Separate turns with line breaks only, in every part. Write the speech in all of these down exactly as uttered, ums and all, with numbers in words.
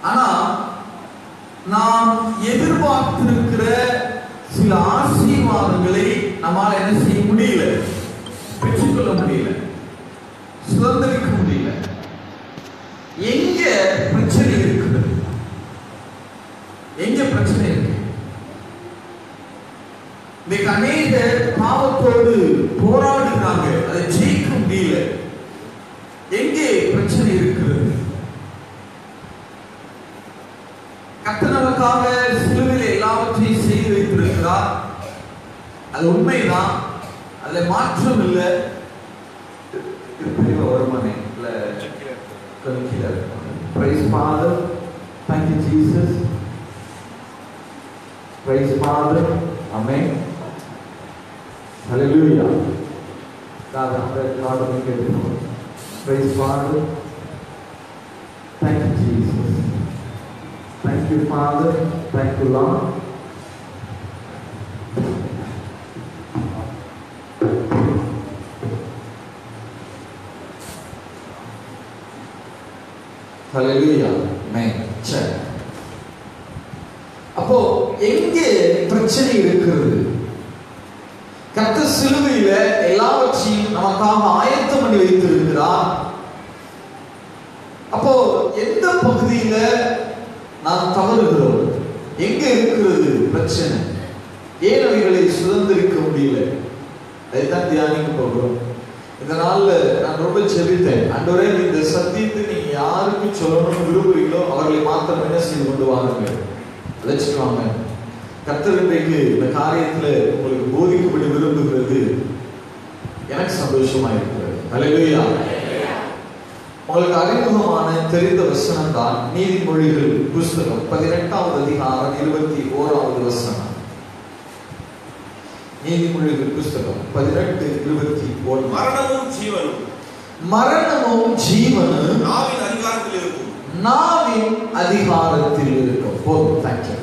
ஆனா நாம் எதிர்பார்த்திருக்கிற சில ஆசீர்வாதங்களை நம்மால் என்ன செய்ய முடியல, பெற்றுக்கொள்ள முடியல, சுதந்திரிக்க முடியல. எங்க பிரச்சனை இருக்குது? எங்க பிரச்சனை இருக்கு? இன்னைக்கு அநேக பாவத்தோடு போராடுகிறாங்க, அதை ஜெயிக்க முடியல. எங்கே பிரச்சனை இருக்கிறது? கர்த்தர் நமக்காக சிலுவையில் எல்லாவற்றையும் செய்து வைத்திருக்கிறார். அது உண்மைதான், அதுல மாற்றம் இல்லை. வருமானே Praise Father, thank you Jesus. Praise Father, Amen. Hallelujah. God, God, praise Father. Thank you Jesus. Thank you Father. Thank you Lord. Hallelujah. Amen. சரி, அப்போ எங்கே பிரச்சனை இருக்கிறது? கர்த்தர் சிலுவையில எல்லாவற்றையும் நமக்காக ஆயத்தம் பண்ணி வைத்திருக்கிறார். அப்போ எந்த பகுதியில நாம் தவறுகிறோம்? எங்க இருக்கிறது பிரச்சனை? ஏன் அவைகளை சுதந்திரிக்க முடியல? அதைத்தான் தியானிக்க போகிறோம். இதனால நான் ரொம்ப செபித்தேன், ஆண்டவரே இந்த சத்தியத்தை நீங்க யாருக்கு சொல்லணும்னு விரும்புறீங்களோ அவர்களை மாத்திரம் என்ன செய்து கொண்டு வாங்க, அழைச்சிட்டு வாங்க. கர்த்தர் இன்றைக்கு இந்த காரியத்துல உங்களுக்கு போதிக்கப்பட விரும்புகிறது எனக்கு சந்தோஷமா இருக்கிறது. ஹல்லேலூயா. உங்களுக்கு அறிமுகமான தெரிந்த வசனம் தான் நீதிமொழிகள் புஸ்தகம் பதினெட்டாவது அதிகாரம் இருபத்தி ஓராவது வசனம். நீதிமொழிகள் புஸ்தகம் பதினெட்டு இருபத்தி ஒன்று.
மரணமும் ஜீவனும்
மரணமும் ஜீவனும்
நாவின் அதிகாரத்தில் இருக்கும்.
நாவின் அதிகாரத்தில் இருக்கும். போதும். தேங்க்யூ.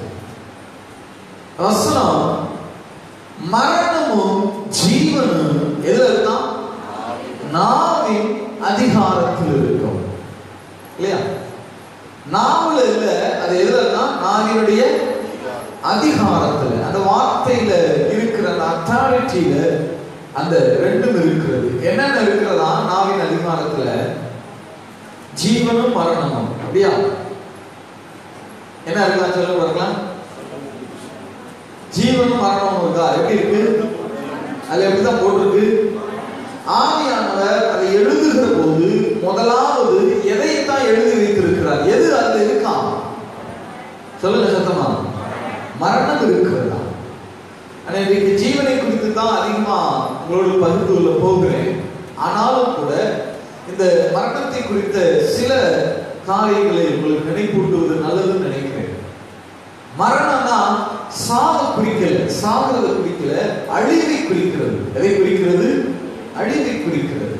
வசனம் மரணமும் ஜீவனும் எதுல இருக்கான்? நாவின் அதிகாரத்தில் இருக்கும். இல்லையா? நாவுல இல்ல, அது எதுல இருக்கான்? நாவினுடைய அதிகாரத்துல, அந்த வார்த்தையில இருக்கிற அந்த அத்தாரிட்டியில அந்த ரெண்டும் இருக்கிறது. என்னென்ன இருக்கிறதா நாவின் அதிகாரத்துல? ஜீவனும் மரணமும். அப்படியா? என்ன இருக்கா சொல்ல பார்க்கலாம். ஜீவனும் மரணமும் இருக்கா? எப்படி இருக்கு? அதுல எப்படிதான் போட்டிருக்கு? ஆவியானவர் அதை எழுதுகிற போது முதலாவது எதைத்தான் எழுதி வைத்திருக்கிறார்? எது அதுல இருக்கா? சொல்லுங்க சத்தமா. மரணம் இருக்கிறதா? இன்றைக்கு ஜீவனை குறித்து தான் அதிகமா உங்களோடு பகிர்ந்து கொள்ள போகிறேன். ஆனாலும் கூட இந்த மரணத்தை குறித்த சில காரியங்களை உங்களுக்கு நினைப்பூட்டுவது நல்லதுன்னு நினைக்கிறேன். மரணம்னா சாவ குறிக்கல, சாகிறத குறிக்கல, அழிவை குறிக்கிறது. எதை குறிக்கிறது? அழிவை குறிக்கிறது.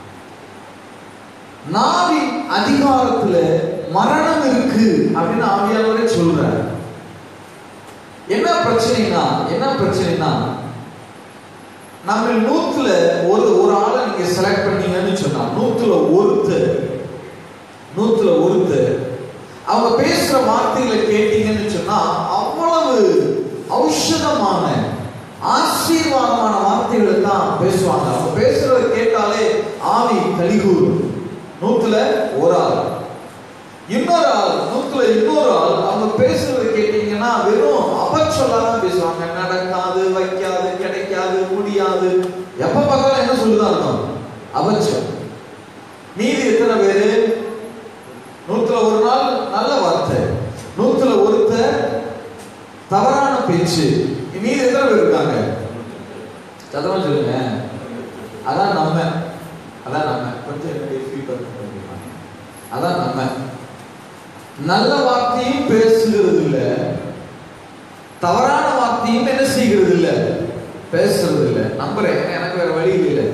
நாவின் அதிகாரத்துல மரணம் இருக்கு அப்படின்னு ஆவியானவரே சொல்றார். என்ன பிரச்சனைனா என்ன பிரச்சனைனா நம்ம நூத்துல ஒரு ஒரு ஆளை நீங்க செலக்ட் பண்ணீங்கன்னு சொன்னா, நூத்துல ஒருத்தர் நூத்துல ஒருத்தர் அவங்க பேசுற வார்த்தைகளை கேட்டீங்கன்னு சொன்னா அவ்வளவு ஔஷதமான ஆசீர்வாதமான வார்த்தைகளை தான் பேசுவாங்க. அவங்க பேசுறத கேட்டாலே ஆவி கலிகூரும். நூத்துல ஒரு ஆள். இன்னொரு ஆள், நூத்துல இன்னொரு ஆள் அவங்க பேசுறத கேட்டீங்கன்னா வெறும் அபச்சொல்லாதான் பேசுவாங்க. நடக்காது, வைக்காது, கிடைக்காது, முடியாது, எப்ப பார்த்தாலும் என்ன சொல்லுதான் இருக்கும்? அபச்சம். மீதி எத்தனை பேரு? நூத்துல ஒரு நாள் நல்ல வார்த்தை, நூத்துல ஒருத்தர் தவறான பேச்சு. மீதி எத்தனை பேர் இருக்காங்க? சத்தமா சொல்லுங்க. அதான் நம்ம அதான் நம்ம கொஞ்சம் அதான் நம்ம நல்ல வார்த்தையும் பேசுகிறது இல்ல, தவறான வார்த்தையும் என்ன செய்கிறது இல்ல, பேசுறது இல்ல. நம்புறேன், எனக்கு வேற வழி இல்லை.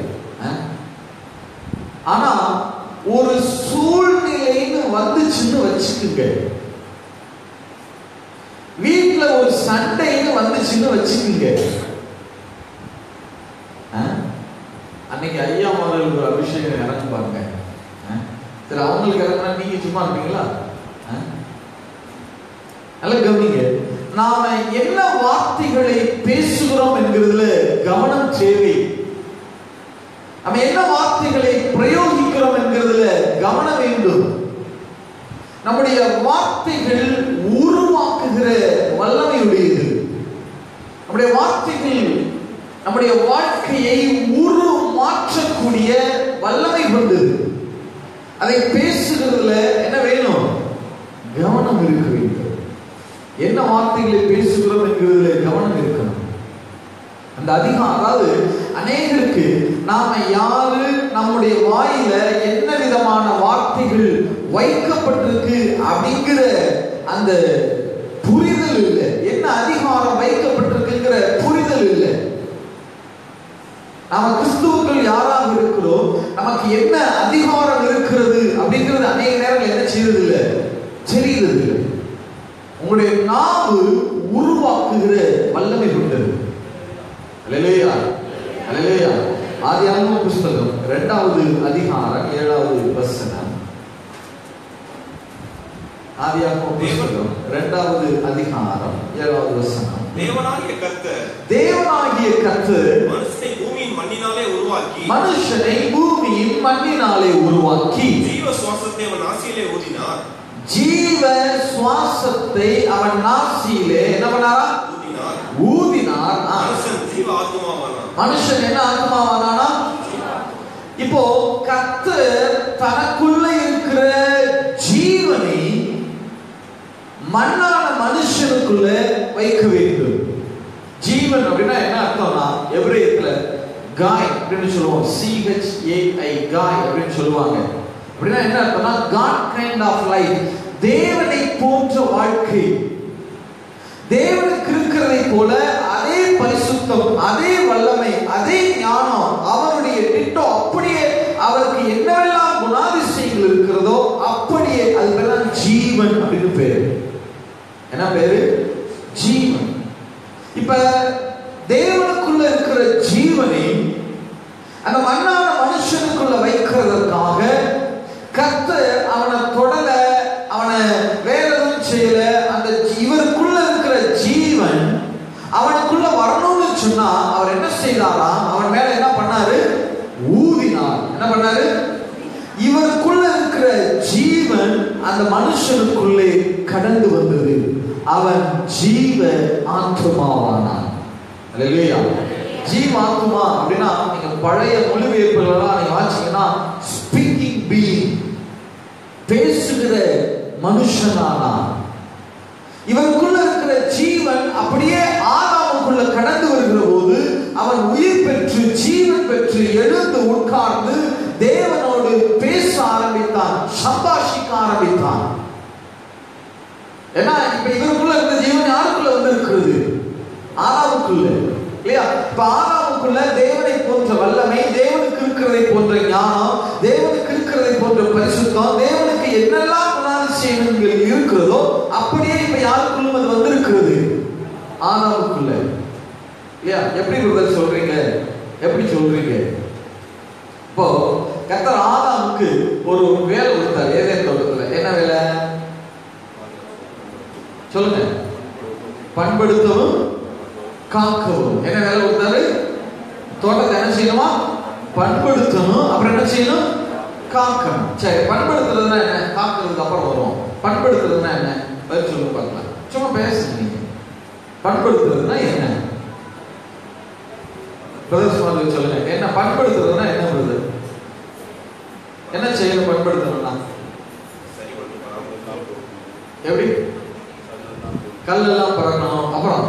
ஆனா ஒரு சூழ்நிலைன்னு வந்துச்சுன்னு வச்சுக்குங்க, வீட்டுல ஒரு சண்டைன்னு வந்துச்சுன்னு வச்சுக்குங்க. அன்னைக்கு ஐயா மாதங்களுக்கு ஒரு அபிஷேகம் இறங்குவாங்க. சரி, அவங்களுக்கு இறங்கினா நீங்க சும்மா இருப்பீங்களா? நல்ல கவனிங்க. நாம என்ன வார்த்தைகளை பேசுகிறோம் என்கிறதுல கவனம் தேவை. நம்ம என்ன வார்த்தைகளை பிரயோகிக்கிறோம் என்கிறதுல கவனம் வேண்டும். நம்முடைய வார்த்தைகள் உருவாக்குகிற வல்லமையுடையது. நம்முடைய வார்த்தைகள் நம்முடைய வாழ்க்கையை உருமாற்றக்கூடிய வல்லமை கொண்டது. அதை பேசுகிறதுல என்ன வேணும்? கவனம் இருக்க வேண்டும். என்ன வார்த்தைகளை பேசுகிறோம் என்கிறதுல கவனம் இருக்கணும். அந்த அதிகம் அதாவது அநேகருக்கு நாம யாரு, நம்முடைய வாயில என்ன விதமான வார்த்தைகள் வைக்கப்பட்டிருக்கு அப்படிங்கிற அந்த புரிதல் இல்லை. என்ன அதிகாரம் வைக்கப்பட்டிருக்குங்கிற புரிதல் இல்லை. நாம கிறிஸ்துவுக்குள் யாராக இருக்கிறோம், நமக்கு என்ன அதிகாரம் இருக்கிறது அப்படிங்கிறது அநேக நேரங்கள் என்ன செய்யறது இல்லை, தெரியுது இல்லை. உங்களுடைய நாவு உருவாக்குகிற வல்லமை கொண்டது. அல்லேலூயா, அல்லேலூயா. ஆதியாகம புஸ்தகம் இரண்டாவது அதிகாரம் ஏழாவது வசனம். ஆதியாகம புஸ்தகம் இரண்டாவது அதிகாரம் ஏழாவது வசனம்.
தேவனாகிய கர்த்தர்
தேவனாகிய கர்த்தர்
மனுஷனை பூமியின் மண்ணினாலே உருவாக்கி
மனுஷனை பூமியின் மண்ணினாலே உருவாக்கி
ஜீவ சுவாசத்தை அவன் நாசியிலே ஊதினார்.
ஜீவ சுவாசத்தை அவன் நாசியிலே என்ன பண்ணாரா?
ஊதினார்.
ஊதினார்.
மனுஷன் ஜீவ ஆத்மாவானான்.
மனுஷன் என்ன ஆத்மாவானானா? இப்போ கர்த்தர் தனக்குள்ள இருக்கிற ஜீவனை மண்ணான மனுஷனுக்குள்ள வைக்க வேண்டும். ஜீவன் அப்படின்னா என்ன அர்த்தம்னா, எபிரேயத்துல காய் அப்படின்னு சொல்லுவோம். சி ஹெச் ஏ ஐ காய் அப்படின்னு சொல்லுவாங்க. அப்படின்னா என்ன அர்த்தம்னா God kind of life, தேவனை போன்ற வாழ்க்கை. தேவனுக்கு இருக்கிறதை போல அதே பரிசுத்தம், அதே வல்லமை, அதே ஞானம், அவருடைய டிட்டோ அப்படியே அவருக்கு என்னவெல்லாம் குணாதிசயங்கள் இருக்கிறதோ அப்படியே அதுக்கெல்லாம் ஜீவன் அப்படின்னு பேரு. என்ன பேரு? ஜீவன். இப்ப தேவனுக்குள்ள இருக்கிற ஜீவனை அந்த மண்ணான மனுஷனுக்குள்ள வைக்கிறதற்காக கர்த்தர் அவனை தொடல, அவனை வேற எதுவும் செய்யல. அந்த இவருக்குள்ள இருக்கிற ஜீவன் அவனுக்குள்ள வரணும்னு சொன்னா அவர் என்ன செய்தாராம்? அவன் மேல என்ன பண்ணாரு? ஊதினார். என்ன பண்ணாரு? இவருக்குள்ள இருக்கிற ஜீவன் அந்த மனுஷனுக்குள்ளே கடந்து வந்தது. அவன் ஜீவ ஆத்மாவானான். அல்லேலூயா. ஜீவ ஆத்மா அப்படின்னா நீங்க பழைய மொழிபெயர்ப்புகளெல்லாம் நீங்க வாசிச்சீங்கன்னா ஸ்பீக்கிங் பீயிங், பேசுகிற மனுஷனானா. இவனுக்குள்ள இருக்கிற ஜீவன் அப்படியே ஆதாமுக்குள்ள கடந்து வருகிற போது அவன் உயிர் பெற்று ஜீவன் பெற்று எழுந்து உட்கார்ந்து தேவனோடு பேச ஆரம்பித்தான், சம்பாஷிக்க ஆரம்பித்தான். ஏன்னா இப்ப இவருக்குள்ள இருந்த ஜீவன் யாருக்குள்ள வந்து இருக்கிறது? ஆதாமுக்குள்ள இல்லையா? இப்ப ஆதாமுக்குள்ள தேவனை போன்ற வல்லமை, தேவனுக்கு இருக்கிறதை போன்ற ஞானம், தேவனுக்கு இருக்கிறதை போன்ற பரிசுத்தம், தேவனுக்கு என்னெல்லாம் குணாதிசயங்கள் இருக்கிறதோ அப்படியே இப்ப யாருக்குள்ளும் அது வந்து இருக்கிறது? ஆதாமுக்குள்ள. இல்லையா? எப்படி பிரதர் சொல்றீங்க? எப்படி சொல்றீங்க? இப்போ கர்த்தர் ஆதாமுக்கு ஒரு வேலை கொடுத்தார் ஏதேன் தோட்டத்துல. என்ன வேலை சொல்லுங்க? பண்படுத்தவும் காக்கவும். என்ன வேலை கொடுத்தாரு? தோட்டத்தை என்ன செய்யணுமா? பண்படுத்தணும். அப்புறம் என்ன செய்யணும்? காக்கணும். சரி, பண்படுத்துறதுனா என்ன? காக்கிறதுக்கு அப்புறம் வருவோம். பண்படுத்துறதுனா என்ன? பதில் சொல்லுங்க பார்க்கலாம். சும்மா பேசுங்க. நீங்க பண்படுத்துறதுனா என்ன? பிரதேசமாக சொல்லுங்க. என்ன பண்படுத்துறதுனா என்ன வருது? என்ன செய்யணும் பண்படுத்தணும்னா? எப்படி? கல்லெல்லாம் பறக்கணும். அப்புறம்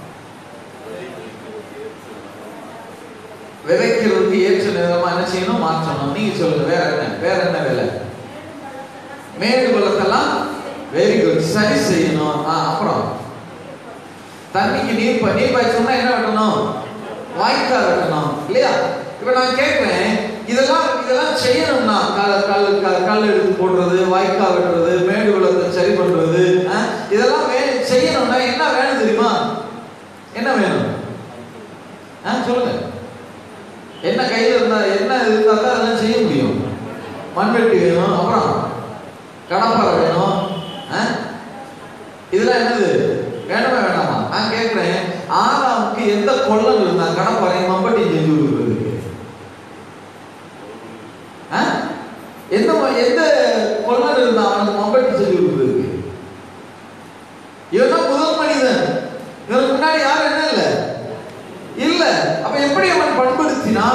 விதைக்கிறதுக்கு ஏற்ற நேரமா என்ன செய்யணும்? மாற்றணும். நீங்க சொல்லுங்க. வேற என்ன? வேற என்ன வேலை? மேடு பள்ளத்தெல்லாம் வெரி குட் சரி செய்யணும். அப்புறம் தண்ணிக்கு நீர் நீர் பாய்ச்சணும்னா என்ன வெட்டணும்? வாய்க்கால் வெட்டணும். இல்லையா? இப்ப நான் கேட்கிறேன், இதெல்லாம் இதெல்லாம் செய்யணும்னா கல் கல் கல் எடுத்து போடுறது, வாய்க்கால் வெட்டுறது, மேடு பள்ளத்தை சரி பண்றது, இதெல்லாம் செய்யணும்னா என்ன வேணும் தெரியுமா? என்ன வேணும்? சொல்லுங்க. என்ன கையில இருந்தா என்ன இருந்தா தான் அதெல்லாம் செய்ய முடியும்? மண்வெட்டி வேணும், அப்புறம் கடப்பாறை வேணும். இதெல்லாம் என்னது? வேணுமா வேணாமா? நான் கேட்கிறேன், ஆதாமுக்கு எந்த கொள்ளம் இருந்தா கடப்பாறை மம்பட்டி செஞ்சு கொடுக்குறதுக்கு? எந்த எந்த கொள்ளம் இருந்தா அவனுக்கு மம்பட்டி செஞ்சு கொடுக்குறதுக்கு? இவன் முதல் மனிதன். இவனுக்கு முன்னாடி யாரும் என்ன இல்ல இல்ல. அப்ப எப்படி அவன் பண்படுத்தினா?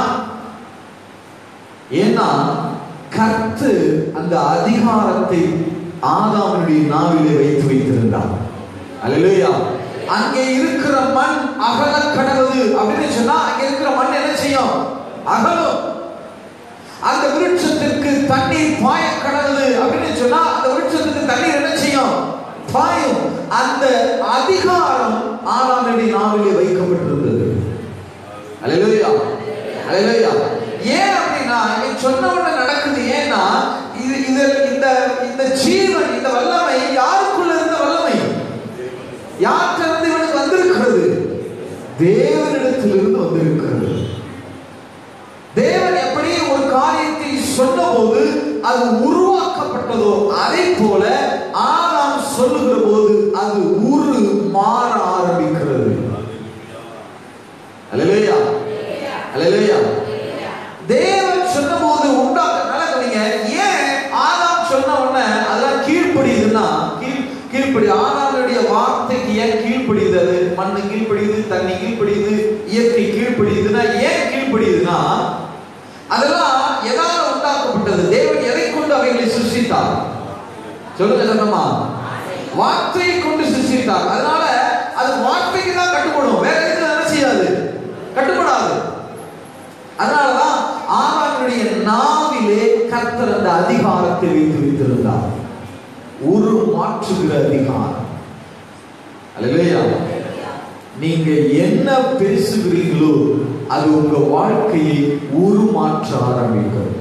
ஏன்னா கர்த்தர் அந்த அதிகாரத்தை ஆதாமுடைய நாவிலே வைத்து வைத்திருந்தார். அல்லேலூயா. அங்கே இருக்கிற மண் அகல கடவுது அப்படின்னு சொன்னா அங்க இருக்கிற மண் என்ன செய்யும்? அகலும். அந்த விருட்சத்திற்கு தண்ணீர் பாய கடவுது அப்படின்னு சொன்னா அந்த விருட்சத்துக்கு தண்ணீர் என்ன செய்யும்? பாயும். அந்த அதிகாரம் ஆதாமுடைய நாவிலே வைக்கப்பட்டிருந்தது. அல்லேலூயா, அல்லேலூயா. ஏன் அப்படின்னா இவன் சொன்னவன நடக்குது. ஏன்னா இது இது இந்த இந்த ஜீவன், இந்த வல்லமை யாருக்குள்ள இருந்த வல்லமை? யார்கிட்ட இவனுக்கு வந்திருக்கிறது? தேவனிடத்திலிருந்து வந்திருக்கிறது. தேவன் எப்படி ஒரு காரியத்தை சொன்னபோது அது உருவாக்கப்பட்டதோ அதே போல ஆதாம் சொல்லுகிற போது அது உரு மாற ஆரம்பிக்கிறது. அல்லேலூயா, அல்லேலூயா. தேவன் சொன்னபோது உண்டாக்குறதுனால நீங்க ஏன் ஆதாம் சொன்ன உடனே அதெல்லாம் கீழ்ப்படியுதுன்னா கீழ் கீழ்ப்படி ஆதாமுடைய வார்த்தைக்கு ஏன் கீழ்ப்படியுது? அது மண்ணு கீழ்ப்படியுது, தண்ணி கீழ்ப்படியுது, இயற்கை கீழ்ப்படியுதுன்னா ஏன் கீழ்ப்படியுதுன்னா அதெல்லாம் எதால உண்டாக்கப்பட்டது? தேவன் எதை கொண்டு அவைகளை சிருஷ்டித்தார்? சொல்லுங்க சொன்னமா? வார்த்தையை கொண்டு சிருஷ்டித்தார். அதனால அது வார்த்தைக்கு தான் கட்டுப்படும், வேற எதுக்கு என்ன செய்யாது? கட்டுப்படாது. அதனாலதான் ஆதாமுடைய நாவிலே கர்த்தர் அந்த அதிகாரத்தை வைத்து வைத்திருந்தார். ஒரு மாற்றுகிற அதிகாரம். அல்லேலூயா. நீங்க என்ன பேசுகிறீங்களோ அது உங்க வாழ்க்கையை உருமாற்ற ஆரம்பிக்கும்.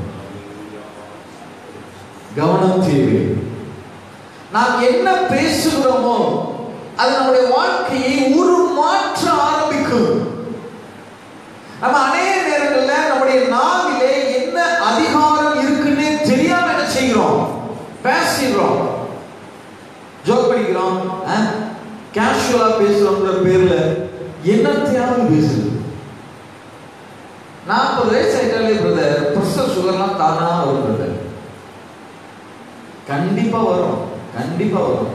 கவனம் தேவை. நாம் என்ன பேசுகிறோமோ அது நம்முடைய வாழ்க்கையை உருமாற்ற ஆரம்பிக்கும். நம்ம அநேக நேரங்களில் நம்முடைய நாவிலே என்ன அதிகாரம் இருக்குன்னு தெரியாம என்ன செய்கிறோம்? பேசுகிறோம், ஜோக் படிக்கிறோம், கேஷுவலா பேசுறோம்ன்ற பேர்ல என்னத்தையாவது பேசுது. நாற்பது வயசு ஆயிட்டாலே பிரதர் பிரஷர் சுகர்லாம் தானா வரும் பிரதர். கண்டிப்பா வரும், கண்டிப்பா வரும்.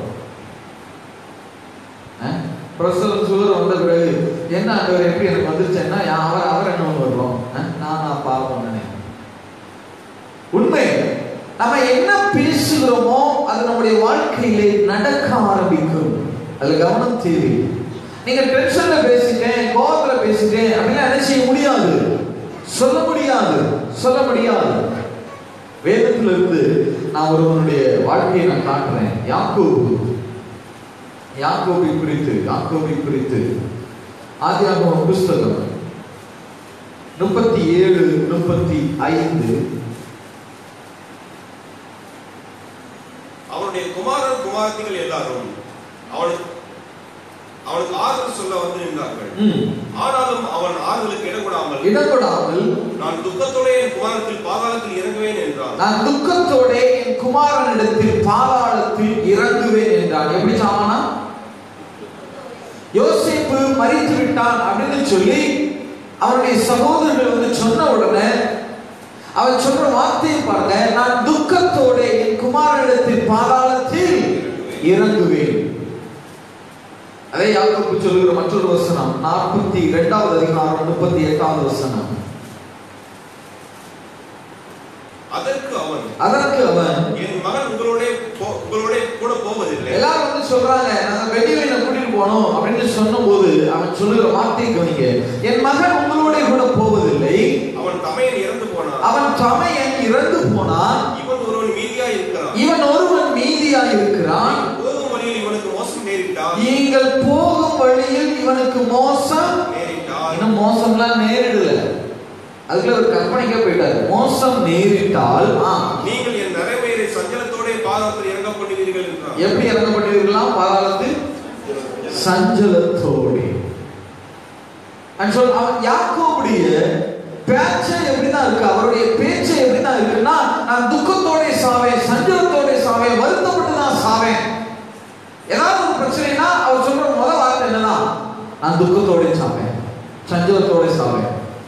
பிரஷர் சுகர் வந்த பிறகு என்ன ஆண்டவர் எப்படி எனக்கு வந்துருச்சுன்னா அவர் அவர் என்ன வருவோம் நான் பார்ப்போம். உண்மை, நம்ம என்ன பேசுகிறோமோ அது நம்முடைய வாழ்க்கையிலே நடக்க ஆரம்பிக்கும். அதுல கவனம் தேவை. நீங்க டென்ஷன்ல பேசிட்டேன், கோபத்துல பேசிட்டேன் அப்படின்னா என்ன செய்ய முடியாது? சொல்ல முடியாது, சொல்ல முடியாது. வேதத்துல இருந்து நான் ஒருவனுடைய வாழ்க்கையை நான் காட்டுறேன். யாக்கோபு, யாக்கோபை குறித்து யாக்கோபை குறித்து ஆதியாகமம் புஸ்தகம் முப்பத்தி ஏழு முப்பத்தி ஐந்து.
அவனுடைய குமாரன் குமாரத்திகள் எல்லாரும் அவனுக்கு அவனுக்கு ஆறுதல் சொல்ல வந்து நின்றார்கள். ஆனாலும் அவன் ஆறுதலுக்கு இடப்படாமல்
இடப்படாமல்
நான் துக்கத்தோட என் குமாரத்தில் பாதாளத்தில் இறங்குவேன் என்றான்.
நான் துக்கத்தோட என் குமாரனிடத்தில் பாதாளத்தில் இறங்குவேன் என்றான். எப்படி சாமானா? யோசேப்பு மரித்து விட்டான் அப்படின்னு சொல்லி அவனுடைய சகோதரர்கள் வந்து சொன்ன உடனே அவன் சொல்ற வார்த்தையை பாருங்க, நான் துக்கத்தோட என் குமாரனிடத்தில் பாதாளத்தில் இறங்குவேன். அதே யாக்கோபு சொல்லுகிற மற்றொரு வசனம் நாற்பத்தி இரண்டாவது அதிகாரம் முப்பத்தி எட்டாவது வசனம்.
அதற்கு அவன்
அதற்கு அவன்
என் மகன் உங்களோட உங்களோட கூட போவதில்லை.
எல்லாரும் வந்து சொல்றாங்க நாங்க வெளியில கூட்டிட்டு போனோம் அப்படின்னு சொன்னபோது அவன் சொல்லுகிற வார்த்தை கவனிங்க, என் மகன் உங்களோட கூட போவதில்லை. அவன் தமையன் இறந்து போனான் அவன் தமையன் இறந்து போனான் இவன் ஒருவன் மீதியா இருக்கிறான் இவன் ஒருவன் மீதியா இருக்கிறான் போகும் வழியில் இவனுக்கு மோசம் நேரிட்டால் நீங்கள் போகும் வழியில் இவனுக்கு மோசம் நேரிட்டால். இன்னும் மோசம்லாம் நேரிடல, அதுக்குள்ள ஒரு கற்பனைக்கே போயிட்டாரு. மோசம் நேரிட்டால் நீங்கள் என் நிறைவேறை சஞ்சலத்தோட பாதாளத்தில் இறங்கப்படுவீர்கள் என்றார். எப்படி இறங்கப்படுவீர்களாம்? பாதாளத்தில் சஞ்சலத்தோடு. அவன் யாக்கோபுடைய பேச்சை எப்படிதான் இருக்கு, அவருடைய பேச்சை எப்படிதான் இருக்குன்னா நான் துக்கத்தோட சாவேன், சஞ்சலத்தோட சாவேன், வருத்தப்பட்டு தான் சாவேன். ஏதாவது ஒரு பிரச்சனை நான் துக்கத்தோட சாவேன், சஞ்சலத்தோட சாவேன்.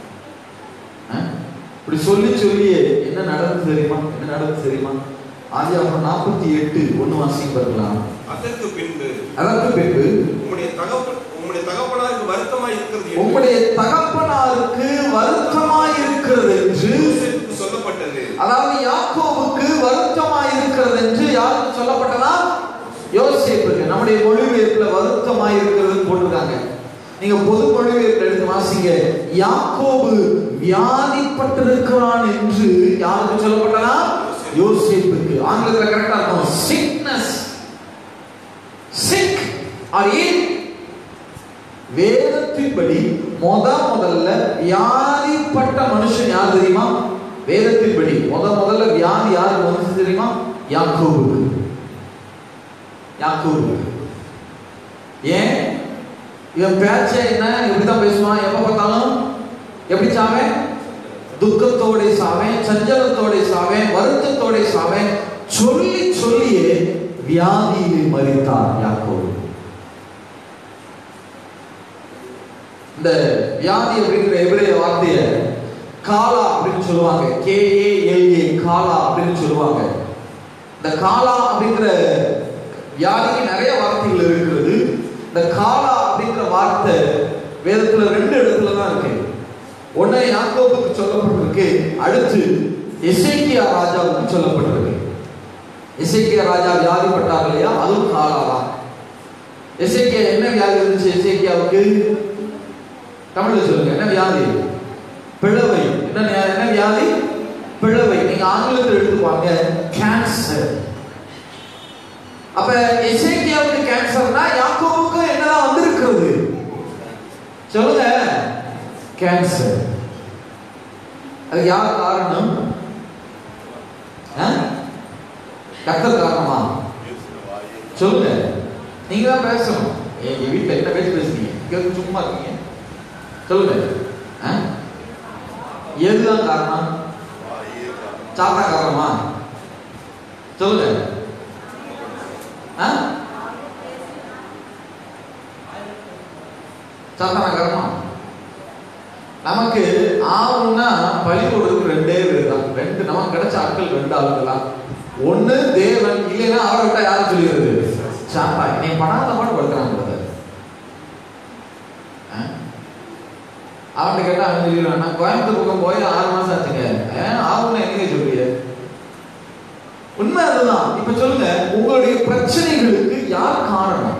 இப்படி சொல்லி சொல்லி என்ன நடந்து தெரியுமா? என்ன நடந்து தெரியுமா? ஆதியாகமம் நாற்பத்தி எட்டு ஒன்னு வாசிங்க பார்க்கலாம்.
அதற்கு பின்பு
அதற்கு பின்பு
உம்முடைய தகப்பன் உம்முடைய தகப்பனாருக்கு வருத்தமாய் இருக்கிறது
உம்முடைய தகப்பனாருக்கு வருத்தமாய் இருக்கிறது என்று
சொல்லப்பட்டது.
அதாவது யாக்கோபுக்கு வருத்தமாய் இருக்கிறது என்று யாருக்கு சொல்லப்பட்டதா? யோசேப்புக்கு. நம்முடைய மொழிபெயர்ப்புல வருத்தமாய் இருக்கிறது போட்டிருக்காங்க. நீங்க பொது மொழிபெயர்ப்புல எடுத்து வாசிங்க. யாக்கோபு வியாதிப்பட்டிருக்கிறான் என்று யாருக்கு சொல்லப்பட்டதா? யோசேப்புக்கு. ஆங்கிலத்துல கரெக்டா இருக்கும், sickness, sick or ill. வேதத்தின்படி முத முதல்ல வியாதிப்பட்ட மனுஷன் யார் தெரியுமா? வேதத்தின்படி முத முதல்ல வியாதி யாருக்கு வந்து தெரியுமா? யாக்கோபுக்கு. யாக்கோபுக்கு. ஏன்? இவன் பேச்ச என்ன எப்படிதான் பேசுவான்? எப்ப பார்த்தாலும் எப்படி சாவேன்? துக்கத்தோட சாவேன், சஞ்சலத்தோட சாவேன், வருத்தத்தோட சாவேன் சொல்லி சொல்லியே வியாதியில் மரித்தார் யாக்கோபு. இந்த வியாதி அப்படிங்கிற எபிரேய வார்த்தைய காலா அப்படின்னு சொல்லுவாங்க. கே ஏ எல் ஏ காலா அப்படின்னு சொல்லுவாங்க. இந்த காலா அப்படிங்கிற வியாதிக்கு நிறைய வார்த்தைகள் இருக்கிறது. இந்த காலா அப்படிங்கிற வார்த்தை வேதத்துல ரெண்டு இடத்துல தான் இருக்கு. ஒன்னு யாக்கோபுக்கு சொல்லப்பட்டிருக்கு, அடுத்து எசேக்கியா ராஜாவுக்கு சொல்லப்பட்டிருக்கு. எசேக்கியா ராஜா வியாதிப்பட்டார் இல்லையா, அதுவும் காலா தான். எசேக்கியா என்ன வியாதி இருந்துச்சு எசேக்கியாவுக்கு? தமிழ்ல சொல்லுங்க, என்ன வியாதி? பிளவை. என்ன என்ன வியாதி? பிளவை. நீங்க ஆங்கிலத்தில் எடுத்துப்பாங்க, கேன்சர். அப்ப எசேக்கியாவுக்கு கேன்சர்னா யாக்கோபுக்கு என்னதான் வந்திருக்கிறது? சொல்லுங்க, கேன்சர். அது யார் காரணம்? டாக்டர் காரணமா? சொல்லுங்க, நீங்க தான் பேசணும். எங்க வீட்டுல என்ன பேசி பேசுறீங்க? சும்மா இருக்கீங்க. சொல்லுங்க, எதுதான் காரணம்? சாத்தா காரணமா? சொல்லுங்க. சாத்தான காரணமா? நமக்கு ஆவுன்னா பலி கொடுக்கு ரெண்டே பேர் தான். ரெண்டு நமக்கு கிடைச்ச ஆட்கள் ரெண்டு ஆளுங்களா. ஒண்ணு தேவன், இல்லைன்னா அவரை விட்டா யாரும் சொல்லிடுறது? சாப்பா நீ பணாத பாடு படுக்கிறாங்க. அவன்கிட்ட கேட்டா அவன் சொல்லிடுவான், நான் கோயம்புத்தூர் பக்கம் போய் ஆறு மாசம் ஆச்சுங்க. ஆவுன்னா என்னங்க சொல்றீங்க? உண்மை அதுதான். இப்ப சொல்லுங்க, உங்களுடைய பிரச்சனைகளுக்கு யார் காரணம்?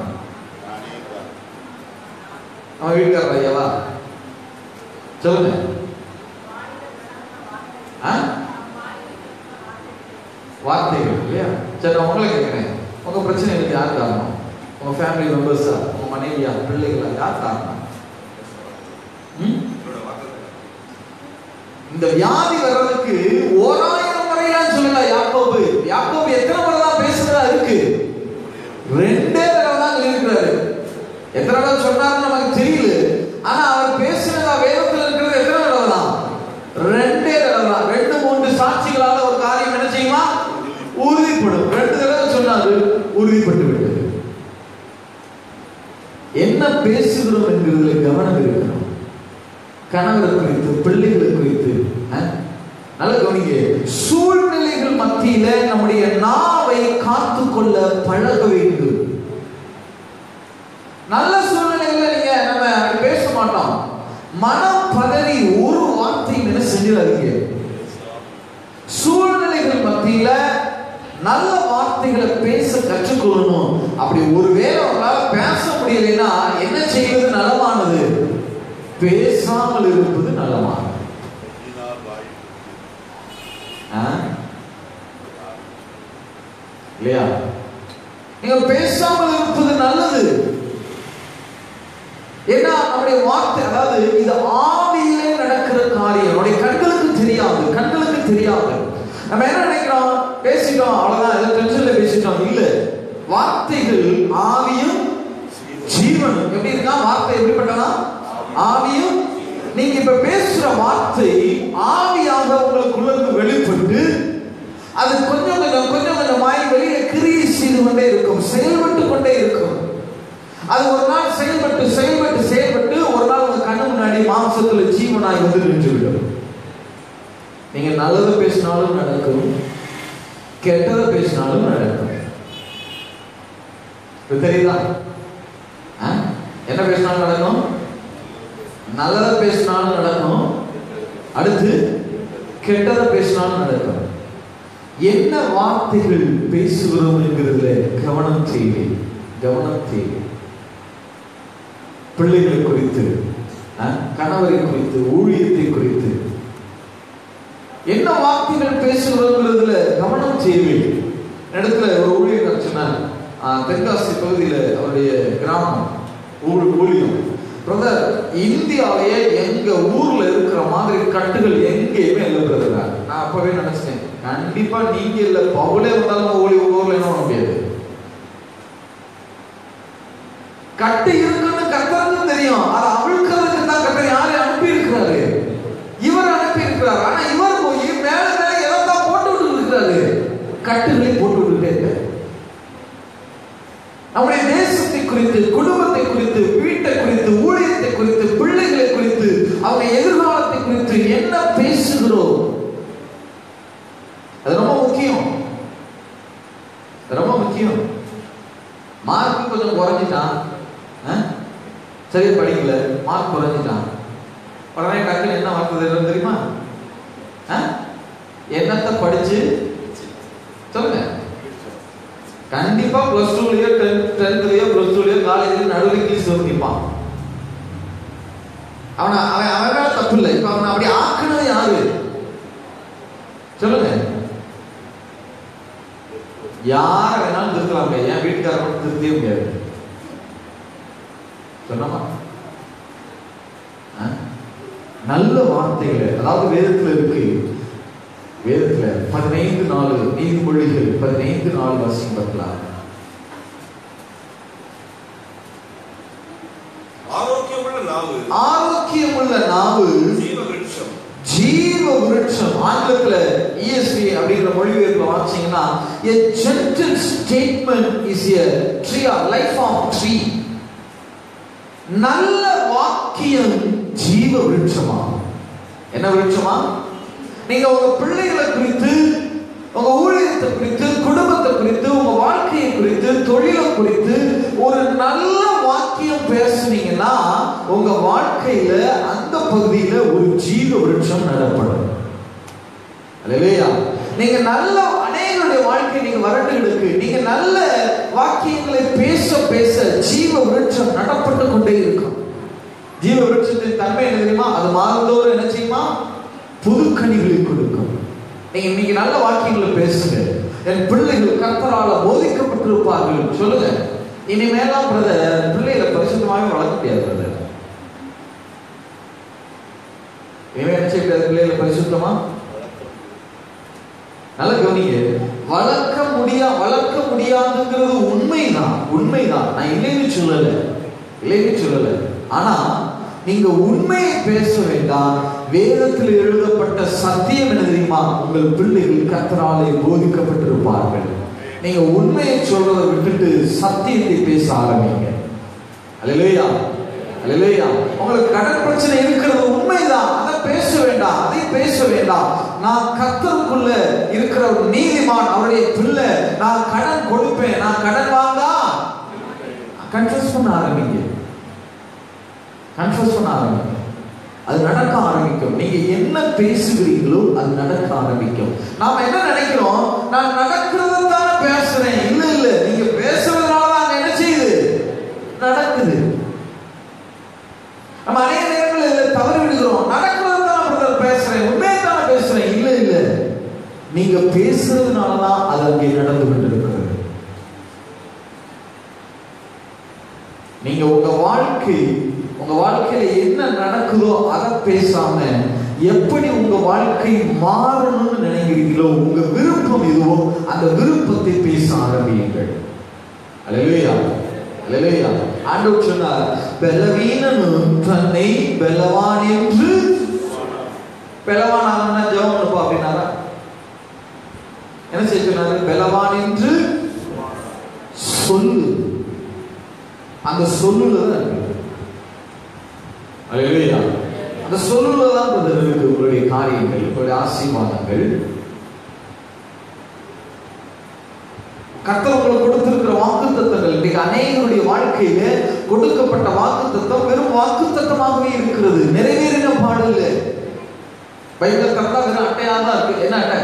அவன் வீட்டுக்காரர் ஐயாவா? சொல்லுங்க. வார்த்தைகள் இல்லையா? சரி, நான் உங்களை கேட்கிறேன், உங்க பிரச்சனைகளுக்கு யார் காரணம்? உங்க ஃபேமிலி மெம்பர்ஸா, உங்க மனைவியா, பிள்ளைகளா, யார் காரணம்? இந்த வியாதி வர்றதுக்கு ஓராயிரம் முறையெல்லாம் சொல்லல யாக்கோபு. யாக்கோபு எத்தனை முறை தான் பேசுறதா இருக்கு? ரெண்டே தடவை தான் சொல்லியிருக்கிறாரு. எத்தனை தடவை சொன்னாருன்னு நமக்கு தெரியல. ஆனா அவர் பேசுனதா வேதத்தில் இருக்கிறது எத்தனை தடவை தான்? ரெண்டே தடவை தான். ரெண்டு மூன்று சாட்சிகளால ஒரு காரியம் என்ன செய்யுமா? உறுதிப்படும். ரெண்டு தடவை சொன்னாரு, உறுதிப்பட்டு விட்டது. என்ன பேசுகிறோம் என்கிறதுல கவனம் இருக்கணும். கணவர் குறித்து, பிள்ளைகளை குறித்து நல்ல கவனிங்க. சூழ்நிலைகள் மத்தியில நம்முடைய நாவை காத்துக்கொள்ள பழக வேண்டும். நல்ல சூழ்நிலைகளை நீங்க நம்ம பேச மாட்டோம். மனம் பதறி ஒரு வார்த்தை என்ன செஞ்சிடாதீங்க. சூழ்நிலைகள் மத்தியில நல்ல வார்த்தைகளை பேச கற்றுக்கொள்ளணும். அப்படி ஒருவேளை உங்களால பேச முடியலைன்னா என்ன செய்வது நலமானது? பேசாமல் இருப்பது நலமானது. இல்லையா? நீங்க பேசாமல் இருப்பது நல்லது. ஏன்னா நம்முடைய வார்த்தை, அதாவது இது ஆவியிலே நடக்கிற காரியம். நம்முடைய கண்களுக்கு தெரியாது, கண்களுக்கு தெரியாது. நம்ம என்ன நினைக்கிறோம்? பேசிட்டோம் அவ்வளவுதான், ஏதோ டென்ஷன்ல பேசிட்டோம். இல்ல, வார்த்தைகள் ஆவியும் ஜீவனும். எப்படி இருக்கா வார்த்தை? எப்படிப்பட்டதா? ஆவியும். நீங்க இப்ப பேசுற வார்த்தை ஆவியாக உங்களுக்குள்ள இருந்து வெளிப்பட்டு அது கொஞ்சம் கொஞ்சம் கொஞ்சம் கொஞ்சமாய் வெளியே கிரியை செய்து கொண்டே இருக்கும், செயல்பட்டு கொண்டே இருக்கும். அது ஒரு நாள் செயல்பட்டு செயல்பட்டு செயல்பட்டு ஒரு நாள் உங்க கண்ணு முன்னாடி மாம்சத்துல ஜீவனாய் வந்து நின்று விடும். நீங்க நல்லது பேசினாலும் நடக்கும், கெட்டதை பேசினாலும் நடக்கும். தெரியுதா? என்ன பேசினாலும் நடக்கும், நல்லதை பேசினாலும் நடக்கும், அடுத்து கெட்டதை பேசினாலும் நடக்கும். என்ன வார்த்தைகள் பேசுகிறோம் என்கிறதுல கவனம் தேவை, கவனம் தேவை. பிள்ளைகளை குறித்து, கணவரை குறித்து, ஊழியத்தை குறித்து என்ன வார்த்தைகள் பேசுகிறோங்கிறதுல கவனம் தேவை. இடத்துல ஒரு ஊழியர் சொன்னார், தென்காசி பகுதியில் அவருடைய கிராமம் ஊழியம். பிரதர், இந்தியாவிலேயே எங்க ஊர்ல இருக்கிற மாதிரி கட்டுகள் எங்கேயுமே இல்லை பிரதர். நான் அப்பவே நினைச்சேன், கண்டிப்பா நீங்க இல்ல, பவுலே வந்தாலும் ஊழி உங்க ஊர்ல என்ன பண்ண முடியாது. கட்டு இருக்குன்னு கர்த்தருக்கு தெரியும், அதை அவிழ்க்கிறதுக்கு தான் கர்த்தர் யாரை அனுப்பி இருக்கிறாரு, இவர் அனுப்பி இருக்கிறார். ஆனா இவர் போய் மேல மேல எல்லாம் போட்டு விட்டு இருக்கிறாரு, கட்டுகளை போட்டு விட்டுட்டே இருக்காரு. நம்முடைய தேசத்தை குறித்து, குடும்பத்தை குறித்து, வீட்டை குறித்து, ஊழியத்தை குறித்து, பிள்ளைகளை குறித்து, அவங்க எதிர்காலத்தை குறித்து என்ன பேசுகிறோம், அது ரொம்ப முக்கியம். ரொம்ப முக்கியம். மார்க் கொஞ்சம் குறைஞ்சிட்டான், சரியா படிக்கல, மார்க் குறைஞ்சிட்டான், உடனே டக்குன்னு என்ன வார்த்தை தெரியுமா? என்னத்தை படிச்சு சொல்லுங்க. கண்டிப்பா பிளஸ் டூலயோ டென்த்லயோ பிளஸ் டூலயோ காலேஜ்லயோ நடுவில் இங்கிலீஷ் வந்து நிற்பான். அவனை அவன் அவன் தப்பு இல்லை. இப்ப அவனை அப்படி ஆக்குனது யாரு சொல்லுங்க? யார வேணாலும் திருத்தலாங்க, என் வீட்டுக்கார மட்டும் திருத்தவே முடியாது. சொன்னமா நல்ல வார்த்தைகளை, அதாவது வேதத்துல இருக்கு, வேதத்துல பதினைந்து நாலு நீதிமொழிகள் பதினைந்து நாலு வாசியம் பார்க்கலாம்.
ஆரோக்கியமுள்ள நாவு,
ஆரோக்கியமுள்ள நாவு
ஜீவ விருட்சம்,
ஜீவ விருட்சம். ஆங்கிலத்துல E S V அப்படிங்கிற மொழிபெயர்ப்புல வாசிச்சீங்கன்னா, a gentle statement is a tree, a life of tree. நல்ல வாக்கியம் ஜீவ விருட்சமா. என்ன விருட்சமா? நீங்க உங்க பிள்ளைகளை குறித்து, உங்க ஊழியத்தை குறித்து, குடும்பத்தை குறித்து, உங்க வாழ்க்கையை குறித்து, தொழிலை குறித்து ஒரு நல்ல வாக்கியம் பேசுனீங்கன்னா உங்க வாழ்க்கையில அந்த பகுதியில ஒரு ஜீவ விருட்சம் நடப்படும். அல்லேலூயா. நீங்க நல்ல அநேகருடைய வாழ்க்கை நீங்க வரட்டுகளுக்கு நீங்க நல்ல வாக்கியங்களை பேச பேச ஜீவ விருட்சம் நடப்பட்டு கொண்டே இருக்கும். ஜீவ விருட்சத்தின் தன்மை என்ன தெரியுமா? அது மாதந்தோறும் என்ன செய்யுமா? புது கனிகளை கொடுக்கும். நீங்க இன்னைக்கு நல்ல வாக்கியங்களை பேசுங்க, என் பிள்ளைகள் கர்த்தரால போதிக்கப்பட்டிருப்பார்கள் சொல்லுங்க. இனிமேலாம் பிரதர் பிள்ளைகளை பரிசுத்தமாக வளர்க்க முடியாது பிரதர். இனிமே என்ன செய்ய பிள்ளைகளை பரிசுத்தமா நல்ல கவனிங்க. வளர்க்க முடியா வளர்க்க முடியாதுங்கிறது உண்மைதான், உண்மைதான். நான் இல்லைன்னு சொல்லல, இல்லைன்னு சொல்லல. ஆனா நீங்க உண்மையை பேச வேண்டாம். வேதத்தில் எழுதப்பட்ட சத்தியம் என்ன தெரியுமா? உங்கள் பிள்ளைகள் கர்த்தராலே போதிக்கப்பட்டிருப்பார்கள். நீங்க உண்மையை சொல்றதை விட்டுட்டு சத்தியத்தை பேச ஆரம்பிங்க. அல்லேலூயா, அல்லேலூயா. உங்களுக்கு கடன் பிரச்சனை இருக்கிறது உண்மைதான், அதை பேச வேண்டாம், அதை பேச வேண்டாம். நான் கர்த்தருக்குள்ள இருக்கிற ஒரு நீதிமான், அவருடைய பிள்ளை, நான் கடன் கொடுப்பேன், நான் கடன் வாங்கா கன்ஃபஸ் பண்ண ஆரம்பிங்க, கன்ஃபஸ் பண்ண ஆரம்பிங்க. அது நடக்க ஆரம்பிக்கும். நீங்க என்ன பேசுகிறீங்களோ அது நடக்க ஆரம்பிக்கும். நாம என்ன நினைக்கிறோம்? நான் நடக்கிறத தானே பேசுறேன். இல்ல இல்ல, நீங்க பேசுறதுனால தான் என்ன செய்யுது? நடக்குது. நம்ம அநேக நேரங்களில் தவறு விடுகிறோம். நடக்கிறத தான் பேசுறேன், உண்மையை தானே பேசுறேன். இல்ல இல்ல, நீங்க பேசுறதுனாலதான் அது அங்கே நடந்து கொண்டிருக்கிறது. நீங்க உங்க வாழ்க்கை உங்க வாழ்க்கையில என்ன நடக்குதோ அதை பேசாம எப்படி உங்க வாழ்க்கை மாறணும்னு நினைக்கிறீங்களோ, உங்க விருப்பம் எதுவோ அந்த விருப்பத்தை பேச ஆரம்பியுங்கள். அல்லேலூயா, அல்லேலூயா. ஆண்டவர் சொன்னார், பலவீனனும் தன்னை பலவான் என்று பலவான் ஆகணும்னா ஜெபம் பண்ணுப்பா அப்படின்னாரா? என்ன செய்ய சொன்னாரு? பலவான் என்று சொல்லு. அந்த சொல்லுல தான் இருக்கு. அல்லேலூயா. அந்த சொல்லுல தான் இருக்கு உங்களுடைய காரியங்கள், உங்களுடைய ஆசீர்வாதங்கள். கர்த்தர் உங்களுக்கு கொடுத்திருக்கிற வாக்குத்தத்தங்கள், இன்னைக்கு அநேகருடைய வாழ்க்கையில கொடுக்கப்பட்ட வாக்குத்தத்தம் வெறும் வாக்குத்தத்தமாகவே இருக்கிறது, நிறைவேறின பாடல். பைபிள் கர்த்தா வெறும் அட்டையாக தான் இருக்கு. என்ன அட்டை?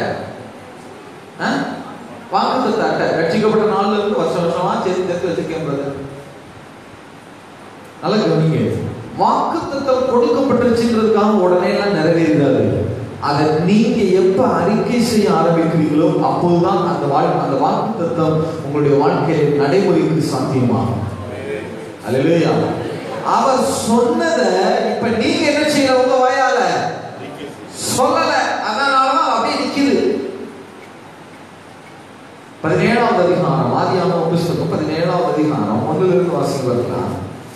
வாக்குத்தத்த அட்டை. ரட்சிக்கப்பட்ட நாள்ல இருந்து வருஷம் வருஷமா சேர்த்து சேர்த்து வச்சிருக்கேன் பிரதர். நல்லா கவனிங்க. வாக்குத்தத்தம் கொடுக்கப்பட்டுச்சுன்றதுக்காக உடனே எல்லாம் நிறைவேறாது. அதை நீங்க எப்ப அறிக்கை செய்ய ஆரம்பிக்கிறீங்களோ அப்போதுதான் அந்த அந்த வாக்குத்தத்தம் உங்களுடைய வாழ்க்கையில நடைமுறைக்கு சாத்தியமாகும். அல்லேலூயா. அவர் சொன்னதை இப்ப நீங்க என்ன செய்யற உங்க வாயால சொல்லல, அதனாலதான் அப்படியே நிக்குது. பதினேழாவது அதிகாரம், ஆதியாகம புத்தகம் பதினேழாவது அதிகாரம் ஒன்றிலிருந்து இருந்து வாசிக்கலாம்.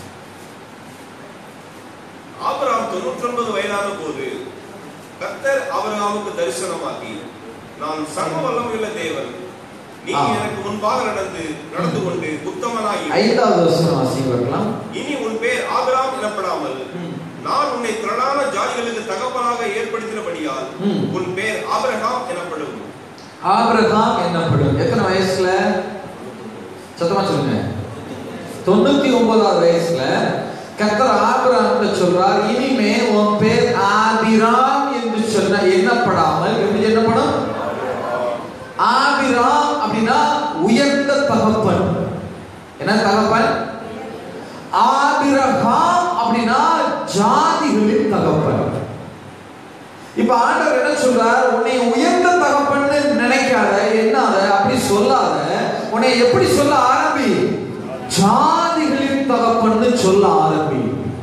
ஆபிரகாம் தொண்ணூற்றி ஒன்பது வயதான போது கர்த்தர் ஆபிரகாமுக்கு தரிசனமாகி, நான் சர்வ வல்லமையுள்ள தேவன், நீ எனக்கு முன்பாக நடந்து நடந்து கொண்டு உத்தமனாய்.
ஐந்தாவது வசனம் வாசிக்கலாம்.
இனி உன் பேர் ஆபிரகாம் எனப்படாமல் நான் உன்னை திரளான ஜாதிகளுக்கு தகப்பனாக ஏற்படுத்தினபடியால் உன் பேர் ஆபிரகாம் எனப்படும்.
ஆபிரகாம் எனப்படும். எத்தனை வயசுல? சத்தமா சொல்லுங்க. தொண்ணூத்தி ஒன்பதாவது வயசுல கர்த்தர் ஆபிரகாமுக்கு சொல்றார், இனிமே உன் பேர் ஆபிராம் என்று சொன்ன எண்ணப்படாமல் எப்படி என்னப்படும்? ஆபிராம் அப்படின்னா உயர்ந்த தகப்பன். என்ன தகப்பன்? ஆபிரகாம் அப்படின்னா ஜாதிகளின் தகப்பன். இப்ப ஆண்டவர் என்ன சொல்றார்? உன்னை உயர்ந்த தகப்பன்னு நினைக்காத, என்னாத, அப்படி சொல்லாத. உன்னை எப்படி சொல்ல ஆரம்பி? ஜாதிகளின் தகப்பன்னு சொல்ல ஆரம்பி.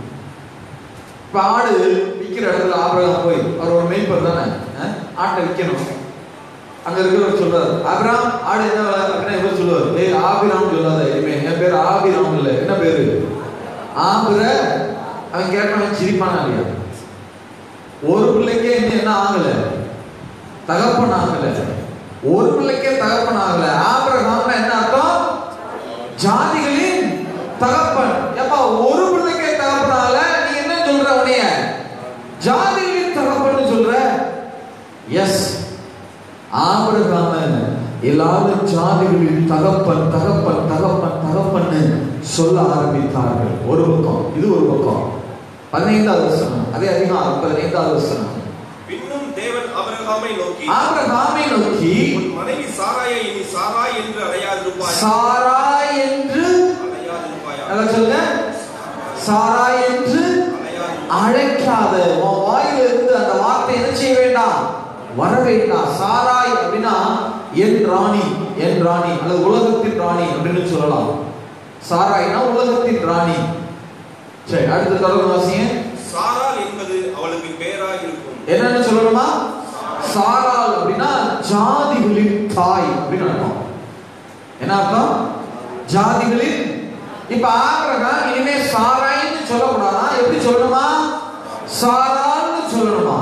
இப்ப ஆடு விற்கிற இடத்துல ஆபிரகாம் போய், அவர் ஒரு மேய்ப்பர் தானே, ஆட்டை விற்கணும். அங்க இருக்கிறவர் சொல்றாரு, ஆபிரகாம் ஆடு என்ன வேலை அப்படின்னா இவர் சொல்லுவார், ஏய் ஆபிராம் சொல்லாத, இனிமே என் பேர் ஆபிராம் இல்ல, என்ன பேரு ஆபிர. அவன் கேட்டவன் சிரிப்பானா இல்லையா? ஒரு பிள்ளைக்கே இன்னும் என்ன ஆகல? தகப்பன் ஆகல. ஒரு பிள்ளைக்கே தகப்பன் ஆகல. ஆபிரகாம்னா என்ன அர்த்தம்? ஜாதிகளின் தகப்பன். ஏப்பா ஒரு பிள்ளைக்கே தகப்பன் ஆகல, நீ என்ன சொல்ற? உன்னைய ஜாதிகளின் தகப்பன் சொல்ற? எஸ், ஆபிரகாம் எல்லாரும் ஜாதிகளின் தகப்பன் தகப்பன் தகப்பன் தகப்பன்னு சொல்ல ஆரம்பித்தார்கள். ஒரு பக்கம், இது ஒரு பக்கம். பதினைந்தாவது வசனம், அதே அதிகாரம் பதினைந்தாவது வசனம்.
பின்னும் தேவன் ஆபிரகாமை நோக்கி
ஆபிரகாமை நோக்கி
உன் மனைவி சாராயை இனி சாராய் என்று அழையாதிருப்பாயா.
சாராய் என்று
அழையாதிருப்பாயா.
நல்லா சொல்லுங்க. சாராய் என்று அழைக்காத. உன் வாயில இருந்து அந்த வார்த்தை என்ன செய்ய வேண்டாம்? வர வேண்டாம். சாராய் அப்படின்னா என் ராணி, என் ராணி அல்லது உலகத்தின் ராணி அப்படின்னு சொல்லலாம். சாராய்னா உலகத்தின் ராணி. சரி, அடுத்த தொடர்ந்து வாசிங்க.
சாராள் என்பது அவளுக்கு பேராய் இருக்கும்.
என்னன்னு சொல்லணுமா? சாராள் அப்படின்னா ஜாதிகளின் தாய் அப்படின்னு அர்த்தம். என்ன அர்த்தம்? ஜாதிகளின். இப்ப ஆபிரகாம் இனிமே சாராய்ன்னு சொல்லக்கூடாதா? எப்படி சொல்லணுமா? சாராள்னு சொல்லணுமா?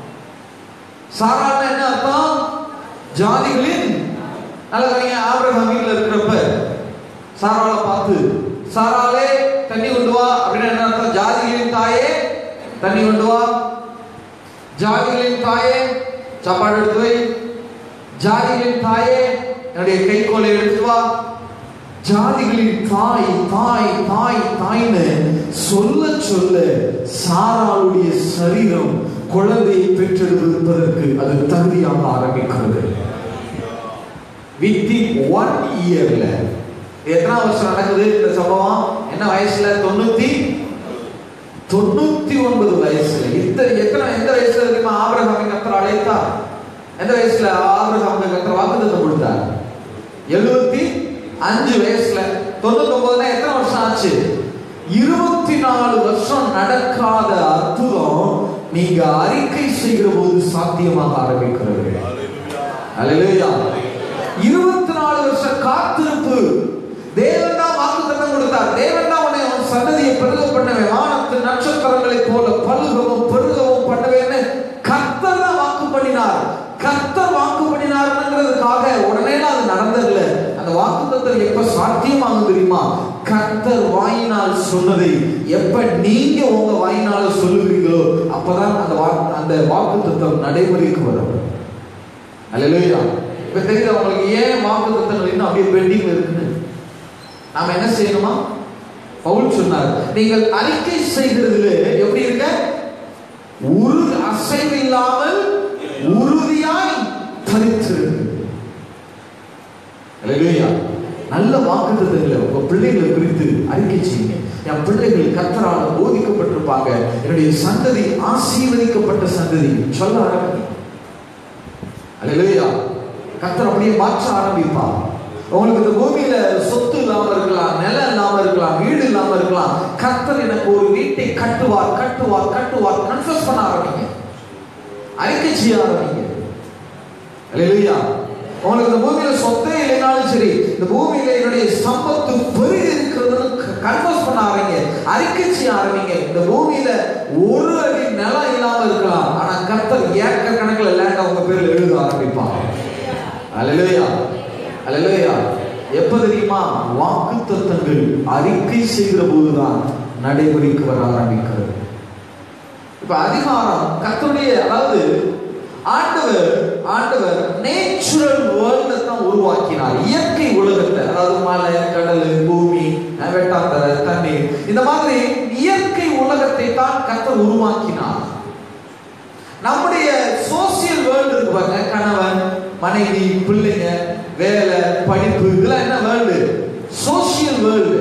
சாராள்னா என்ன அர்த்தம்? ஜாதிகளின். நல்ல ஆபிரகாம் வீட்டில் இருக்கிறப்ப சாராளை பார்த்து, சாராளே தண்ணி கொண்டு வா அப்படின்னு என்ன அர்த்தம்? ஜாதிகளின் தாயே தண்ணி கொண்டு வா. ஜாதிகளின் தாயே சாப்பாடு எடுத்து வை. ஜாதிகளின் தாயே என்னுடைய கைக்கோலை எடுத்து வா. ஜாதிகளின் தாய் தாய் தாய் தாய்னு சொல்ல சொல்ல சாராளுடைய சரீரம் குழந்தையை பெற்றெடுப்பதற்கு அது தகுதியாக ஆரம்பிக்கிறது. வித்தின் ஒன் இயர்ல எத்தனை வருஷம் நடக்குது இந்த சம்பவம்? என்ன வயசுல? தொண்ணூத்தி தொண்ணூத்தி ஒன்பது வயசுல. இந்த எத்தனை எந்த வயசுல தெரியுமா ஆபிரகாமை கர்த்தர் அழைத்தார்? எந்த வயசுல ஆபிரகாமுக்கு கர்த்தர் வாக்குத்தத்தம் கொடுத்தார்? எழுபத்தி அஞ்சு வயசுல. தொண்ணூத்தி ஒன்பதுனா எத்தனை வருஷம் ஆச்சு? இருபத்தி நாலு வருஷம் நடக்காத அற்புதம் நீங்க அறிக்கை செய்கிற போது சாத்தியமாக ஆரம்பிக்கிறது. அல்லேலூயா. இருபத்தி நாலு வருஷம் காத்திருப்பு. தேவன் தான் வாக்குத்தத்தம் கொடுத்தார். தேவன் தான் உன்னை உன் சந்ததியை பெருக பண்ணுவேன், வானத்து நட்சத்திரங்களை போல பலுகவும் பெருகவும் பண்ணுவேன்னு கர்த்தர் தான் வாக்கு பண்ணினார். கர்த்தர் வாக்கு பண்ணினார்ங்கிறதுக்காக உடனே அது நடந்ததில்லை. அந்த வாக்குத்தத்தம் எப்ப சாத்தியமாகும் தெரியுமா? தெரியுமா? கர்த்தர் வாயினால் சொன்னதை எப்ப நீங்க உங்க வாயினால சொல்லுவீங்களோ அப்பதான் அந்த அந்த வாக்குத்தத்தம் நடைமுறைக்கு வரும். அல்லேலூயா. இப்ப தெரியுது உங்களுக்கு ஏன் வாக்குத்தத்தங்கள் இன்னும் அப்படியே பெண்டிங் இருக்குன்னு? நாம என்ன செய்யணுமா? பவுல் சொன்னார், நீங்கள் அறிக்கை செய்கிறதுல எப்படி இருக்க? உறுதி அசைவு இல்லாமல் உறுதியாய் தரித்திருக்கு. அல்லேலூயா. நல்ல வாக்குத்தத்தங்களை உங்க பிள்ளைகளை குறித்து அறிக்கை செய்யுங்க. என் பிள்ளைகள் கர்த்தரால் போதிக்கப்பட்டிருப்பாங்க, என்னுடைய சந்ததி ஆசீர்வதிக்கப்பட்ட சந்ததி சொல்ல ஆரம்பிங்க. அல்லேலூயா. கர்த்தர் அப்படியே மாற்ற ஆரம்பிப்பார். உங்களுக்கு இந்த பூமியில சொத்து இல்லாம இருக்கலாம், நிலம் இல்லாம இருக்கலாம், வீடு இல்லாம இருக்கலாம். கர்த்தர் எனக்கு ஒரு வீட்டை கட்டுவார் கட்டுவார் கட்டுவார். கன்ஃபஸ் பண்ண ஆரம்பிங்க, அறிக்கை செய்ய ஆரம்பிங்க. அல்லேலூயா. உங்களுக்கு இந்த பூமியில சொத்தே இல்லைனாலும் சரி, இந்த பூமியில என்னுடைய சம்பத்து பெருகி இருக்கிறதுன்னு கன்ஃபஸ் பண்ண ஆரம்பிங்க, அறிக்கை செய்ய ஆரம்பிங்க. இந்த பூமியில ஒரு அடி நிலம் இல்லாம இருக்கலாம், ஆனா கர்த்தர் ஏக்கர் கணக்குல லேண்ட் உங்க பேர்ல எழுத ஆரம்பிப்பாங்க. அல்லேலூயா. அல்லேலூயா. எப்ப தெரியுமா? வாக்குத்தத்தங்கள் அறிக்கை செய்கிற போதுதான் நடைமுறைக்கு வர ஆரம்பிக்கிறது. இப்ப அதிகாரம் கர்த்தருடைய, அதாவது ஆண்டவர் ஆண்டவர் நேச்சுரல் வேர்ல்ட தான் உருவாக்கினார். இயற்கை உலகத்தை, அதாவது மலை, கடல், பூமி, வெட்டாந்தர, தண்ணீர், இந்த மாதிரி இயற்கை உலகத்தை தான் கர்த்தர் உருவாக்கினார். நம்முடைய சோசியல் வேர்ல்டு இருக்கு பாருங்க, கணவன், மனைவி, பிள்ளைங்க, வேலை, படிப்பு, இதெல்லாம் என்ன வேர்ல்டு? Social world.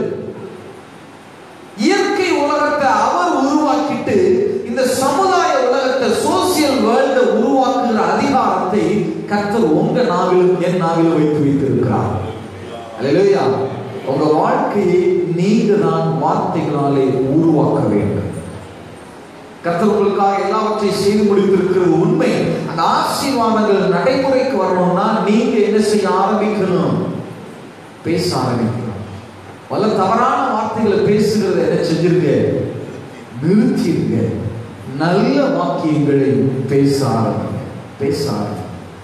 இயற்கை உலகத்தை அவர் உருவாக்கிட்டு இந்த சமுதாய உலகத்தை, சோசியல் வேர்ல்ட உருவாக்குகிற அதிகாரத்தை கர்த்தர் உங்க நாவிலும் என் நாவிலும் வைத்து வைத்திருக்கிறார். அல்லேலூயா. உங்க வாழ்க்கையை நீங்க தான் வார்த்தைகளாலே உருவாக்க வேண்டும். கர்த்தர் உங்களுக்காக எல்லாவற்றையும் செய்து முடித்திருக்கிறது உண்மை. அந்த ஆசீர்வாதங்கள் நடைமுறைக்கு வரணும்னா நீங்க என்ன செய்ய ஆரம்பிக்கணும்? பேச ஆரம்பிக்கணும். பல தவறான வார்த்தைகளை பேசுகிறத என்ன செஞ்சிருக்க? நிறுத்திருங்க. நல்ல வாக்கியங்களை பேச ஆரம்பிங்க. பேச ஆரம்பிங்க.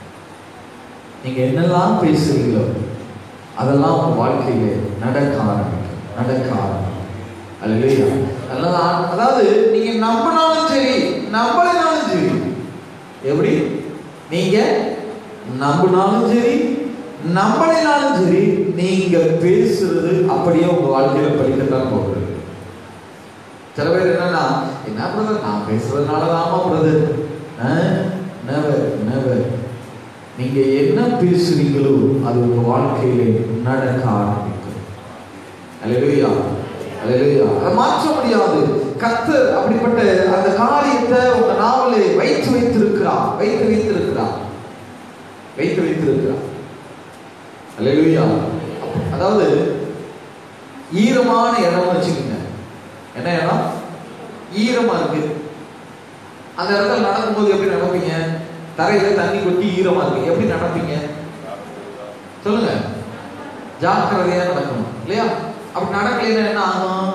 நீங்க என்னெல்லாம் பேசுறீங்களோ அதெல்லாம் உங்க வாழ்க்கையில நடக்க ஆரம்பிக்கும். நடக்க ஆரம்பிக்கும். அல்லேலூயா. அதாவது நீங்க நம்பினாலும் சரி, நம்பலைனாலும் சரி, எப்படி நீங்க நம்பினாலும் சரி, நம்பலைனாலும் சரி, நீங்க பேசுறது அப்படியே உங்க வாழ்க்கையில படிக்கத்தான் போகுது. சில பேர் என்னன்னா, என்ன பிரதர் நான் பேசுறதுனாலதாமா பிரதர்? Never never. நீங்க என்ன பேசுறீங்களோ அது உங்க வாழ்க்கையில நடக்க ஆரம்பிக்கும். அல்லேலூயா. அல்லேலூயா. அதை மாற்ற முடியாது. கர்த்தர் அப்படிப்பட்ட அந்த காரியத்தை உங்க நாவலே வைத்து வைத்திருக்கிறார். வைத்து வைத்திருக்கிறார். வைத்து வைத்திருக்கிறார். அல்லேலூயா. அதாவது ஈரமான இடம் வச்சுக்கோங்க. என்ன இடம்? ஈரமா இருக்கு. அந்த இடத்துல நடக்கும்போது எப்படி நடப்பீங்க? தரையில தண்ணி கொட்டி ஈரமா இருக்கு, எப்படி நடப்பீங்க சொல்லுங்க? ஜாக்கிரதையா நடக்கணும் இல்லையா? அப்படி நடக்கலைன்னா என்ன ஆகும்?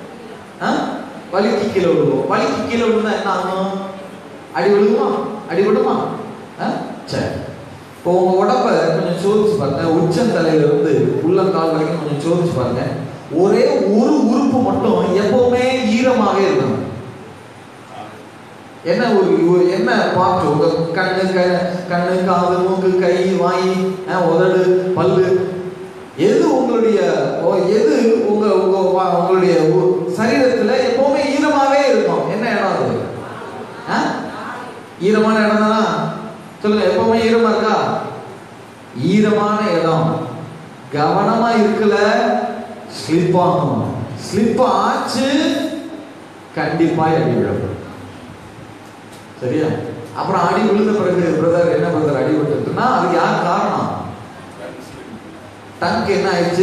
வலிக்கு கீழே விழுவோம். வலிக்கு கீழே விழுந்தா என்ன ஆகும்? அடி விழுகுமா? அடி விடுமா? சரி. இப்போ உங்க உடம்ப கொஞ்சம் சோதிச்சு பாருங்க. உச்சந்தலையில இருந்து உள்ளங்கால் வரைக்கும் கொஞ்சம் சோதிச்சு பாருங்க. ஒரே ஒரு உறுப்பு மட்டும் எப்பவுமே ஈரமாக இருக்கணும். என்ன ஒரு என்ன பார்ட்? உங்க கண்ணு, கண்ணு, காது, மூக்கு, கை, வாய், உதடு, பல்லு, எது உங்களுடைய எது உங்க உங்களுடைய சரீரத்துல எப்பவுமே ஈரமாவே இருக்கும்? என்ன இடம் அது? ஈரமான இடம் தானா? சொல்லுங்க. எப்பவுமே ஈரமா இருக்கா? ஈரமான இடம் கவனமா இருக்கல, ஸ்லிப் ஆகும். ஸ்லிப் ஆச்சு கண்டிப்பா அடி விழும். சரியா? அப்புறம் அடி விழுந்த பிறகு பிரதர் என்ன பிரதர் அடி விட்டுனா அது யார் காரணம்? டங்க் என்ன ஆயிடுச்சு?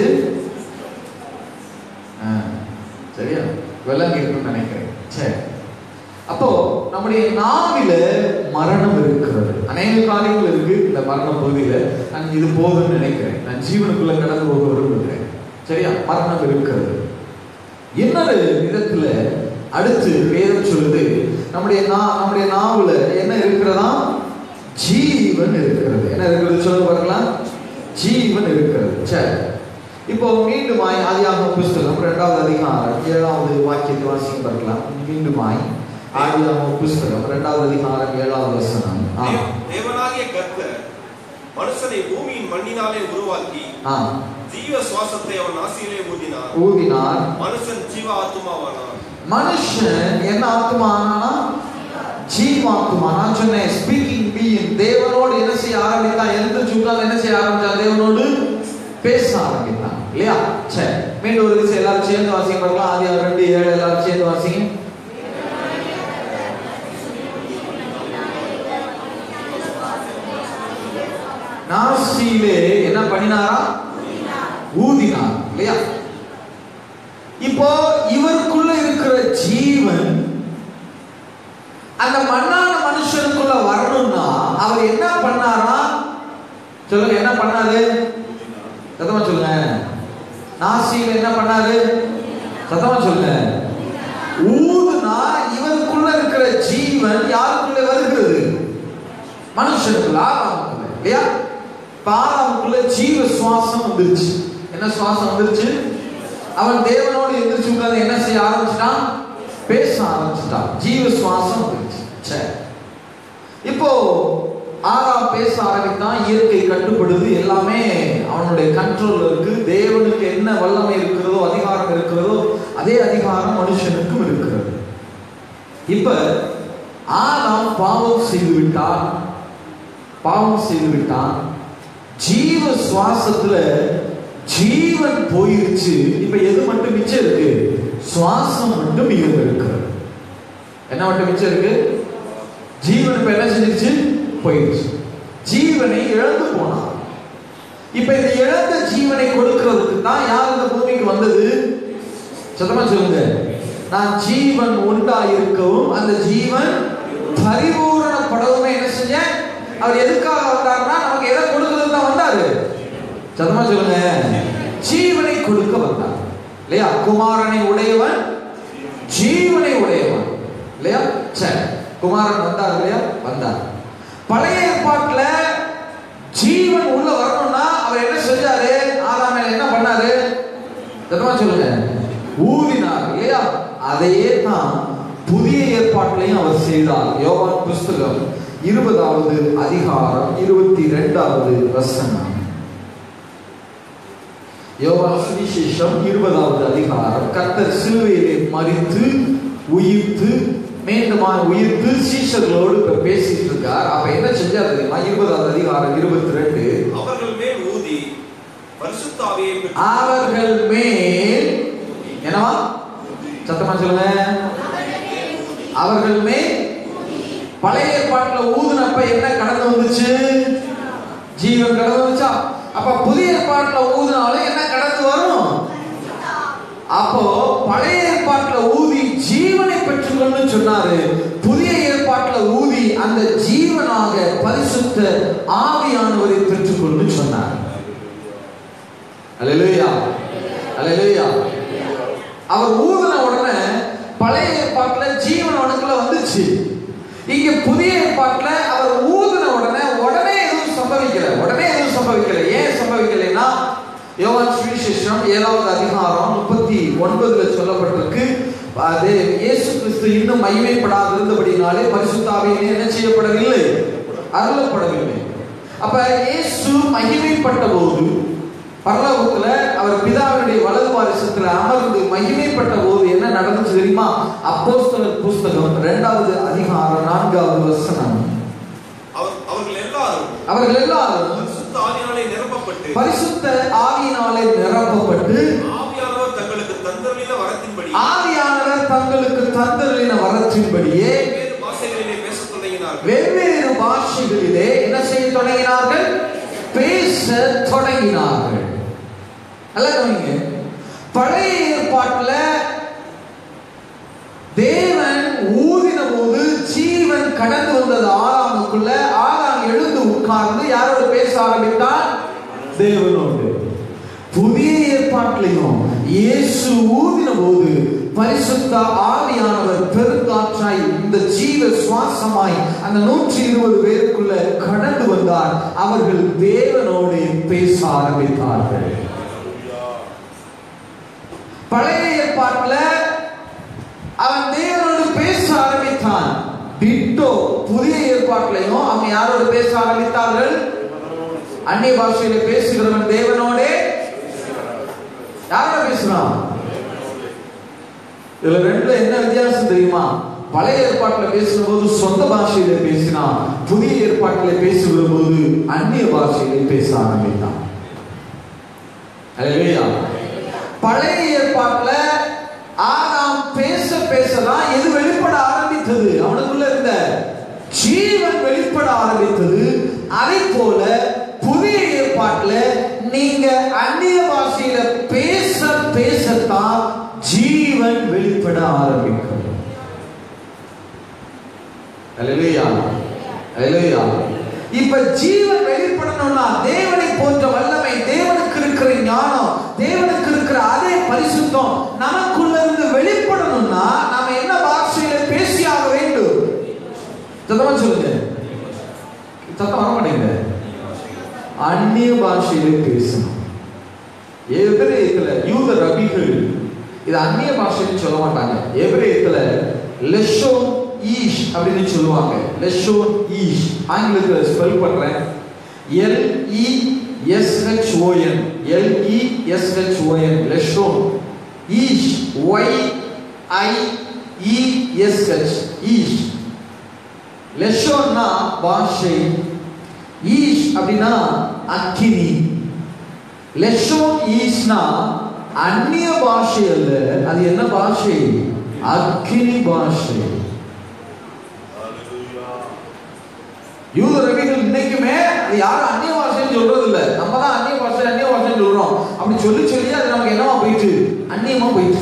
சரியா? விலங்கி இருக்குன்னு நினைக்கிறேன். சரி. அப்போ நம்முடைய நாவில மரணம் இருக்கிறது. அநேக காரியங்கள் இருக்கு இந்த மரண பகுதியில. நான் இது போதும்னு நினைக்கிறேன். நான் ஜீவனுக்குள்ள கடந்து போக விரும்புகிறேன். சரியா? மரணம் இருக்கிறது. இன்னொரு விதத்துல அடுத்து வேதம் சொல்லுது, நம்முடைய நம்முடைய நாவுல என்ன இருக்கிறதா? ஜீவன் இருக்கிறது. என்ன இருக்கிறது சொல்லுங்க பார்க்கலாம்? ஜீவன் இருக்கிறது. சரி. இப்போ மீண்டும் ஆதியாகமம் இரண்டாவது அதிகாரம் ஏழாவது வாக்கியத்தை வாசிக்க பார்க்கலாம். மீண்டுமாய் ஆதியாகம புஸ்தகம் இரண்டாவது அதிகாரம் ஏழாவது வசனம்.
தேவனாகிய கர்த்தர் மனுஷனை பூமியின் மண்ணினாலே உருவாக்கி ஜீவ சுவாசத்தை அவன் நாசியிலே ஊதினார்
ஊதினார்
மனுஷன் ஜீவ ஆத்மாவானான்.
மனுஷன் என்ன ஆத்மானா? ஜீவாத்மா. நான் சொன்னேன் ஸ்பீக்கிங் பீயிங். தேவனோடு என்ன செய்ய ஆரம்பித்தான்? எழுந்திருச்சு உட்கார்ந்து என்ன செய்ய ஆரம்பிச்சான்? தேவனோடு பேச ஆரம்பித்தான் இல்லையா? சரி, மீண்டும் ஒரு விஷயம் எல்லாரும் சேர்ந்து வாசிங்க பார்க்கலாம். ஆதியாகமம் ரெண்டு ஏழு எல்லாரும் சேர்ந்து வாசிங்க. நாசியிலே என்ன பண்ணினாரா? ஊதினார் இல்லையா? இப்போ இவருக்குள்ள இருக்கிற ஜீவன் அந்த மண்ணான மனுஷனுக்குள்ள வரணும்னா அவர் என்ன பண்ணாரா? சொல்லுங்க, என்ன பண்ணாரு? சத்தமா சொல்லுங்க. நாசியில என்ன பண்ணாரு? சத்தமா சொல்லுங்க. ஊதுனா இவருக்குள்ள இருக்கிற ஜீவன் யாருக்குள்ள வருகிறது? மனுஷனுக்குள்ள, ஆதாமுக்குள்ள இல்லையா? ஆதாமுக்குள்ள ஜீவ சுவாசம் வந்துருச்சு. என்ன சுவாசம் வந்துருச்சு? அவன் தேவனோடு எந்திரிச்சு உட்கார்ந்து என்ன செய்ய ஆரம்பிச்சிட்டான்? பேச ஆரம்பிச்சிட்டான். ஜீவ சுவாசம் வந்துருச்சு. சரி, இப்போ ஆதாம் பேச ஆரம்பித்தான். இயற்கை கட்டுப்படுது, எல்லாமே அவனுடைய கண்ட்ரோல்ல இருக்கு. தேவனுக்கு என்ன வல்லமை இருக்கிறதோ, அதிகாரம் இருக்கிறதோ, அதே அதிகாரம் மனுஷனுக்கும் இருக்கிறது. இப்ப ஆதாம் பாவம் செய்து விட்டான். பாவம் செய்து விட்டான். ஜீவ சுவாசத்துல ஜீவன் போயிருச்சு. இப்ப எது மட்டும் மிச்சம் இருக்கு? சுவாசம் மட்டும் மிச்சம் இருக்கு. என்ன மட்டும் மிச்சம் இருக்கு? ஜீவன் இப்ப என்ன செஞ்சிருச்சு? போயிருச்சு. ஜீவனை இழந்து போனான். இப்ப இந்த இழந்த ஜீவனை கொடுக்கிறதுக்கு தான் யார் இந்த பூமிக்கு வந்தது? சத்தமா சொல்லுங்க. நான் ஜீவன் உண்டாயிருக்கவும் அந்த ஜீவன் பரிபூரணப்படவும் என்ன செஞ்ச? அவர் எதுக்காக வந்தார்னா நமக்கு எதை கொடுக்கிறது தான் வந்தாரு. சத்தமா சொல்லுங்க. ஜீவனை கொடுக்க வந்தார் இல்லையா? குமாரனை உடையவன் ஜீவனை உடையவன் இல்லையா? சரி, குமாரன் வந்தார் இல்லையா? வந்தார். பழைய ஏற்பாட்டுல ஜீவன் உள்ள வரணும்னா அவர் என்ன செஞ்சாரு? ஆதாம் மேல என்ன பண்ணாரு? சத்தமா சொல்லுங்க. ஊதினார் இல்லையா? அதையே தான் புதிய ஏற்பாட்டிலையும் அவர் செய்தார். யோவான் புஸ்தகம் இருபதாவது அதிகாரம் இருபத்தி இரண்டாவது வசனம். யோவான் சுவிசேஷம் இருபதாவது அதிகாரம். கர்த்தர் சிலுவையிலே மரித்து உயிர்த்து மீண்டுமாய் உயிர்த்து சீஷர்களோடு இப்ப பேசிட்டு இருக்கார். அப்ப என்ன செஞ்சார் தெரியுமா? இருபதாவது அதிகாரம் இருபத்தி ரெண்டு.
அவர்கள் மேல் ஊதி பரிசுத்த ஆவியை பெற்று
அவர்கள் மேல் என்னவா? சத்தமா சொல்லுங்க. அவர்கள் மேல். பழைய ஏற்பாட்டுல ஊதுனப்ப என்ன கடந்து வந்துச்சு? ஜீவன் கடந்து வந்துச்சா? அப்ப புதிய ஏற்பாட்டுல ஊதுனாலும் என்ன கடந்து வரும்? அப்போ பழைய ஏற்பாட்டுல ஊதி ஜீவனை பெற்றுக்கொண்டு சொன்னாரு. புதிய ஏற்பாட்டுல ஊதி அந்த ஜீவனாக பரிசுத்த ஆவியானவரை பெற்றுக்கொண்டு சொன்னார். அல்லேலூயா, அல்லேலூயா. அவர் ஊதின உடனே பழைய ஏற்பாட்டுல ஜீவன் அவனுக்குள்ள வந்துச்சு. இங்க புதிய ஏற்பாட்டுல அவர் ஊதின உடனே உடனே எதுவும் சம்பவிக்கல. உடனே எதுவும் சம்பவிக்கல. ஏன் சம்பவிக்கலைன்னா யோவான் சுவிசேஷம் ஏழாவது அதிகாரம் முப்பத்தி ஒன்பதுல சொல்லப்பட்டிருக்கு. அது இயேசு கிறிஸ்து இன்னும் மகிமைப்படாது இருந்தபடினாலே பரிசுத்த ஆவியிலே என்ன செய்யப்படவில்லை? அருளப்படவில்லை. அப்ப இயேசு மகிமைப்பட்ட போது பரலோகத்துல அவர் பிதாவினுடைய வலது பாரிசத்துல அமர்ந்து மகிமைப்பட்ட போது என்ன நடந்துச்சு தெரியுமா? அப்போஸ்தலர் புஸ்தகம் இரண்டாவது அதிகாரம் நான்காவது வசனம்.
அவர்கள் எல்லாரும்
அவர்கள் எல்லாரும்
பரிசுத்த ஆவியினாலே நிரப்பப்பட்டு
பரிசுத்த ஆவியினாலே நிரப்பப்பட்டு
ஆவியானவர் தங்களுக்கு தந்தருளின வரத்தின்படி
ஆவியானவர் தங்களுக்கு தந்தருளின வரத்தின்படியே
வெவ்வேறு பாஷைகளிலே பேசத் தொடங்கினார்கள்.
வெவ்வேறு பாஷைகளிலே என்ன செய்ய தொடங்கினார்கள்? பேச தொடங்கினார்கள். அல்லங்க, பழைய ஏற்பாட்டுல தேவன் ஊதின போது ஜீவன் கடந்து வந்தது ஆதாமுக்குள்ள. ஆதாம் எழுந்து உட்கார்ந்து யாரோடு பேச ஆரம்பித்தான்? தேவனோடு. புதிய ஏற்பாட்டிலையும் இயேசு ஊதின போது பரிசுத்த ஆவியானவர் பெருங்காற்றாய் இந்த ஜீவ சுவாசமாய் அந்த நூற்றி இருபது பேருக்குள்ள கடந்து வந்தார். அவர்கள் தேவனோடு பேச ஆரம்பித்தார்கள். பழைய ஏற்பாட்டுல அவன் தேவனோடு பேச ஆரம்பித்தான். டிட்டோ புதிய ஏற்பாட்டிலையும் அவங்க யாரோடு பேச ஆரம்பித்தார்கள்? அந்நிய பாஷையில பேசுகிறவன் தேவனோடே யாரோட பேசுறான்? இதுல ரெண்டுல என்ன வித்தியாசம் தெரியுமா? பழைய ஏற்பாட்டில் பேசும்போது சொந்த பாஷையில பேசினான், புதிய ஏற்பாட்டில் பேசுகிற போது அந்நிய பாஷையில பேச ஆரம்பித்தான். பழைய ஏற்பாட்டில் ஆதாம் பேச பேசதான் எது வெளிப்பட ஆரம்பித்தது? அவனுக்குள்ள இருந்த ஜீவன் வெளிப்பட ஆரம்பித்தது. அதை போல புதிய ஏற்பாட்டில் நீங்க அந்நிய பாஷையில பேச பேசத்தான் ஜீவன் வெளிப்பட ஆரம்பிக்கும். அல்லேலூயா, அல்லேலூயா. இப்ப ஜீவன் வெளிப்படணும்னா தேவனை போன்ற வல்லமை, தேவனுக்கு இருக்கிற ஞானம், தேவனுக்கு இருக்கிற அதே பரிசுத்தம் நமக்குள்ள இருந்து வெளிப்படணும்னா நாம என்ன பாஷையில பேசியாக வேண்டும்? சத்தமா சொல்லுங்க. சத்தம் வர மாட்டேங்குது. அந்நிய பாஷையில பேசணும். எபிரேயத்துல யூத ரபிகள் இது அந்நிய பாஷைன்னு சொல்ல மாட்டாங்க. எபிரேயத்துல லெஷோன் ஈஷ் அப்படின்னு சொல்லுவாங்க. லெஷோன் ஈஷ். ஆங்கிலத்துல ஸ்பெல் பண்றேன். L E S H O N. L E S H O N. லெஷோன் ஈஷ். Y I E S H. ஈஷ். லெஷோன்னா பாஷை, ஈஷ் அப்படின்னா அக்கினி. லெஷோன் ஈஷ்னா அந்நிய பாஷை அல்ல, அது என்ன பாஷை? அக்கினி பாஷை. யூத ரபிகள் இன்னைக்குமே அது யாரும் அந்நிய பாஷைன்னு சொல்றது இல்ல. நம்ம தான் அந்நிய பாஷை அந்நிய பாஷைன்னு சொல்றோம். அப்படி சொல்லி சொல்லி அது நமக்கு என்னவா போயிட்டு? அந்நியமா போயிட்டு.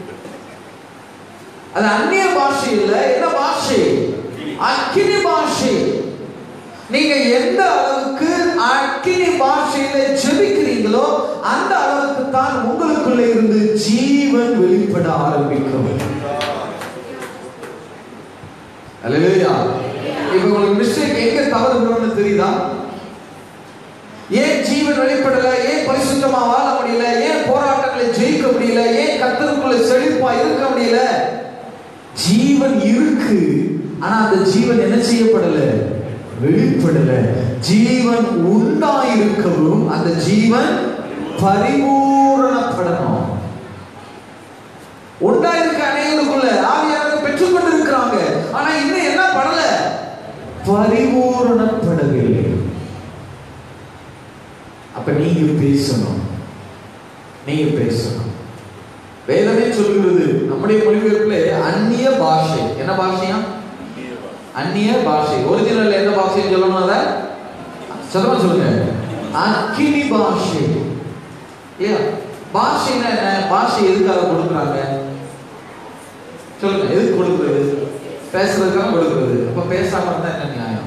அது அந்நிய பாஷை இல்ல, என்ன பாஷை? அக்கினி பாஷை. நீங்க எந்த அளவுக்கு அக்கினி பாஷையில ஜெபிக்கிறீங்களோ அந்த அளவுக்கு தான் உங்களுக்குள்ள இருந்து ஜீவன் வெளிப்பட ஆரம்பிக்கும். அல்லேலூயா. இப்ப உங்களுக்கு மிஸ்டேக் எங்க தவறுகிறோம்னு தெரியுதா? ஏன் ஜீவன் வெளிப்படல? ஏன் பரிசுத்தமா வாழ முடியல? ஏன் போராட்டங்களை ஜெயிக்க முடியல? ஏன் கர்த்தருக்குள்ள செழிப்பா இருக்க முடியல? ஜீவன் இருக்கு, ஆனா அந்த ஜீவன் என்ன செய்யப்படல? வெளிப்படல. ஜீவன் உண்டாயிருக்கவும் அந்த ஜீவன் பரிபூரணப்படணும். உண்டாயிருக்க அநேகருக்குள்ள ஆவியானவர் பெற்றுக் கொண்டிருக்கிறாங்க, ஆனா இன்னும் என்ன படல? பரிபூரணப்படவில்லை. அப்ப நீங்க பேசணும், நீங்க பேசணும். வேதமே சொல்கிறது, நம்முடைய மொழிபெயர்ப்புல அந்நிய பாஷை. என்ன பாஷையா? அந்நிய பாஷை. ஒரிஜினல் என்ன பாஷைன்னு சொல்லணும்? அத சொல்லுங்க சொல்லுங்க. அக்கினி பாஷை. இல்லையா? பாஷைன்னா என்ன? பாஷை எதுக்காக கொடுக்குறாங்க சொல்லுங்க? எதுக்கு கொடுக்குறது? பேசுறதுக்காக கொடுக்குறது. அப்ப பேசாம இருந்தா என்ன நியாயம்?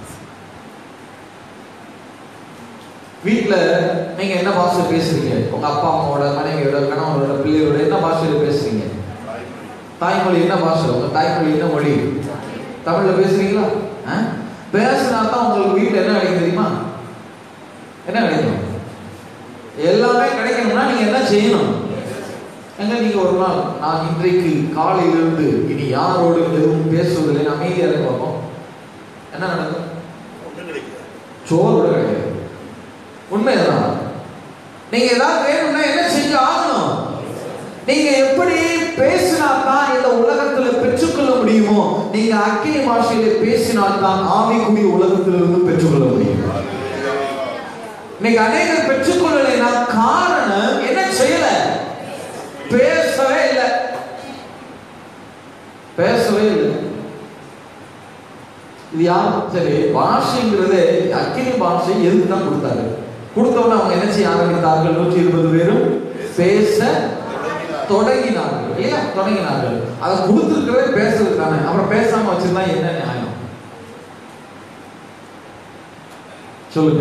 வீட்டுல நீங்க என்ன பாஷை பேசுறீங்க? உங்க அப்பா அம்மாவோட, மனைவியோட, கணவனோட, பிள்ளையோட என்ன பாஷையில பேசுறீங்க? தாய்மொழி என்ன பாஷை? உங்க தாய்மொழி என்ன மொழி? தமிழ்ல பேசுறீங்களா? பேசினா தான் உங்களுக்கு வீட்டுல என்ன கிடைக்கும் தெரியுமா? என்ன கிடைக்கும்? எல்லாமே கிடைக்கணும்னா நீங்க என்ன செய்யணும்? எங்க நீங்க ஒரு நாள் நான் இன்றைக்கு காலையிலிருந்து இனி யாரோடு எதுவும் பேசுவதில்லை, அமைதியா இருக்க பார்ப்போம், என்ன நடக்கும்? சோறு கூட கிடையாது. உண்மைதான். நீங்க ஏதாவது வேணும்னா என்ன செஞ்சு ஆகணும்? நீங்க எப்படி பேசினால்தான் இந்த உலகத்துல பெற்றுக்கொள்ள முடியுமோ, நீங்க அக்கினி பாஷையில பேசினால்தான் ஆவிக்குரிய உலகத்திலிருந்து பெற்றுக்கொள்ள முடியும். இன்னைக்கு அநேகர் பெற்றுக்கொள்ளலைன்னா காரணம் என்ன செய்யல? பேசவே இல்லை, பேசவே இல்லை. இது யாரும் சரி பாஷைங்கிறது அக்கினி பாஷை எதுக்கு தான் கொடுத்தாரு? கொடுத்தவன அவங்க என்ன செய்ய ஆரம்பித்தார்கள்? நூற்றி இருபது பேரும் பேச தொடங்கினார்கள். இல்லையா? தொடங்கினார்கள். அதை கொடுத்துருக்கவே பேசுறதுக்கான. அப்புறம் பேசாம வச்சிருந்தா என்ன நியாயம் சொல்லுங்க?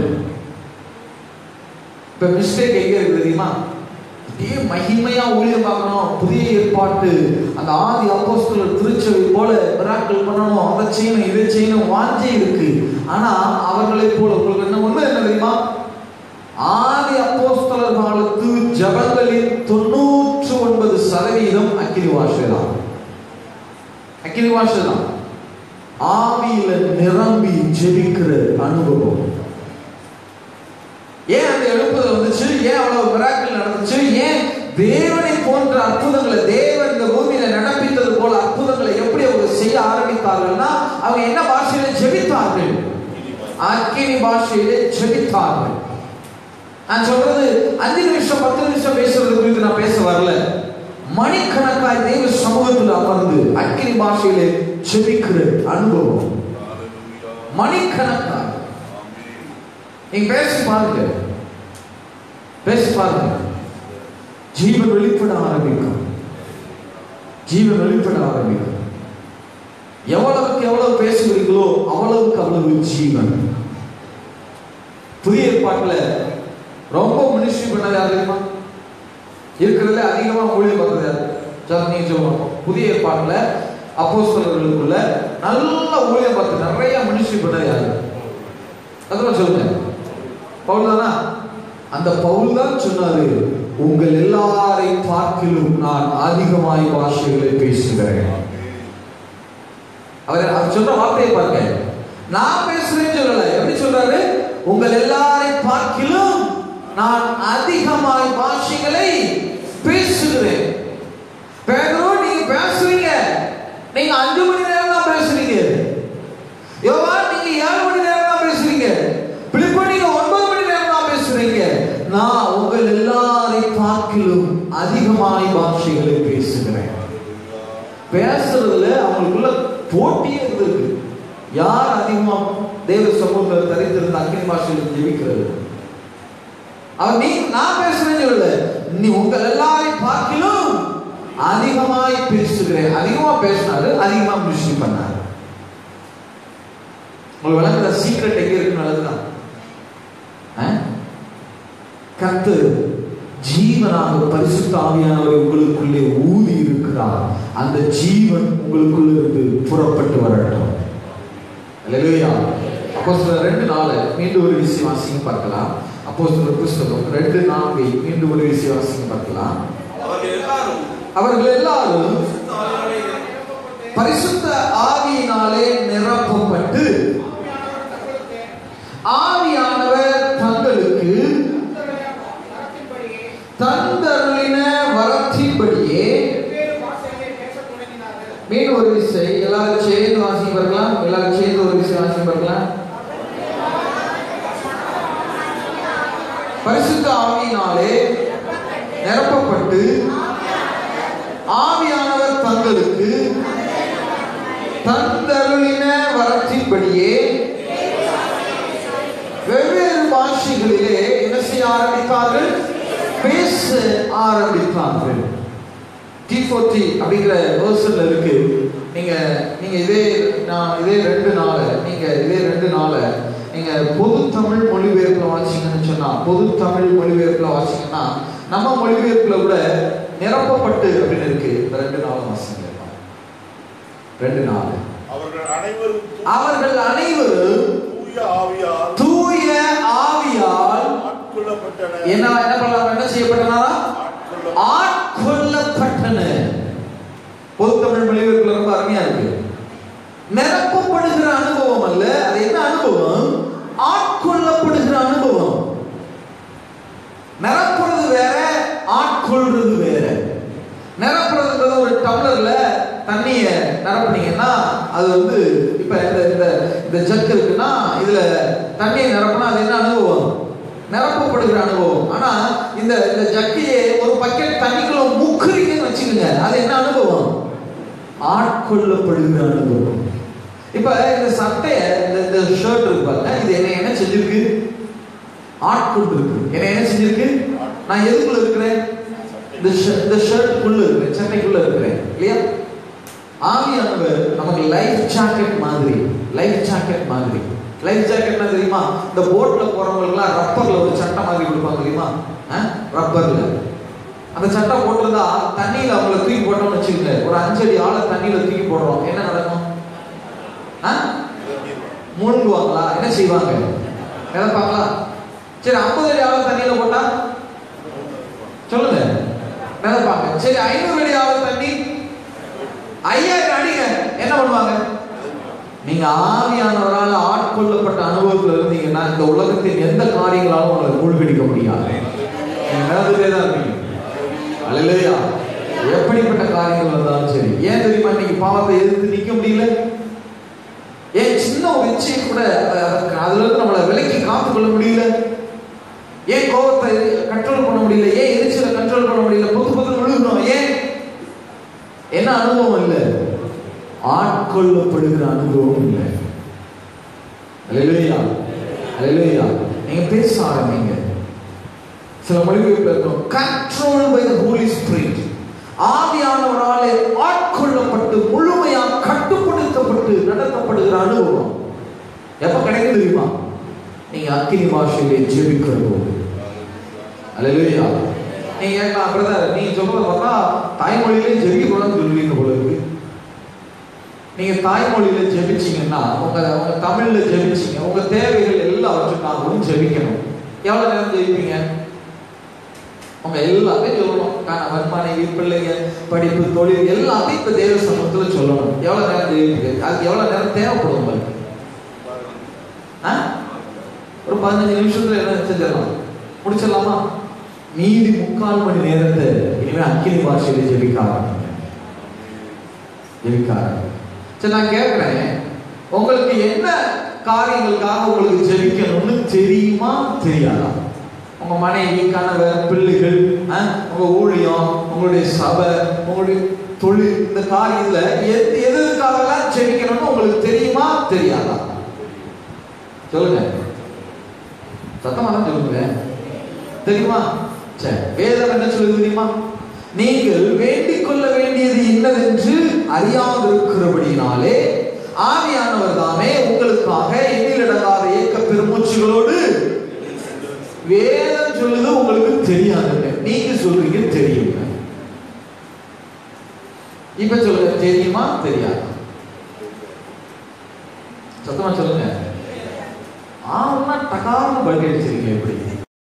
இப்ப மிஸ்டேக் எங்க இருக்கு தெரியுமா? இதே மகிமையா ஊழியம் பார்க்கணும், புதிய ஏற்பாட்டு அந்த ஆதி அப்போஸ்தலர் திருச்சபை போல மிராக்கிள் பண்ணணும், அதை செய்யணும், இதை செய்யணும், வாஞ்சை இருக்கு. ஆனா அவர்களை போல உங்களுக்கு என்ன உண்மை என்ன தெரியுமா? ஆதி அப்போஸ்தலர் காலத்து ஜபங்களின் தொண்ணூற்று ஒன்பது சதவீதம் அக்கினி வாசை தான். அக்கினி வாசை தான். ஆவியில நிரம்பி ஜெபிக்கிற அனுபவம். ஏன் அந்த எழுப்புதல் வந்துச்சு? ஏன் அவ்வளவு மிராக்கிள் நடந்துச்சு? ஏன் தேவனை போன்ற அற்புதங்களை தேவன் இந்த பூமியில நடப்பித்தது போல அற்புதங்களை எப்படி அவங்க செய்ய ஆரம்பித்தார்கள்னா, அவங்க என்ன பாஷையில ஜெபித்தார்கள்? அக்கினி பாஷையிலே ஜெபித்தார்கள். நான் சொல்றது அஞ்சு நிமிஷம் பத்து நிமிஷம் பேசுறது குறித்து நான் பேச வரல. மணிக்கணக்காய் தேவ சமூகத்தில் அமர்ந்து அக்கினி பாஷையிலே ஜெபிக்கிற அனுபவம். மணிக்கணக்காய் நீங்க பேசி பாருங்க, பேசி பாருங்க. ஜீவன் வெளிப்பட ஆரம்பிக்கும். ஜீவன் வெளிப்பட ஆரம்பிக்கும். எவ்வளவுக்கு எவ்வளவு பேசுகிறீங்களோ அவ்வளவுக்கு அவ்வளவு ஜீவன். புதிய ஏற்பாட்டுல ரொம்ப மினிஸ்ட்ரி பண்ணது யாரு தெரியுமா? இருக்கிறதுல அதிகமா ஊழியம் பார்த்தது யாரு? நீங்க சொல்லுவாங்க. புதிய ஏற்பாட்டுல அப்போஸ்தலர்களுக்குள்ள நல்ல ஊழியம் பார்த்து நிறைய மினிஸ்ட்ரி பண்ணது யாரு? அதெல்லாம் சொல்லுங்க. பவுல் தானா? அந்த பவுல் தான் சொன்னாரு, உங்கள் எல்லாரை பார்க்கிலும் நான் அதிகமாய் பாஷைகளை பேசுகிறேன். அவர் அவர் சொன்ன வார்த்தையை பாருங்க. நான் பேசுறேன்னு சொல்லல. எப்படி சொல்றாரு? உங்கள் எல்லாரை பார்க்கிலும் நான் அதிகமாய் பாஷைகளை பேசுகிறேன். பேதுரு, நீங்க பேசுறீங்க, நீங்க அஞ்சு மணி நேரம் தான் பேசுறீங்க. யோவான், நீங்க ஏழு மணி நேரம் தான் பேசுறீங்க. பிலிப்பு, நீங்க ஒன்பது மணி நேரம் தான் பேசுறீங்க. நான் உங்கள் எல்லாரை பார்க்கிலும் அதிகமாய் பாஷைகளை பேசுகிறேன். பேசுறதுல அவங்களுக்குள்ள போட்டியே இருந்திருக்கு. யார் அதிகமா தேவ சமூகத்தில் தரித்திருந்த அக்கினி பாஷையில் ஜெபிக்கிறது? அவர் நீ நான் பேசுறேன்னு சொல்லல, நீ உங்கள் எல்லாரை பார்க்கிலும் அதிகமாய் பேசுகிறேன். அதிகமா பேசினாரு, அதிகமா மினிஸ்ட்ரி பண்ணாரு. உங்களுக்கு விளங்குற சீக்ரெட் எங்க இருக்கு? நல்லதுதான். கர்த்தர் ஜீவனாக பரிசுத்த ஆவியானவரை உங்களுக்குள்ளே ஊதி இருக்கிறார். அந்த ஜீவன் உங்களுக்குள்ள இருந்து புறப்பட்டு வரட்டும். அல்லேலூயா. அப்போஸ்தலர் ரெண்டு நாலு மீண்டும் ஒரு விஷயம் வாசிங்க பார்க்கலாம். அப்போஸ்தலர் புத்தகம் ரெண்டு நான்கை மீண்டும் ஒரு விஷயம் வாசிங்க பார்க்கலாம். அவர்கள் எல்லாரும் பரிசுத்த ஆவியினாலே நிரப்பப்பட்டு ஆவியானவர் தங்களுக்கு தந்தருளின வரத்தின்படியே மீண்டும் ஒரு விஷயம் எல்லாரும் சேர்ந்து வாசிக்க பார்க்கலாம். எல்லாரும் சேர்ந்து ஒரு விஷயம் வாசிக்க பார்க்கலாம். பரிசுத்த ஆவியினாலே நிரப்பப்பட்டு ஆவியானவர் தங்களுக்கு தந்தருளின வரத்தின்படியே வெவ்வேறு பாஷைகளிலே என்ன செய்ய ஆரம்பித்தார்கள்? பேச ஆரம்பித்தார்கள். டி ஃபோர்ட்டி அப்படிங்கிற வேர்ஷன்ல இருக்கு. நீங்க நீங்க இதே நான் இதே ரெண்டு நாள் நீங்க இதே ரெண்டு நாள் நீங்க பொது தமிழ் மொழிபெயர்ப்புல வாசிங்கன்னு சொன்னா, பொது தமிழ் மொழிபெயர்ப்புல வாசிங்கன்னா நம்ம மொழிபெயர்ப்புல கூட நிரப்பப்பட்டு அப்படின்னு இருக்கு. இந்த ரெண்டு நாள் வாசிங்க. ரெண்டு நாள்
அவர்கள் அனைவரும்
அவர்கள் அனைவரும் தூய ஆவியால் தூய ஆவியால் ஆட்கொள்ளப்பட்டனர். என்ன என்ன பண்ணலாம்? என்ன செய்யப்பட்டனாரா? ஆட்கொள்ளப்பட்டனர். பொது தமிழ் மொழிபெயர்ப்புல ரொம்ப அருமையா இருக்கு. நிரப்பப்படுகிற அனுபவம் அல்ல, அது என்ன அனுபவம்? ஆட்கொள்ளப்படுகிற அனுபவம். நிரப்புறது வேற, ஆட்கொள்றது வேற. நிரப்புறதுன்றது ஒரு டம்ளர்ல தண்ணிய நிரப்புனீங்கன்னா அது வந்து இப்ப இந்த இந்த ஜக் இருக்குன்னா இதுல தண்ணியை நிரப்புனா அது என்ன அனுபவம்? நிரப்பப்படுகிற அனுபவம். ஆனா இந்த இந்த ஜக்கையே ஒரு பக்கெட் தண்ணிக்குள்ள முக்குறீங்கன்னு வச்சுக்கோங்க, அது என்ன அனுபவம்? ஆட்கொள்ளப்படுகிற அனுபவம். இப்ப இந்த சட்டைய இந்த ஷர்ட் இருக்கு பாருங்க, இது என்ன என்ன செஞ்சிருக்கு? ஆட்கொண்டு இருக்கு. என்ன என்ன செஞ்சிருக்கு? நான் எதுக்குள்ள இருக்கிறேன்? இந்த ஷர்ட்டுக்குள்ள இருக்கிறேன், சட்டைக்குள்ள இருக்கிறேன் இல்லையா? ஆவியானவர் நமக்கு லைஃப் ஜாக்கெட் மாதிரி, லைஃப் ஜாக்கெட் மாதிரி. லைஃப் ஜாக்கெட்னா தெரியுமா? இந்த போட்ல போறவங்களுக்குலாம் ரப்பர்ல ஒரு சட்டை மாதிரி கொடுப்பாங்க தெரியுமா? ரப்பர்ல அந்த சட்டை போட்டிருந்தா தண்ணியில அவங்கள தூக்கி போட்டோம்னு வச்சுக்கோங்க, ஒரு அஞ்சடி ஆளை தண்ணியில தூக்கி போடுறோம், என்ன நடக்கும்? மூழ்குவாங்களா? என்ன செய்வாங்க? மிதப்பாங்களா? சரி, ஐம்பது அடி ஆளை தண்ணியில போட்டா சொல்லுங்க, நினைப்பாங்க. சரி, ஐநூறு அடி ஆழ தண்ணி ஐயாயிரம் அடிங்க, என்ன பண்ணுவாங்க? நீங்க ஆவியானவரால் ஆட்கொள்ளப்பட்ட அனுபவத்தில் இருந்தீங்கன்னா இந்த உலகத்தின் எந்த காரியங்களாலும் உங்களை மூழ்கடிக்க முடியாது. நடந்துட்டே தான் இருப்பீங்க. அல்லேலூயா. எப்படிப்பட்ட காரியங்கள் வந்தாலும் சரி. ஏன் தெரியுமா இன்னைக்கு பாவத்தை எதிர்த்து நிற்க முடியல? ஏன் சின்ன ஒரு இச்சையை கூட அதுல இருந்து நம்மளை விலக்கி காத்துக்கொள்ள முடியல? ஏன் கோபத்தை கண்ட்ரோல் பண்ண முடியல? ஏன் எரிச்சலை கண்ட்ரோல் பண்ண முடியல? புது புது விழுகணும். ஏன்? என்ன அனுபவம் இல்லை? ஆட்கொள்ளப்படுகிற அனுபவம் இல்லை. அல்லேலூயா, அல்லேலூயா. நீங்க பேச ஆரம்பிங்க. சில மொழிபெயர்ப்பு இருக்கும், control by the holy spirit. ஆவியானவராலே ஆட்கொள்ளப்பட்டு முழுமையாக கட்டுப்படுத்தப்பட்டு நடத்தப்படுகிற அனுபவம் எப்ப கிடைக்கும் தெரியுமா? நீங்க அக்கினி பாஷையிலே ஜெபிக்கிற போது. அல்லேலூயா. நீங்க கேட்கலாம், பிரதர் நீங்க சொல்றது பார்த்தா தாய்மொழியிலே ஜெபிக்கணும்னு சொல்லுவீங்க போல இருக்கு. நீங்க தாய்மொழியில ஜெபிச்சீங்கன்னா, உங்க உங்க தமிழ்ல ஜெபிச்சீங்க, உங்க தேவைகள் எல்லாவற்றுக்காகவும் ஜெபிக்கணும். எவ்வளவு நேரம் ஜெபிப்பீங்க? உங்க எல்லாத்தையும் சொல்லணும். கணவன், மனைவி, பிள்ளைங்க, படிப்பு, தொழில் எல்லாத்தையும் இப்ப தேவ சமூகத்துல சொல்லணும். எவ்வளவு நேரம் ஜெபிப்பீங்க? அதுக்கு எவ்வளவு நேரம் தேவைப்படும் உங்களுக்கு? ஒரு பதினஞ்சு நிமிஷத்துல என்ன செஞ்சிடலாம், முடிச்சிடலாமா? மீதி முக்கால் மணி நேரத்தை இனிமே அக்கினி பாஷையில ஜெபிக்க ஆரம்பிங்க. ஜெபிக்க ஆரம்பிங்க. சரி, நான் கேட்கிறேன், உங்களுக்கு என்ன காரியங்களுக்காக உங்களுக்கு ஜெபிக்கணும்னு தெரியுமா தெரியாதா? உங்க மனைவி, கணவர், பிள்ளைகள், உங்க ஊழியம், உங்களுடைய சபை, உங்களுடைய தொழில், இந்த காரியத்துல எது எதுக்காகலாம் ஜெபிக்கணும்னு உங்களுக்கு தெரியுமா தெரியாதா? சொல்லுங்க, சத்தமா தான் சொல்லுங்க. தெரியுமா? சரி, வேதம் என்ன சொல்லுது தெரியுமா? நீங்கள் வேண்டிக் கொள்ள வேண்டியது இன்னதென்று அறியாதிருக்கிறபடியினாலே ஆவியானவர் தாமே உங்களுக்காக எண்ணிலடங்காத ஏக்க பெருமூச்சுகளோடு. வேதம் சொல்லுது உங்களுக்கு தெரியாதுங்க, நீங்க சொல்றீங்க தெரியுங்க. இப்ப சொல்லுங்க, தெரியுமா தெரியாது? சத்தமா சொல்லுங்க. ஆனா டகார்னு பல்கி அடிச்சிருக்கீங்க. எப்படி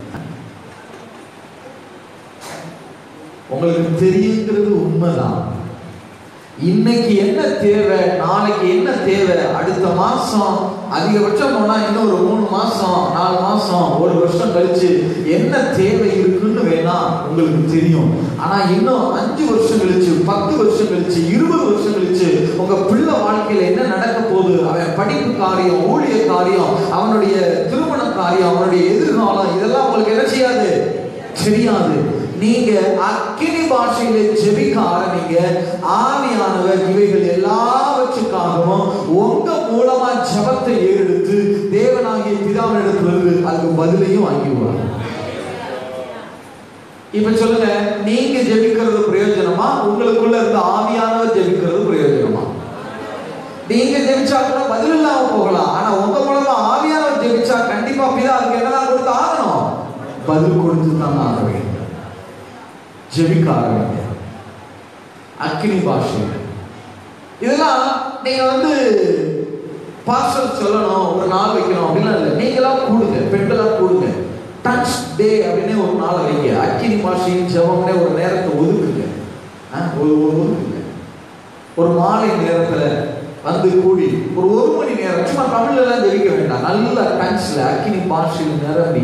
உங்களுக்கு தெரியுங்கிறது உண்மைதான். இன்னைக்கு என்ன தேவை, நாளைக்கு என்ன தேவை, அடுத்த மாசம் அதிகபட்சம் போனா இன்னும் ஒரு மூணு மாசம், நாலு மாசம், ஒரு வருஷம் கழிச்சு என்ன தேவை இருக்குன்னு வேணா உங்களுக்கு தெரியும். ஆனா இன்னும் அஞ்சு வருஷம் கழிச்சு, பத்து வருஷம் கழிச்சு, இருபது வருஷம் கழிச்சு உங்க பிள்ளை வாழ்க்கையில என்ன நடக்க போகுது, அவன் படிப்பு காரியம், ஊழிய காரியம், அவனுடைய திருமண காரியம், அவனுடைய எதிர்காலம், இதெல்லாம் உங்களுக்கு என்ன செய்யாது, தெரியாது. நீங்க அக்கினி பாஷையில ஜெபிக்க ஆரம்பிங்க. ஆவியானவர் இவைகள் எல்லாவற்றுக்காகவும் உங்க மூலமா ஜெபத்தை ஏறெடுத்து தேவனாகிய பிதாவினிடத்திலிருந்து அதுக்கு பதிலையும் வாங்கிடுவார். இப்ப சொல்லுங்க, நீங்க ஜெபிக்கிறது பிரயோஜனமா, உங்களுக்குள்ள இருந்த ஆவியானவர் ஜெபிக்கிறது பிரயோஜனமா? நீங்க ஜெபிச்சா கூட பதில் இல்லாம போகலாம். ஆனா உங்க மூலமா ஆவியானவர் ஜெபிச்சா கண்டிப்பா பிதா அதுக்கு என்னதான் கொடுத்து ஆகணும், பதில் கொடுத்து தான் ஆக வேண்டும். ஜெபிக்க ஆரம்பிங்க அக்கினி பாஷை. இதெல்லாம் நீங்க வந்து பாஸ்டர் சொல்லணும், ஒரு நாள் வைக்கணும் அப்படின்னா இல்லை. நீங்களா கூடுங்க, பெண்களா கூடுங்க. டச் டே அப்படின்னு ஒரு நாள் வைங்க. அக்கினி பாஷையின் ஜெபம்னே ஒரு நேரத்தை ஒதுக்குங்க. ஒரு ஒதுக்குங்க. ஒரு மாலை நேரத்துல வந்து கூடி ஒரு ஒரு மணி நேரம் சும்மா தமிழ்ல எல்லாம் ஜெபிக்க வேண்டாம். நல்ல டச்ல அக்கினி பாஷையில் நிரம்பி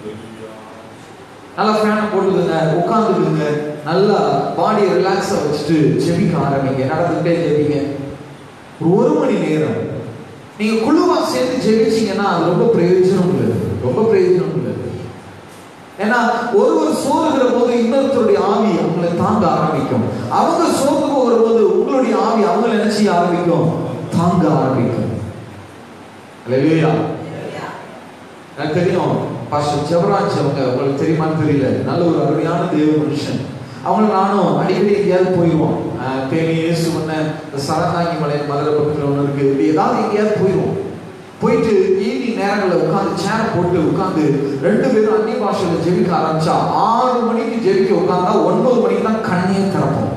நல்லா ஃபேனை போட்டுக்குங்க, உட்காந்துக்குங்க, நல்லா பாடியை ரிலாக்ஸா வச்சுட்டு ஜெபிக்க ஆரம்பிங்க. நடந்துகிட்டே ஜெபிங்க. ஒரு ஒரு மணி நேரம் நீங்க குழுவா சேர்ந்து ஜெபிச்சீங்கன்னா அது ரொம்ப பிரயோஜனம் உள்ளது, ரொம்ப பிரயோஜனம் உள்ளது. ஏன்னா ஒருவர் சோறுகிற போது இன்னொருத்தருடைய ஆவி அவங்களை தாங்க ஆரம்பிக்கும். அவங்க சோர்ந்து போகிற போது உங்களுடைய ஆவி அவங்களை என்ன செய்ய ஆரம்பிக்கும், தாங்க ஆரம்பிக்கும். அல்லேலூயா. எனக்கு தெரியும் பாஸ்டர் ஜெபராஜ், அவங்க உங்களுக்கு தெரியுமான்னு தெரியல, நல்ல ஒரு அருமையான தேவ மனுஷன். அவங்கள நானும் அடிக்கடி எங்கேயாவது போயிடுவோம். தேனி இயேசு பண்ண சரதாங்கி மலை மதுரை பக்கத்தில் ஒன்று இருக்கு, இப்படி ஏதாவது எங்கேயாவது போயிடுவோம். போயிட்டு ஈவினிங் நேரங்களில் உட்காந்து சேரை போட்டு உட்காந்து ரெண்டு பேரும் அந்நிய பாஷையில் ஜெபிக்க ஆரம்பிச்சா ஆறு மணிக்கு ஜெபிக்க உட்காந்தா ஒன்பது மணிக்கு தான் கண்ணியே திறப்போம்.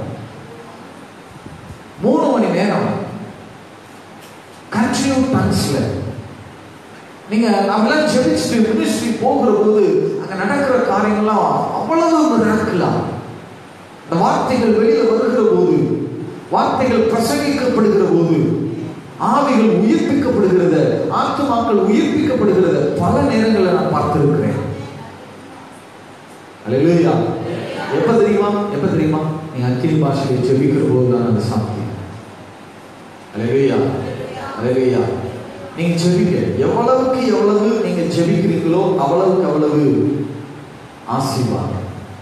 மூணு மணி நேரம் கண்ட்ரியூ டங்ஸ்ல நீங்க நம்மளாம் ஜெபிச்சுட்டு மினிஸ்ட்ரி போகிற போது அங்க நடக்கிற காரியங்கள்லாம் அவ்வளவு மிராக்கிளா அந்த வார்த்தைகள் வெளியில வருகிற போது, வார்த்தைகள் பிரசங்கிக்கப்படுகிற போது ஆவிகள் உயிர்ப்பிக்கப்படுகிறத, ஆத்துமாக்கள் உயிர்ப்பிக்கப்படுகிறத பல நேரங்களில் நான் பார்த்திருக்கிறேன். அல்லேலூயா. எப்ப தெரியுமா? எப்ப தெரியுமா? நீங்க அக்கினி பாஷையை ஜெபிக்கிற போது தான் அது சாத்தியம். அல்லேலூயா, அல்லேலூயா. நீங்க ஜெபிக்க எவ்வளவுக்கு எவ்வளவு நீங்க ஜெபிக்கிறீங்களோ அவ்வளவுக்கு அவ்வளவு ஆசீர்வாதம்.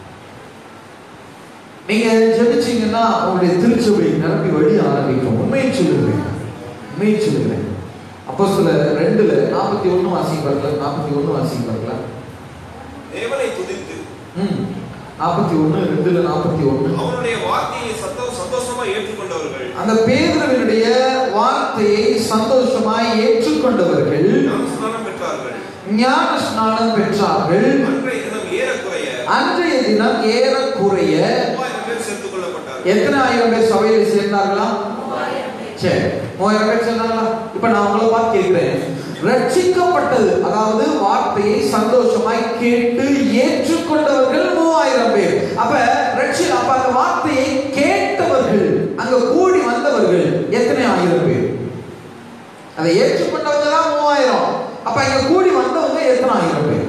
நீங்க ஜெபிச்சீங்கன்னா உங்களுடைய திருச்சபை நிரம்பி வழி ஆரம்பிக்கும். உண்மையை சொல்லுகிறேன், உண்மையை சொல்லுகிறேன். அப்போ சில ரெண்டுல நாற்பத்தி ஒண்ணு வாசிப்பார்கள், நாற்பத்தி ஒண்ணு வாசிப்பார்கள்.
தேவனை துதித்து
ம் நாற்பத்தி ஒண்ணு ரெண்டுல நாற்பத்தி ஒண்ணு
அவருடைய வார்த்தையை சந்தோஷமா ஏற்றுக்கொண்டவர்கள், அந்த
பேதுருவினுடைய வார்த்தையை சந்தோஷமாய் ஏற்றுக்கொண்டவர்கள்
ஞான ஸ்நானம் பெற்றார்கள்.
ஞான ஸ்நானம் பெற்றார்கள்.
அன்றைய தினம் ஏறக்குறைய
அன்றைய தினம் ஏறக்குறைய
மூவாயிரம் பேர் சேர்த்துக் கொள்ளப்பட்டார்கள்.
எத்தனை ஆயிரம் பேர் சபையில் சேர்ந்தார்களா? சரி, மூவாயிரம் பேர் சேர்ந்தாங்களா? இப்ப நான் உங்களை பார்த்து கேட்கிறேன், ரட்சிக்கப்பட்டது, அதாவது வார்த்தையை சந்தோஷமாய் கேட்டு ஏற்றுக்கொண்டவர்கள் மூவாயிரம் பேர். அப்ப ரட்சி அப்ப அந்த வார்த்தையை கேட்டவர்கள், அங்க கூடி வந்தவர்கள் எத்தனை ஆயிரம் பேர்? அதை ஏற்றுக்கொண்டவங்க தான் மூவாயிரம். அப்ப இங்க கூடி வந்தவங்க எத்தனை ஆயிரம் பேர்?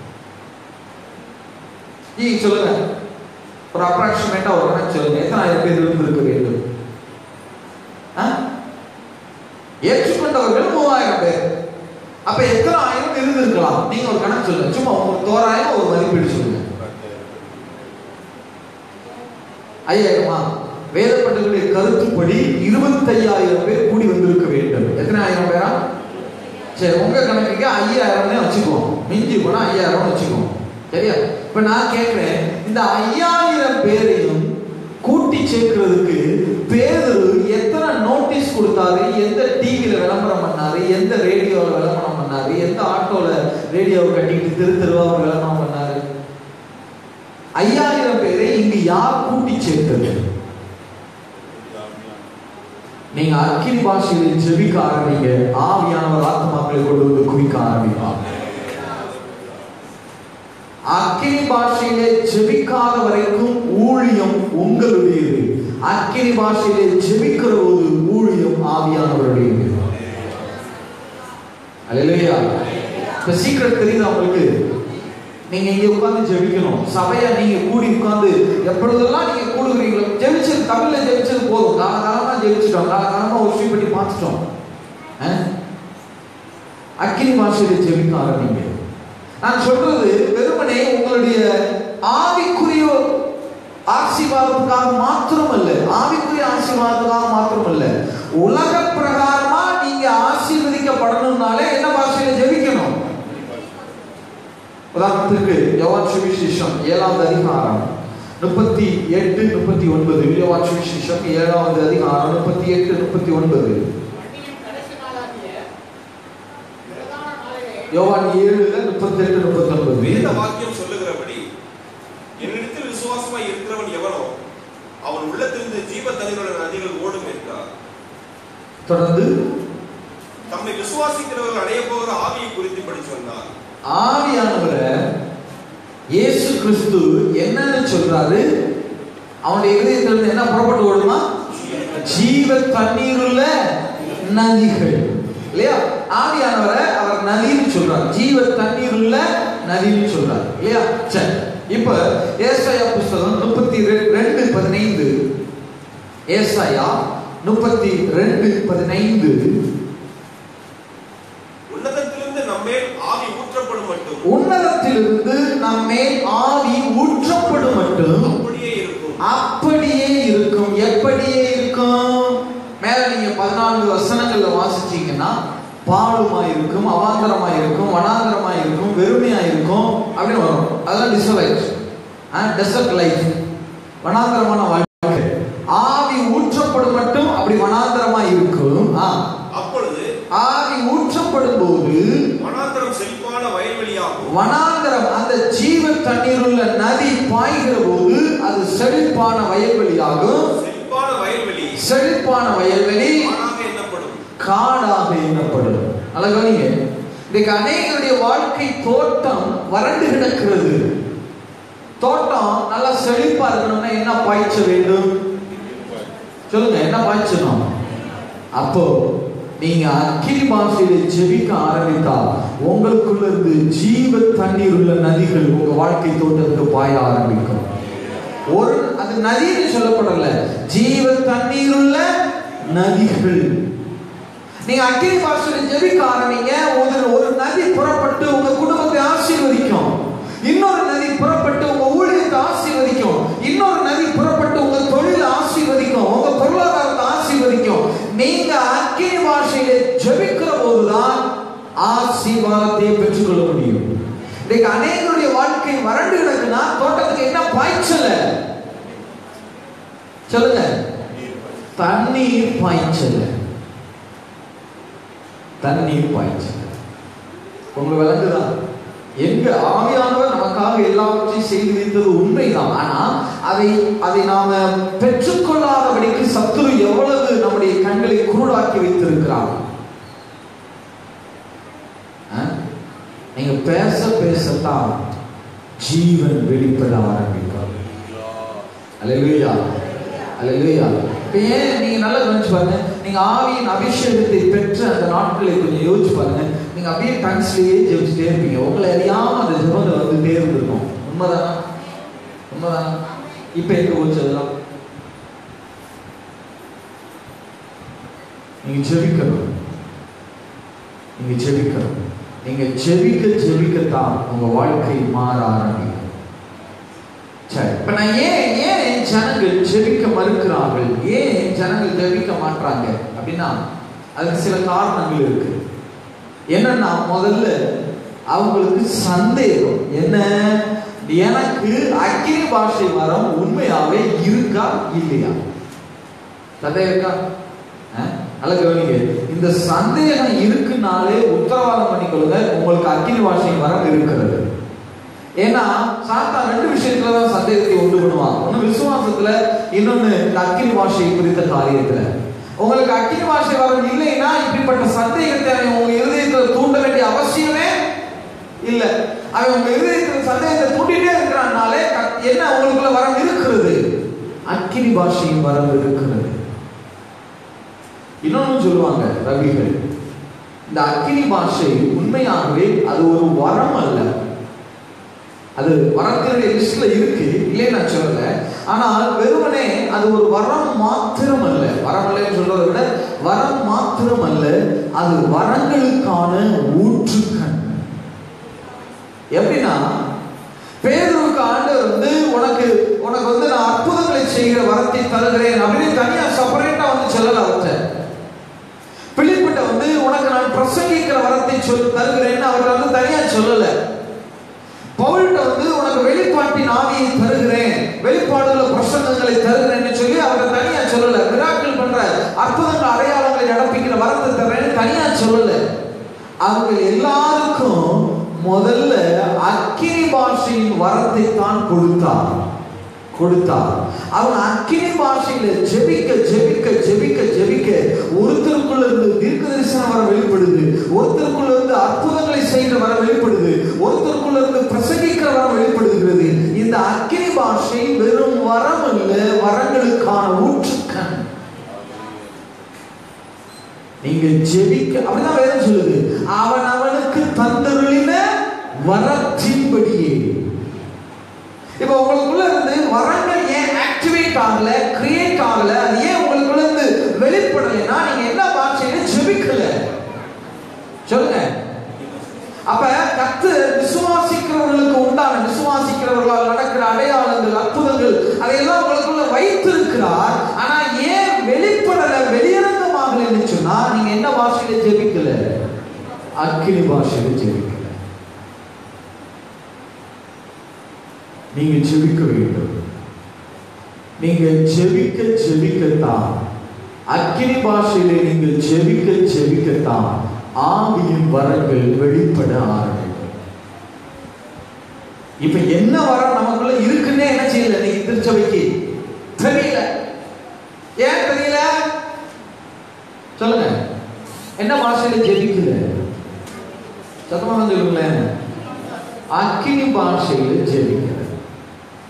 நீங்க சொல்லுங்க, ஒரு அப்ராக்சிமேட்டா ஒரு கணக்கு சொல்லுங்க, எத்தனை ஆயிரம் பேர் இருந்திருக்க வேண்டும்? ஏற்றுக்கொண்டவர்கள் மூவாயிரம் பேர். அப்ப எத்தனை ஆயிரம் இருந்திருக்கலாம்? நீங்க ஒரு கணக்கு சொல்லுங்க, சும்மா ஒரு தோராயம் ஒரு மதிப்பீடு சொல்லுங்க. ஐயாயிரமா? வேதப்பட்டவர்களுடைய கருத்துப்படி இருபத்தி ஐயாயிரம் பேர் கூடி வந்திருக்க வேண்டும். எத்தனை ஆயிரம் பேரா? சரி, உங்க கணக்குக்கு ஐயாயிரம் வச்சுக்குவோம், மிஞ்சி போனா ஐயாயிரம் வச்சுக்குவோம். சரியா? இப்ப நான் கேட்கிறேன், இந்த ஐயாயிரம் பேரையும் கூட்டி சேர்க்கிறதுக்கு பேதுரு எத்தனை நோட்டீஸ் கொடுத்தாரு? எந்த டிவியில விளம்பரம் பண்ணாரு? எந்த ரேடியோவில் விளம்பரம் பண்ணாரு? எந்த ஆட்டோல ரேடியோவை கட்டிக்கிட்டு தெரு தெருவா விளம்பரம் பண்ணாரு? ஐயாயிரம் பேரை இங்கு யார் கூட்டி சேர்த்தது? நீங்க அக்கினி பாஷையில் ஜெபிக்க ஆரம்பிங்க, ஆவியானவர் ஆத்மாக்களை கொண்டு வந்து குவிக்க ஆரம்பிப்பார். அக்கினி பாஷையிலே ஜெபிக்காத வரைக்கும் ஊழியம் உங்களுடையது. அக்கினி பாஷையிலே ஜெபிக்கிற போது ஊழியம் ஆவியானவருடையது. அல்லேலூயா. இந்த சீக்ரெட் தெரியுது உங்களுக்கு? நீங்க இங்க உட்கார்ந்து ஜெபிக்கணும். சபையா நீங்க கூடி உட்கார்ந்து எப்பொழுதெல்லாம் நீங்க கூடுகிறீங்களோ, ஜெபிச்சது தமிழ்ல ஜெபிச்சது போதும். காலகாலமா ஜெபிச்சிட்டோம், காலகாலமா ஒர்ஷிப் பண்ணி பார்த்துட்டோம். அக்கினி பாஷையிலே ஜெபிக்க ஆரம்பிங்க. நான் சொல்றது வெறுமனே உங்களுடைய ஆவிக்குரிய ஆசீர்வாதத்துக்காக மாத்திரம் அல்ல, ஆவிக்குரிய ஆசீர்வாதத்துக்காக மாத்திரம் அல்ல, உலக பிரகாரமா நீங்க ஆசீர்வதிக்கப்படணும்னாலே என்ன பாஷையில ஜெபிக்கணும்? உதாரணத்துக்கு யோவான் சுவிசேஷம் ஏழாவது அதிகாரம் முப்பத்தி எட்டு முப்பத்தி ஒன்பது. யோவான் சுவிசேஷம் ஏழாவது அதிகாரம் முப்பத்தி எட்டு முப்பத்தி ஒன்பது. யோவான் ஏழுல முப்பத்தி எட்டு முப்பத்தி ஒன்பது.
வேத வாக்கியம் சொல்லுகிறபடி, என்னிடத்தில் விசுவாசமாய் இருக்கிறவன் எவனோ அவன் உள்ளத்திலிருந்து ஜீவ தண்ணீருள்ள நதிகள் ஓடும் என்றார்.
தொடர்ந்து
தம்மை விசுவாசிக்கிறவர்கள் அடைய போகிற ஆவியை குறித்து படிச்சு வந்தார்.
ஆவியானவரை இயேசு கிறிஸ்து என்னன்னு சொல்றாரு? அவனுடைய இதயத்திலிருந்து என்ன புறப்பட்டு ஓடுமா? ஜீவ தண்ணீருள்ள நதிகள். இல்லையா? ஆவியானவரை அவர் நதின்னு சொல்றார், ஜீவ தண்ணீருள்ள நதின்னு சொல்றார். இல்லையா? சரி, இப்ப ஏசாயா புஸ்தகம் முப்பத்தி ரெண்டு பதினைந்து. ஏசாயா முப்பத்தி ரெண்டு பதினைந்து.
உன்னதத்திலிருந்து நம்மேல் ஆவி ஊற்றப்படும் மட்டும்,
உன்னதத்திலிருந்து நம்மேல் ஆவி ஊற்றப்படும் மட்டும்
அப்படியே இருக்கும்.
அப்படியே இருக்கும். எப்படியே இருக்கும்? மேல நீங்க பதினான்கு வசனங்கள்ல வாசிச்சீங்கன்னா பாழுமாய் இருக்கும், அவாந்தரமாய் இருக்கும், வனாந்தரமாய் இருக்கும், வெறுமையாய் இருக்கும் அப்படின்னு வரும். அதெல்லாம் டிசலைட், டெசர்ட் லைஃப், வனாந்தரமான வாழ்க்கை. ஆவி ஊற்றப்படும் மட்டும் அப்படி வனாந்தரமாய் இருக்கும்.
அப்பொழுது
ஆவி ஊற்றப்படும் போது
வனாந்தரம் செழிப்பான வயல்வெளியாகும்.
வனாந்தரம், அந்த ஜீவ தண்ணீருள்ள நதி பாய்கிற போது அது செழிப்பான வயல்வெளியாகும்.
செழிப்பான வயல்வெளி
செழிப்பான வயல்வெளி காடாக எண்ணப்படும். அழகானீங்க, இன்னைக்கு அநேகருடைய வாழ்க்கை தோட்டம் வறண்டு கிடக்கிறது. தோட்டம் நல்லா செழிப்பா இருக்கணும்னா என்ன பாய்ச்ச வேண்டும் சொல்லுங்க, என்ன பாய்ச்சணும்? அப்போ நீங்க அக்கினி பாஷையில ஜெபிக்க ஆரம்பித்தா உங்களுக்குள்ள இருந்து ஜீவ தண்ணீர் உள்ள நதிகள் உங்க வாழ்க்கை தோட்டத்துக்கு பாய ஆரம்பிக்கும். ஒரு அது நதின்னு சொல்லப்படல, ஜீவ தண்ணீர் உள்ள நதிகள். நீங்க அக்கினி பாஷையில ஜெபிக்க ஆரம்பிங்க, ஒரு ஒரு நதி புறப்பட்டு உங்க குடும்பத்தை ஆசீர்வதிக்கும். இன்னொரு நதி புறப்பட்டு உங்க ஊழியத்தை ஆசீர்வதிக்கும். இன்னொரு நதி புறப்பட்டு உங்க தொழிலை ஆசீர்வதிக்கும், உங்க பொருளாதாரத்தை ஆசீர்வதிக்கும். நீங்க அக்கினி பாஷையில ஜெபிக்கிற போதுதான் ஆசீர்வாதத்தை பெற்றுக்கொள்ள முடியும். இன்னைக்கு அநேகருடைய வாழ்க்கை வறண்டு கிடக்குன்னா தோட்டத்துக்கு என்ன பாய்ச்சல சொல்லுங்க? தண்ணீர் பாய்ச்சல, தண்ணீர் பாய்ச்சல. உங்களுக்கு விளங்குதான்? எங்க ஆவியானவர் நமக்காக எல்லாவற்றையும் செய்து வைத்தது உண்மைதான். ஆனா அதை அதை நாம பெற்றுக்கொள்ளாதபடிக்கு சத்துரு எவ்வளவு நம்முடைய கண்களை குருடாக்கி வைத்திருக்கிறார். நீங்க பேச பேசத்தான் ஜீவன் வெளிப்பட ஆரம்பிக்கும். அல்லேலூயா, அல்லேலூயா. ஏன் நீங்க நல்லா கவனிச்சு பாருங்க, நீங்க ஆவியின் அபிஷேகத்தை பெற்ற அந்த நாட்களை கொஞ்சம் யோசிச்சு பாருங்க. நீங்க அப்படியே டங்ஸ்லயே ஜெபிச்சுட்டே இருப்பீங்க, உங்களை அறியாம அந்த ஜெபங்கள் வந்துட்டே இருந்திருக்கும். உண்மைதானா? உண்மைதானா? இப்ப எங்க போச்சு அதெல்லாம்? நீங்க ஜெபிக்கணும், நீங்க ஜெபிக்கணும். நீங்க ஜெபிக்க ஜெபிக்கத்தான் உங்க வாழ்க்கை மாற ஆரம்பிக்கும். சரி, இப்ப நான் ஏன் ஏன் ஜனங்கள் ஜெபிக்க மறுக்கிறார்கள், ஏன் ஜனங்கள் ஜெபிக்க மாட்டாங்க அப்படின்னா அதுக்கு சில காரணங்கள் இருக்கு. என்னன்னா முதல்ல அவங்களுக்கு சந்தேகம். என்ன? எனக்கு அக்கினி பாஷை வரம் உண்மையாவே இருக்கா இல்லையா? சந்தேகம் இருக்கா? நல்ல கவனிங்க, இந்த சந்தேகம் இருக்குனாலே உத்தரவாதம் பண்ணிக்கொள்ளுங்க, உங்களுக்கு அக்கினி பாஷை வரம் இருக்கிறது. ஏன்னா சாத்தான் ரெண்டு விஷயத்துலதான் சந்தேகத்தை உண்டு பண்ணுவான். ஒண்ணு விசுவாசத்துல, இன்னொன்னு அக்கினி பாஷை குறித்த காரியத்துல. உங்களுக்கு அக்கினி பாஷை வரம் இல்லைன்னா இப்படிப்பட்ட சந்தேகத்தை உங்க இருதயத்துல தூண்ட வேண்டிய அவசியமே இல்லை. அவன் உங்க இருதயத்துல சந்தேகத்தை தூண்டிட்டே இருக்கிறான்னாலே என்ன உங்களுக்குள்ள வரம் இருக்கிறது, அக்கினி பாஷையின் வரம் இருக்கிறது. இன்னொன்னு சொல்லுவாங்க ரவிகள், இந்த அக்கினி பாஷை உண்மையாகவே அது ஒரு வரம் அல்ல. அது வரத்தினுடைய லிஸ்ட்ல இருக்கு, இல்லையே நான் சொல்லல. ஆனால் வெறுமனே அது ஒரு வரம் மாத்திரம் அல்ல. வரம் அல்லன்னு சொல்றதை விட வரம் மாத்திரம் அல்ல, அது வரங்களுக்கான ஊற்றுக்கண். எப்படின்னா பேதுருவுக்கு ஆண்டவர் வந்து உனக்கு உனக்கு வந்து நான் அற்புதங்களை செய்கிற வரத்தை தருகிறேன் அப்படின்னு தனியா செப்பரேட்டா வந்து சொல்லல. அவற்றை பிலிப்பிட்ட வந்து உனக்கு நான் பிரசங்கிக்கிற வரத்தை சொல் தருகிறேன்னு அவர் வந்து தனியா சொல்லல. பவுல்கிட்ட வந்து உனக்கு வெளிப்பாட்டின் ஆவியை தருகிறேன், வெளிப்பாடுள்ள பிரசங்கங்களை தருகிறேன்னு சொல்லி அவரை தனியா சொல்லல. மிராக்கிள் பண்ற அற்புதங்கள் அடையாளங்களை நடப்பிக்கிற வரத்தை தர்றேன்னு தனியா சொல்லல. அவங்க எல்லாருக்கும் முதல்ல அக்கினி பாஷையின் வரத்தை தான் கொடுத்தார் கொடுத்தார் அவங்க அக்கினி பாஷையில ஜெபிக்க ஜெபிக்க ஜெபிக்க ஜெபிக்க ஒருத்தருக்குள்ள இருந்து தீர்க்க தரிசனம் வர வெளிப்படுது, ஒருத்தருக்குள்ள இருந்து அற்புதங்களை செய்கிற வர வெளிப்படுது, ஒருத்தருக்குள்ள இருந்து பிரசங்கிக்கிற வர வெளிப்படுகிறது. இந்த அக்கினி பாஷை வெறும் வரம் அல்ல, வரங்களுக்கான ஊற்றுக்கண். நீங்க ஜெபிக்க, அப்படிதான் வேதம் சொல்லுது, அவன் அவனுக்கு தந்தருளின வரத்தின்படியே. இப்ப உங்களுக்குள்ள இருந்து வரங்கள் ஏன் ஆக்டிவேட் ஆகல, கிரியேட் ஆகல, அது ஏன் உங்களுக்குள்ள இருந்து வெளிப்படலைன்னா நீங்க என்ன பாஷையில ஜெபிக்கல. சொல்லுங்க. அப்ப கர்த்தர் விசுவாசிக்கிறவர்களுக்கு உண்டான, விசுவாசிக்கிறவர்களால் நடக்கிற அடையாளங்கள், அற்புதங்கள் அதையெல்லாம் உங்களுக்குள்ள வைத்திருக்கிறார். ஆனா ஏன் வெளிப்படல, வெளியரங்கமாகலன்னு சொன்னா நீங்க என்ன பாஷையில ஜெபிக்கல? அக்கினி பாஷையில ஜெபிக்கல. நீங்க ஜெபிக்க வேண்டும். நீங்க ஜெபிக்க ஜெபிக்கத்தான், அக்கினி பாஷையிலே நீங்கள் ஜெபிக்க ஜெபிக்கத்தான் ஆவியின் வரங்கள் வெளிப்பட ஆரம்பிக்கும். இப்ப என்ன வரம் நமக்குள்ள இருக்குன்னே என்ன செய்யல நீங்க திருச்சபைக்கு தெரியல. ஏன் தெரியல சொல்லுங்க? என்ன பாஷையில ஜெபிக்கல? சத்தமாக சொல்லுங்களேன். அக்கினி பாஷையில ஜெபிக்கல.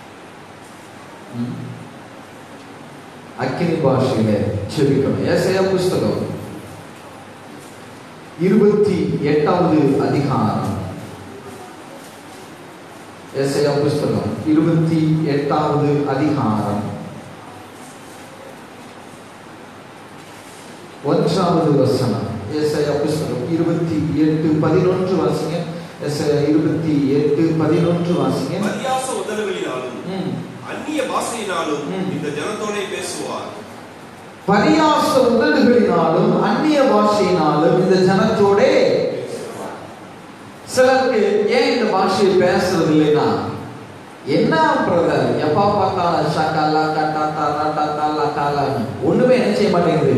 அக்கினி பாஷையில ஜெபிக்கணும். ஏசாயா புஸ்தகம் இருபத்தி எட்டாவது அதிகாரம். ஏசாயா புஸ்தகம் இருபத்தி எட்டாவது அதிகாரம் ஒன்றாவது வசனம். ஏசாயா புஸ்தகம் இருபத்தி எட்டு பதினொன்று வாசிங்க. ஏசாயா இருபத்தி எட்டு பதினொன்று வாசிங்க.
பரியாச உதடுகளினாலும் அந்நிய பாஷையினாலும் இந்த ஜனத்தோட பேசுவார்.
பரியாச உதடுகளினாலும் அந்நிய பாஷையினாலும் இந்த ஜனத்தோட. சிலருக்கு ஏன் இந்த பாஷையை பேசுறது இல்லைன்னா, என்ன பிரதர் எப்பா பார்த்தாலும் ஷாக்காலா கட்டாத்தா ராட்டாத்தா லக்காலான்னு ஒண்ணுமே என்ன செய்ய மாட்டேங்குது,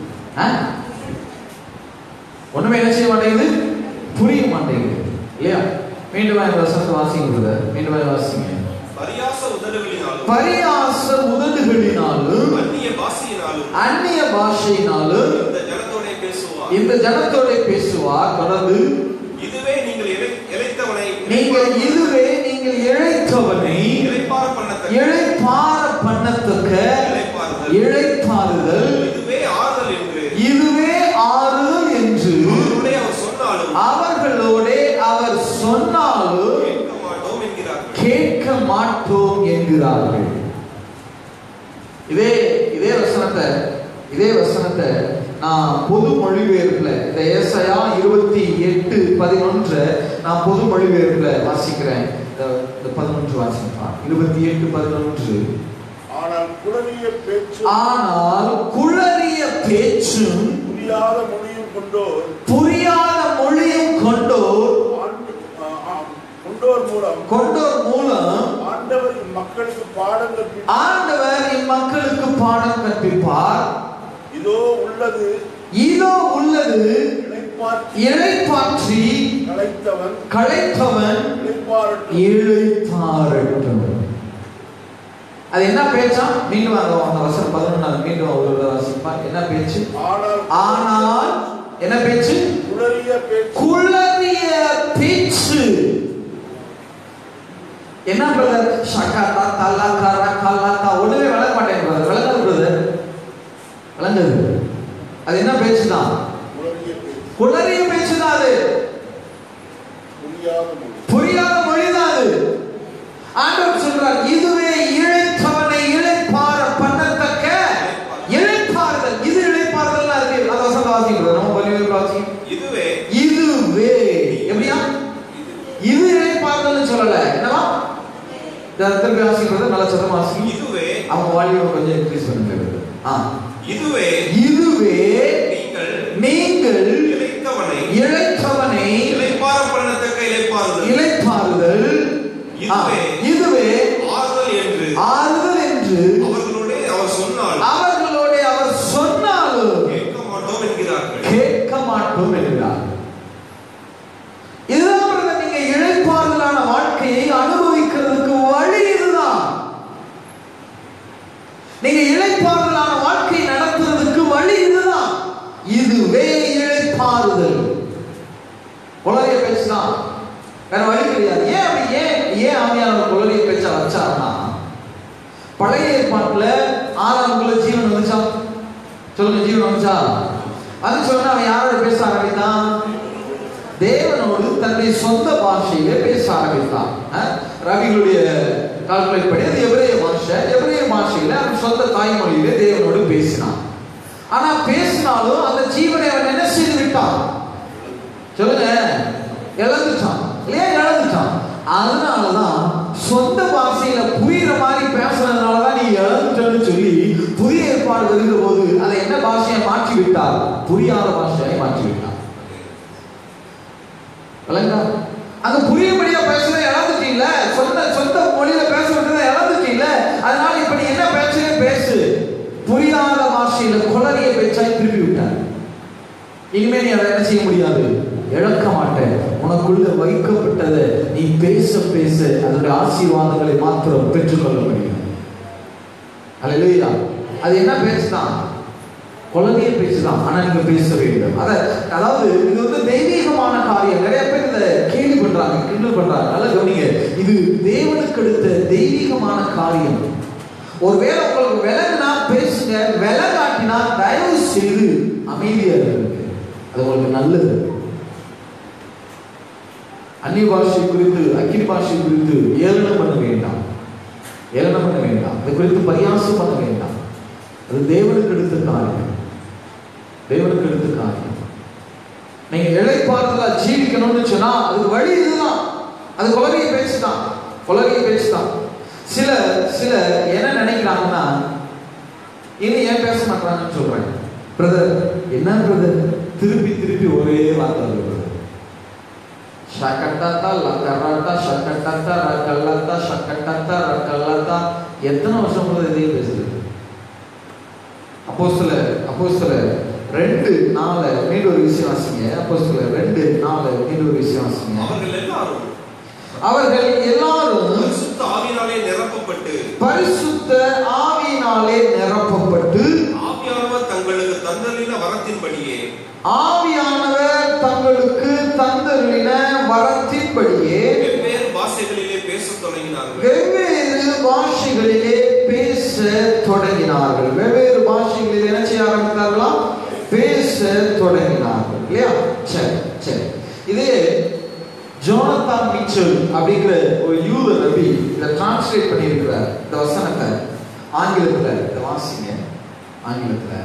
ஒண்ணுமே என்ன செய்ய மாட்டேங்குது, புரிய மாட்டேங்குது இல்லையா? மீண்டும் வசனத்தை வாசிங்க பிரதர், மீண்டும் வாசிங்க.
பரியாச உதடுகளினாலும்
பரியாச உதடுகளினாலும்
அந்நிய பாஷையினாலும்
அந்நிய பாஷையினாலும்
இந்த ஜனத்தோட பேசுவார்.
இந்த ஜனத்தோட பேசுவார். தொடர்ந்து
இதுவே நீங்கள் இளைத்தவனை
நீங்கள் இதுவே நீங்கள் இளைத்தவனை
இளைப்பாற பண்ணத்தக்க
இளைப்பாற பண்ணத்தக்க இளைப்பாறுதல்
இதுவே ஆறுதல் என்று
இதுவே ஆறுதல் என்று
அவர் சொன்னாலும்
அவர்களோட அவர் சொன்னாலும் கேட்க மாட்டோம் என்கிறார்கள். இதே இதே வசனத்தை இதே வசனத்தை நான் பொது மொழிபெயர்ப்புல இந்த ஏசாயா இருபத்தி எட்டு பதினொன்று நான் பொது மொழிபெயர்ப்புல வாசிக்கிறேன். இந்த பதினொன்று வாசிப்பான். இருபத்தி எட்டு பதினொன்று.
ஆனால் குளறிய பேச்சு
ஆனால் குளறிய பேச்சும்
புரியாத மொழியும் கொண்டோர்
புரியாத மொழியும் கொண்டோர்
கொண்டோர் மூலம்
கொண்டோர் மூலம்
ஆண்டவர் இம்மக்களுக்கு பாடம் கற்பிப்பார்.
ஆண்டவர் இம்மக்களுக்கு பாடம் கற்பிப்பார். இதோ
உள்ளது
இதோ உள்ளது இளைப்பாற்றி
களைத்தவன்
களைத்தவன் இளைப்பாறட்டும். அது என்ன பேச்சா? மீண்டும் அந்த வசனம் பதினொன்றாவது மீண்டும் அவரோட வாசிப்பார். என்ன பேச்சு? ஆனால் என்ன பேச்சு?
குளறிய பேச்சு.
குளறிய பேச்சு. என்ன பிரதர்? ஷகாத்தா தல்லா கரா கல்லாத்தா ஒண்ணுமே விளங்க மாட்டேங்க பிரதர். விளங்குது பிரதர், விளங்குது. அது என்ன பேச்சு தான்? குளறிய பேச்சு தான். அது புரியாத மொழி தான். அது ஆண்டவர் சொல்றார், இதுவே இளைத்தவனை இளைப்பாற பண்ணத்தக்க இளைப்பாறுதல். இது இளைப்பாறுதல் இருக்கு. அந்த வசனம் வாசிங்க. நம்ம பள்ளியில் வாசி.
இதுவே
இதுவே எப்படியா? இது இளைப்பாறுதல் சொல்லல. என்னவா? திருப்பி வாசிக்கிறது நல்ல சத்தமா வாசிங்க.
இதுவே
அவங்க வால்யூம் கொஞ்சம் இன்க்ரீஸ் பண்ணுங்க. ஆ
இதுவே
இதுவே
நீங்கள்
நீங்கள்
இளைத்தவனை
இளைத்தவனை
இளைப்பாற பண்ணத்தக்க இளைப்பாறுதல்
இளைப்பாறுதல்
இதுவே
இதுவே
ஆறுதல் என்று
ஆறுதல் என்று
அவர்களோட அவர் சொன்னால்
அவர்களோட அவர் சொன்னாலும்
கேட்க மாட்டோம் என்கிறார்கள்.
கேட்க மாட்டோம் என்கிறார்கள். இதுதான் நீங்க இளைப்பாறுதலான வாழ்க்கையை அனுபவிக்கிறதுக்கு வழி. இதுதான் நீங்க இளைப்பாறுதலான வாழ்க்கை நடத்துறதுக்கு வழி. இதுதான் இதுவே இளைப்பாறுதல். குளறிய பேச்சுதான், வேற வழி கிடையாது. ஏன் அப்படி ஏன் ஏன் ஆவியானவர் குளறிய பேச்சா வச்சாருன்னா, பழைய ஏற்பாட்டுல ஆதாமுக்குள்ள ஜீவன் வந்துச்சா? சொல்லுங்க, ஜீவன் வந்துச்சா? அது சொன்னா அவன் யாரோட பேச ஆரம்பித்தான்? தேவனோடு தன்னுடைய சொந்த பாஷையில பேச ஆரம்பித்தான். ரவிகளுடைய கால்குலேட் படி அது எபிரேய பாஷை. எபிரேய பாஷையில அவன் சொந்த தாய்மொழியில தேவனோடு பேசினான். ஆனா பேசினாலும் அந்த ஜீவனை அவன் என்ன செய்து விட்டான்? சொல்லுங்க, இழந்துட்டான் இல்லையா? இழந்துட்டான். அதனாலதான் சொந்த பாஷையில புரியுற மாதிரி பேசுறதுனாலதான் நீ இழந்துட்டன்னு சொல்லி புதிய ஏற்பாடு வருகிற போது அதை என்ன பாஷையை மாற்றி விட்டார்? புரியாத பாஷையை மாற்றி விட்டார். அங்க புரியும்படியா பேசுறத இழந்துட்டீங்கள, சொந்த சொந்த மொழியில பேச விட்டதை இழந்துட்டீங்கள. அதனால இப்ப நீ என்ன பேசுறே பேசு. புரியாத பாஷையில குளறிய பேச்சாய் திருப்பி விட்டார். இனிமே நீ அதை என்ன செய்ய முடியாது, இழக்க மாட்டேன். உனக்குள்ள வைக்கப்பட்டதை நீ பேச பேச அதனுடைய ஆசீர்வாதங்களை மாத்திரம் பெற்றுக்கொள்ள முடியும். அல்லேலூயா. அது என்ன பேச்சுதான்? குழந்தைய பேச்சுதான். ஆனா நீங்க பேச வேண்டும். அத அதாவது இது வந்து தெய்வீகமான காரியம். நிறைய பேர் இதை கேள்வி பண்றாங்க, கிண்டல் பண்றாங்க. நல்லா கவனிங்க, இது தேவனுக்கு அடுத்த தெய்வீகமான காரியம். ஒருவேளை உங்களுக்கு விலங்குனா பேசுங்க, தயவு செய்து அமைதியா இருக்கு. அது உங்களுக்கு நல்லது. அந்நிய பாஷை குறித்து அக்கினி பாஷை குறித்து ஏளனம் பண்ண வேண்டாம். ஏளனம் பண்ண வேண்டாம். அது குறித்து பரியாசம் பண்ண வேண்டாம். அது தேவனுக்கு எடுத்த காரியம். தேவனுக்கு எடுத்த காரியம். நீங்க இளைப்பாறுதலா ஜீவிக்கணும்னு சொன்னா அதுக்கு வழி இதுதான். அது கொலகைய பேச்சுதான். கொலகைய பேச்சுதான். சில சில என்ன நினைக்கிறாங்கன்னா, இனி ஏன் பேச மாட்டாங்கன்னு சொல்றேன். பிரதர் என்ன பிரதர் திருப்பி திருப்பி ஒரே வார்த்தை வருது. ஷக்கட்டா லக்கரட்டா ஷக்கட்டா ரக்கல்லத்தா ஷக்கட்டா ரக்கல்லத்தா. எத்தனை வருஷம் கூட இதையும் பேசுது. அப்போஸ்தலர் அப்போஸ்தலர் ரெண்டு நாலு மீண்டும் ஒரு விஷயம் வாசிங்க. அப்போஸ்தலர் ரெண்டு நாலு மீண்டும் ஒரு விஷயம் வாசிங்க.
அவர்கள் எல்லாரும்
அவர்கள் எல்லாரும்
பரிசுத்த ஆவியினாலே நிரப்பப்பட்டு
பரிசுத்த ஆவியினாலே நிரப்பப்பட்டு
ஆவியானவர் தங்களுக்கு தந்தளின வரத்தின்படியே
ஆவியானவர் தங்களுக்கு தந்தளின வரத்தின்படியே
வெவ்வேறு பாஷைகளிலே பேசத் தொடங்கினார்கள்.
வெவ்வேறு பாஷைகளிலே பேச தொடங்கினார்கள். வெவ்வேறு பாஷைகளில் என்ன செய்ய ஆரம்பித்தார்களா? பேச தொடங்கினார்கள். இல்லையா? சரி சரி. இதே ஜோனத்தான் மிச்சல் அப்படிங்கிற ஒரு யூத நபி இதை டிரான்ஸ்லேட் பண்ணியிருக்கிறார். இந்த வசனத்தை ஆங்கிலத்துல இதை வாசிங்க. ஆங்கிலத்துல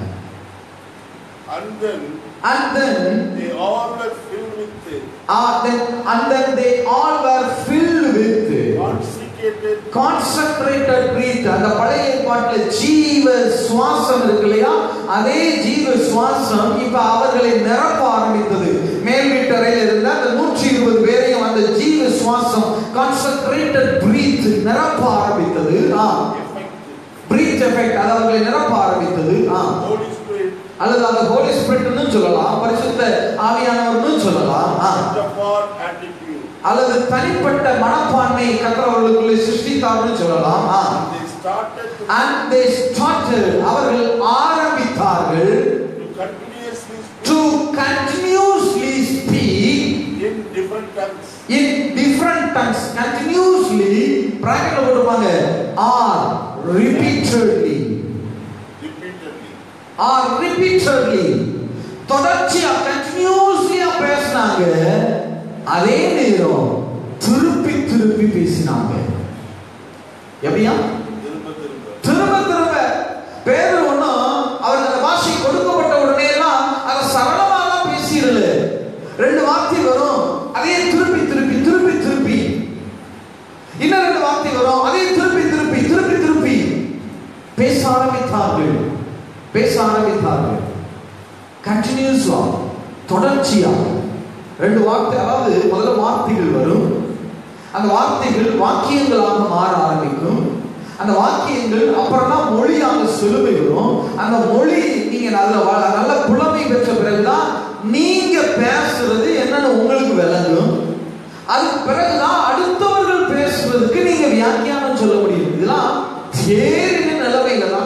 And then,
and then
they all were filled with it.
Ah, then and then they all were filled with
Consecrated,
consecrated breath. அந்த பழைய ஏற்பாட்டில் ஜீவ சுவாசம் இருக்கு இல்லையா? அதே ஜீவ சுவாசம் இப்ப அவர்களை நிரப்ப ஆரம்பித்தது. மேல் வீட்டறையில் இருந்த அந்த நூற்றி இருபது பேரையும் அந்த ஜீவ சுவாசம் consecrated breath நிரப்ப ஆரம்பித்தது. ஆ breath effect அது அவர்களை நிரப்ப ஆரம்பித்தது. ஆ
Holy Spirit,
அல்லது அந்த ஹோலி ஸ்பிரிட்னு சொல்லலாம், பரிசுத்த ஆவியானவர்னு சொல்லலாம்.
attitude,
அல்லது தனிப்பட்ட மனப்பான்மை கர்த்தர் அவர்களுக்குள்ளே சிருஷ்டித்தார்னு சொல்லலாம்.
they started to,
and they started அவர்கள் ஆரம்பித்தார்கள்
to continuously speak
to continuously speak
in different tongues.
in different tongues. continuously பிராக்கெட்ல போடுவாங்க or repeatedly
repeatedly
or repeatedly தொடர்ச்சியா கண்டினியூஸியா பேசினாங்க. அதே நேரம் திருப்பி திருப்பி பேசினாங்க. எப்படியா?
திரும்ப திரும்ப
திரும்ப திரும்ப. பேதுரு ஒண்ணும் அவருக்கு அந்த பாஷை கொடுக்கப்பட்ட உடனே எல்லாம் அதை சரளமாக பேசிடல. ரெண்டு வார்த்தை வரும், அதே திருப்பி திருப்பி திருப்பி திருப்பி. இன்னும் ரெண்டு வார்த்தை வரும், அதே திருப்பி திருப்பி திருப்பி திருப்பி பேச ஆரம்பித்தார்கள். பேச ஆரம்பித்தார்கள். கண்டினியூஸா தொடர்ச்சியா ரெண்டு வார்த்தை, அதாவது முதல்ல வார்த்தைகள் வரும், அந்த வார்த்தைகள் வாக்கியங்களாக மாற ஆரம்பிக்கும். அந்த வாக்கியங்கள் அப்புறமா மொழியாக சிலுவை வரும். அந்த மொழி நீங்க நல்ல நல்ல புலமை பெற்ற பிறகுதான் நீங்க பேசுறது என்னன்னு உங்களுக்கு விளங்கும். அதுக்கு பிறகுதான் அடுத்தவர்கள் பேசுறதுக்கு நீங்க வியாக்கியானம் சொல்ல முடியும். இதெல்லாம் தேரின நிலைமையில தான்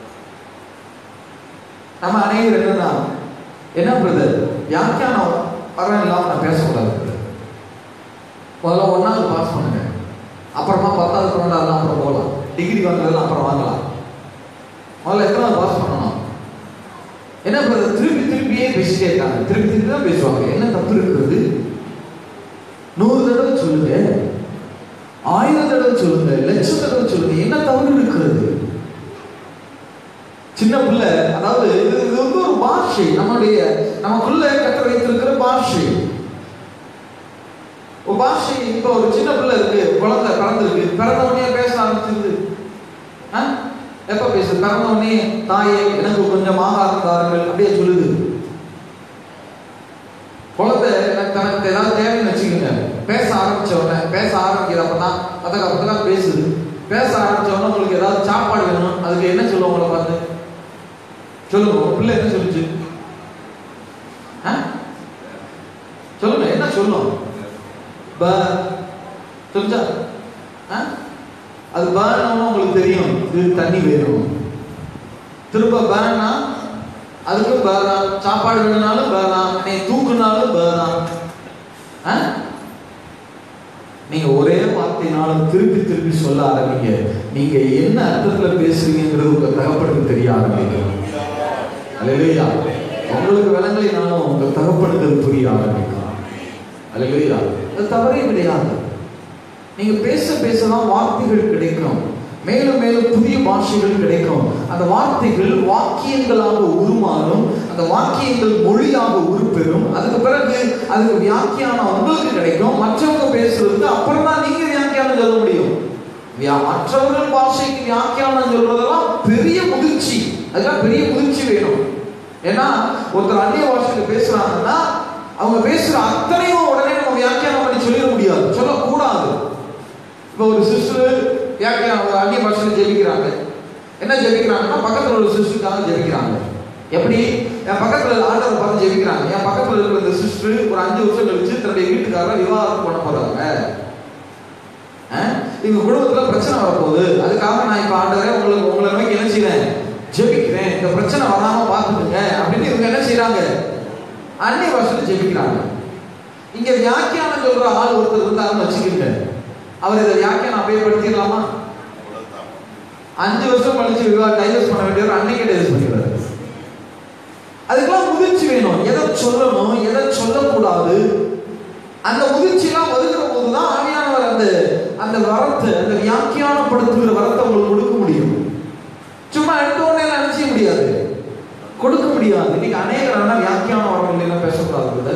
நம்ம அனைவரும் என்னன்னா, என்ன பிரதர் வியாக்கியானம் பரவாயில்லாம நான் பேசக்கூடாது. முதல்ல ஒன்னாவது பாஸ் பண்ணுங்க, அப்புறமா பத்தாவது பன்னெண்டாவது அப்புறம் போகலாம், டிகிரி வாங்குறதுலாம் அப்புறம் வாங்கலாம். முதல்ல எத்தனாவது பாஸ் பண்ணணும்? என்ன பிரதர் திருப்பி திருப்பியே பேசிட்டே இருக்காங்க, திருப்பி திருப்பி தான் பேசுவாங்க. என்ன தப்பு இருக்கிறது? நூறு தடவை சொல்லுங்க, ஆயிரம் தடவை சொல்லுங்க, லட்சம் தடவை சொல்லுங்க, என்ன தவறு இருக்கிறது? சின்ன பிள்ளை, அதாவது இது இது வந்து ஒரு பாஷை, நம்மளுடைய நமக்குள்ள கற்று வைத்திருக்கிற பாஷை. ஒரு பாஷை. இப்ப ஒரு சின்ன பிள்ளை இருக்கு, குழந்தை பிறந்திருக்கு, பிறந்த உடனே பேச ஆரம்பிச்சிருது. எப்ப பேசு? பிறந்த உடனே தாயே எனக்கு கொஞ்சம் ஆகாரம் தாருங்கள் அப்படியே சொல்லுது. குழந்தை எனக்கு தனக்கு ஏதாவது தேவைன்னு வச்சுக்கோங்க, பேச ஆரம்பிச்ச உடனே பேச ஆரம்பிக்கிற அப்பதான் அதுக்கு அப்பதான் பேசுது. பேச ஆரம்பிச்ச உடனே உங்களுக்கு ஏதாவது சாப்பாடு வேணும், அதுக்கு என்ன சொல்லுவோம்? உங்களை பார்த்து சொல்லுங்க, உங்க பிள்ளை என்ன சொல்லுச்சு? சொல்லுங்க, என்ன சொல்லும்? சொல்லுச்சா? அது பேனா உங்களுக்கு தெரியும், இது தண்ணி வேணும். திரும்ப பேனா அதுக்கு பேனா, சாப்பாடு வேணும்னாலும் பேனா, நீ தூக்குனாலும் பேனா. நீங்க ஒரே வார்த்தையினாலும் திருப்பி திருப்பி சொல்ல ஆரம்பிங்க. நீங்க என்ன அர்த்தத்துல பேசுறீங்கிறது உங்க தகப்பனுக்கு தெரிய ஆரம்பிங்க. அல்லேலூயா. உங்களுக்கு விளங்கலினாலும் உங்கள் தகப்பனுக்கு அது புரிய ஆரம்பிக்கலாம். அல்லேலூயா. அது தவறே கிடையாது. நீங்க பேச பேசலாம் வார்த்தைகள் கிடைக்கும், மேலும் மேலும் புதிய பாஷைகள் கிடைக்கும். அந்த வார்த்தைகள் வாக்கியங்களாக உருமாறும், அந்த வாக்கியங்கள் மொழியாக உருப்பெறும். அதுக்கு பிறகு அதுக்கு வியாக்கியானம் உங்களுக்கு கிடைக்கும். மற்றவங்க பேசுறதுக்கு அப்புறம் தான் நீங்க வியாக்கியானம் சொல்ல முடியும். மற்றவர்கள் பாஷைக்கு வியாக்கியானம் சொல்றதெல்லாம் பெரிய முதிர்ச்சி, அதெல்லாம் பெரிய முதிர்ச்சி வேணும். ஏன்னா ஒருத்தர் அந்நிய பாஷையில பேசுறாங்கன்னா அவங்க பேசுற அத்தனையும் உடனே நம்ம வியாக்கியானம் பண்ணி சொல்லிட முடியாது, சொல்லக்கூடாது. இப்போ ஒரு சிஸ்டர் வியாக்கியானம் அந்நிய பாஷையில ஜெபிக்கிறாங்க. என்ன ஜெபிக்கிறாங்கன்னா பக்கத்துல ஒரு சிஸ்டருக்காக ஜெபிக்கிறாங்க. எப்படி? என் பக்கத்துல ஆண்டவரை பார்த்து ஜெபிக்கிறாங்க. என் பக்கத்துல இருக்கிற இந்த சிஸ்டர் ஒரு அஞ்சு வருஷம் கழிச்சு தன்னுடைய வீட்டுக்காரரை விவாதம் பண்ண போறாங்க. இவங்க குடும்பத்துல பிரச்சனை வரப்போகுது, அதுக்காக நான் இப்ப ஆண்டவரே உங்களுக்கு உங்களை நோக்கி என்ன செய்யறேன், ஜெபிக்கிறேன், இந்த பிரச்சனை வராம பார்த்துக்குங்க அப்படின்னு இவங்க என்ன செய்யறாங்க, அந்நிய பாஷையில ஜெபிக்கிறாங்க. இங்க வியாக்கியானம் சொல்ற ஆள் ஒருத்தர் இருந்தாருன்னு வச்சுக்கிட்டு அவர் இதை வியாக்கியானம் அப்படியே படுத்திடலாமா? அஞ்சு வருஷம் கழிச்சு விவாதம் டைவர்ஸ் பண்ண வேண்டியவர் அன்னைக்கே டைவர்ஸ் பண்ணிடுவாரு. அதுக்கெல்லாம் முதிர்ச்சி வேணும். எதை சொல்லணும், எதை சொல்லக்கூடாது, அந்த முதிர்ச்சியெல்லாம் வருகிற போதுதான் ஆவியானவர் அந்த அந்த வரத்தை, அந்த வியாக்கியானப்படுத்துகிற வரத்தை உங்களுக்கு கொடுக்க முடியும். சும்மா எடுத்த உடனே நினைச்ச முடியாது, கொடுக்க முடியாது. இன்னைக்கு அநேகரான வியாக்கியான வரங்கள் எல்லாம் பேசக்கூடாது.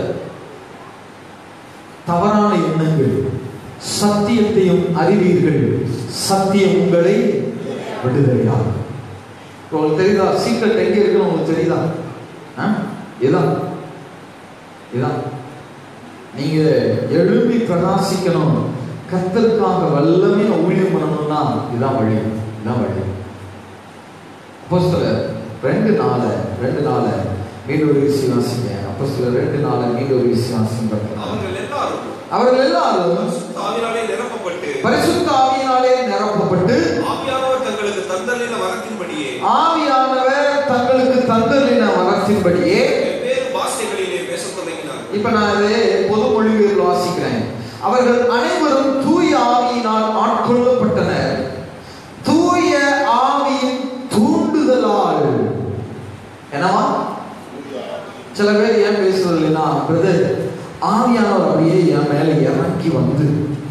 தவறான எண்ணங்கள், சத்தியத்தையும் அறிவீர்கள், சத்தியம் உங்களை விடுதலையாகும். உங்களுக்கு தெரியுதா சீக்கிரம் எங்க இருக்குன்னு உங்களுக்கு தெரியுதா? இதான் இதான் நீங்க எழுப்பி பிரகாசிக்கணும், கர்த்தருக்காக வல்லமே ஊழியம் பண்ணணும்னா இதான் வழி, இதான் வழி. அப்போஸ்தலர் ரெண்டு நாள ரெண்டு நாள மீண்டும் ஒரு விசுவாசிங்க. அப்போஸ்தலர் ரெண்டு நாள மீண்டும் ஒரு விசுவாசிங்க.
அவர்கள் எல்லாரும்
அவர்கள் எல்லாரும்
பரிசுத்த ஆவியினாலே நிரப்பப்பட்டு
பரிசுத்த ஆவியினாலே நிரப்பப்பட்டு
ஆவியானவர் தங்களுக்கு தந்தளின வரத்தின்படியே
ஆவியானவர் தங்களுக்கு தந்தளின வரத்தின்படியே
வெவ்வேறு பாஷைகளிலே பேசத் தொடங்கினார்கள்.
இப்ப நான் இதை பொது மொழியில் வாசிக்கிறேன். அவர்கள் அனைவரும் தூய ஆவியினால் ஆட்கொள்ளப்பட்டனர், தூய ஆவியின் தூண்டுதலால். என்னவா? சில பேர் ஏன் பேசுறது இல்லைன்னா, பிரதர் ஆவியானவர் அப்படியே என் மேல இறங்கி வந்து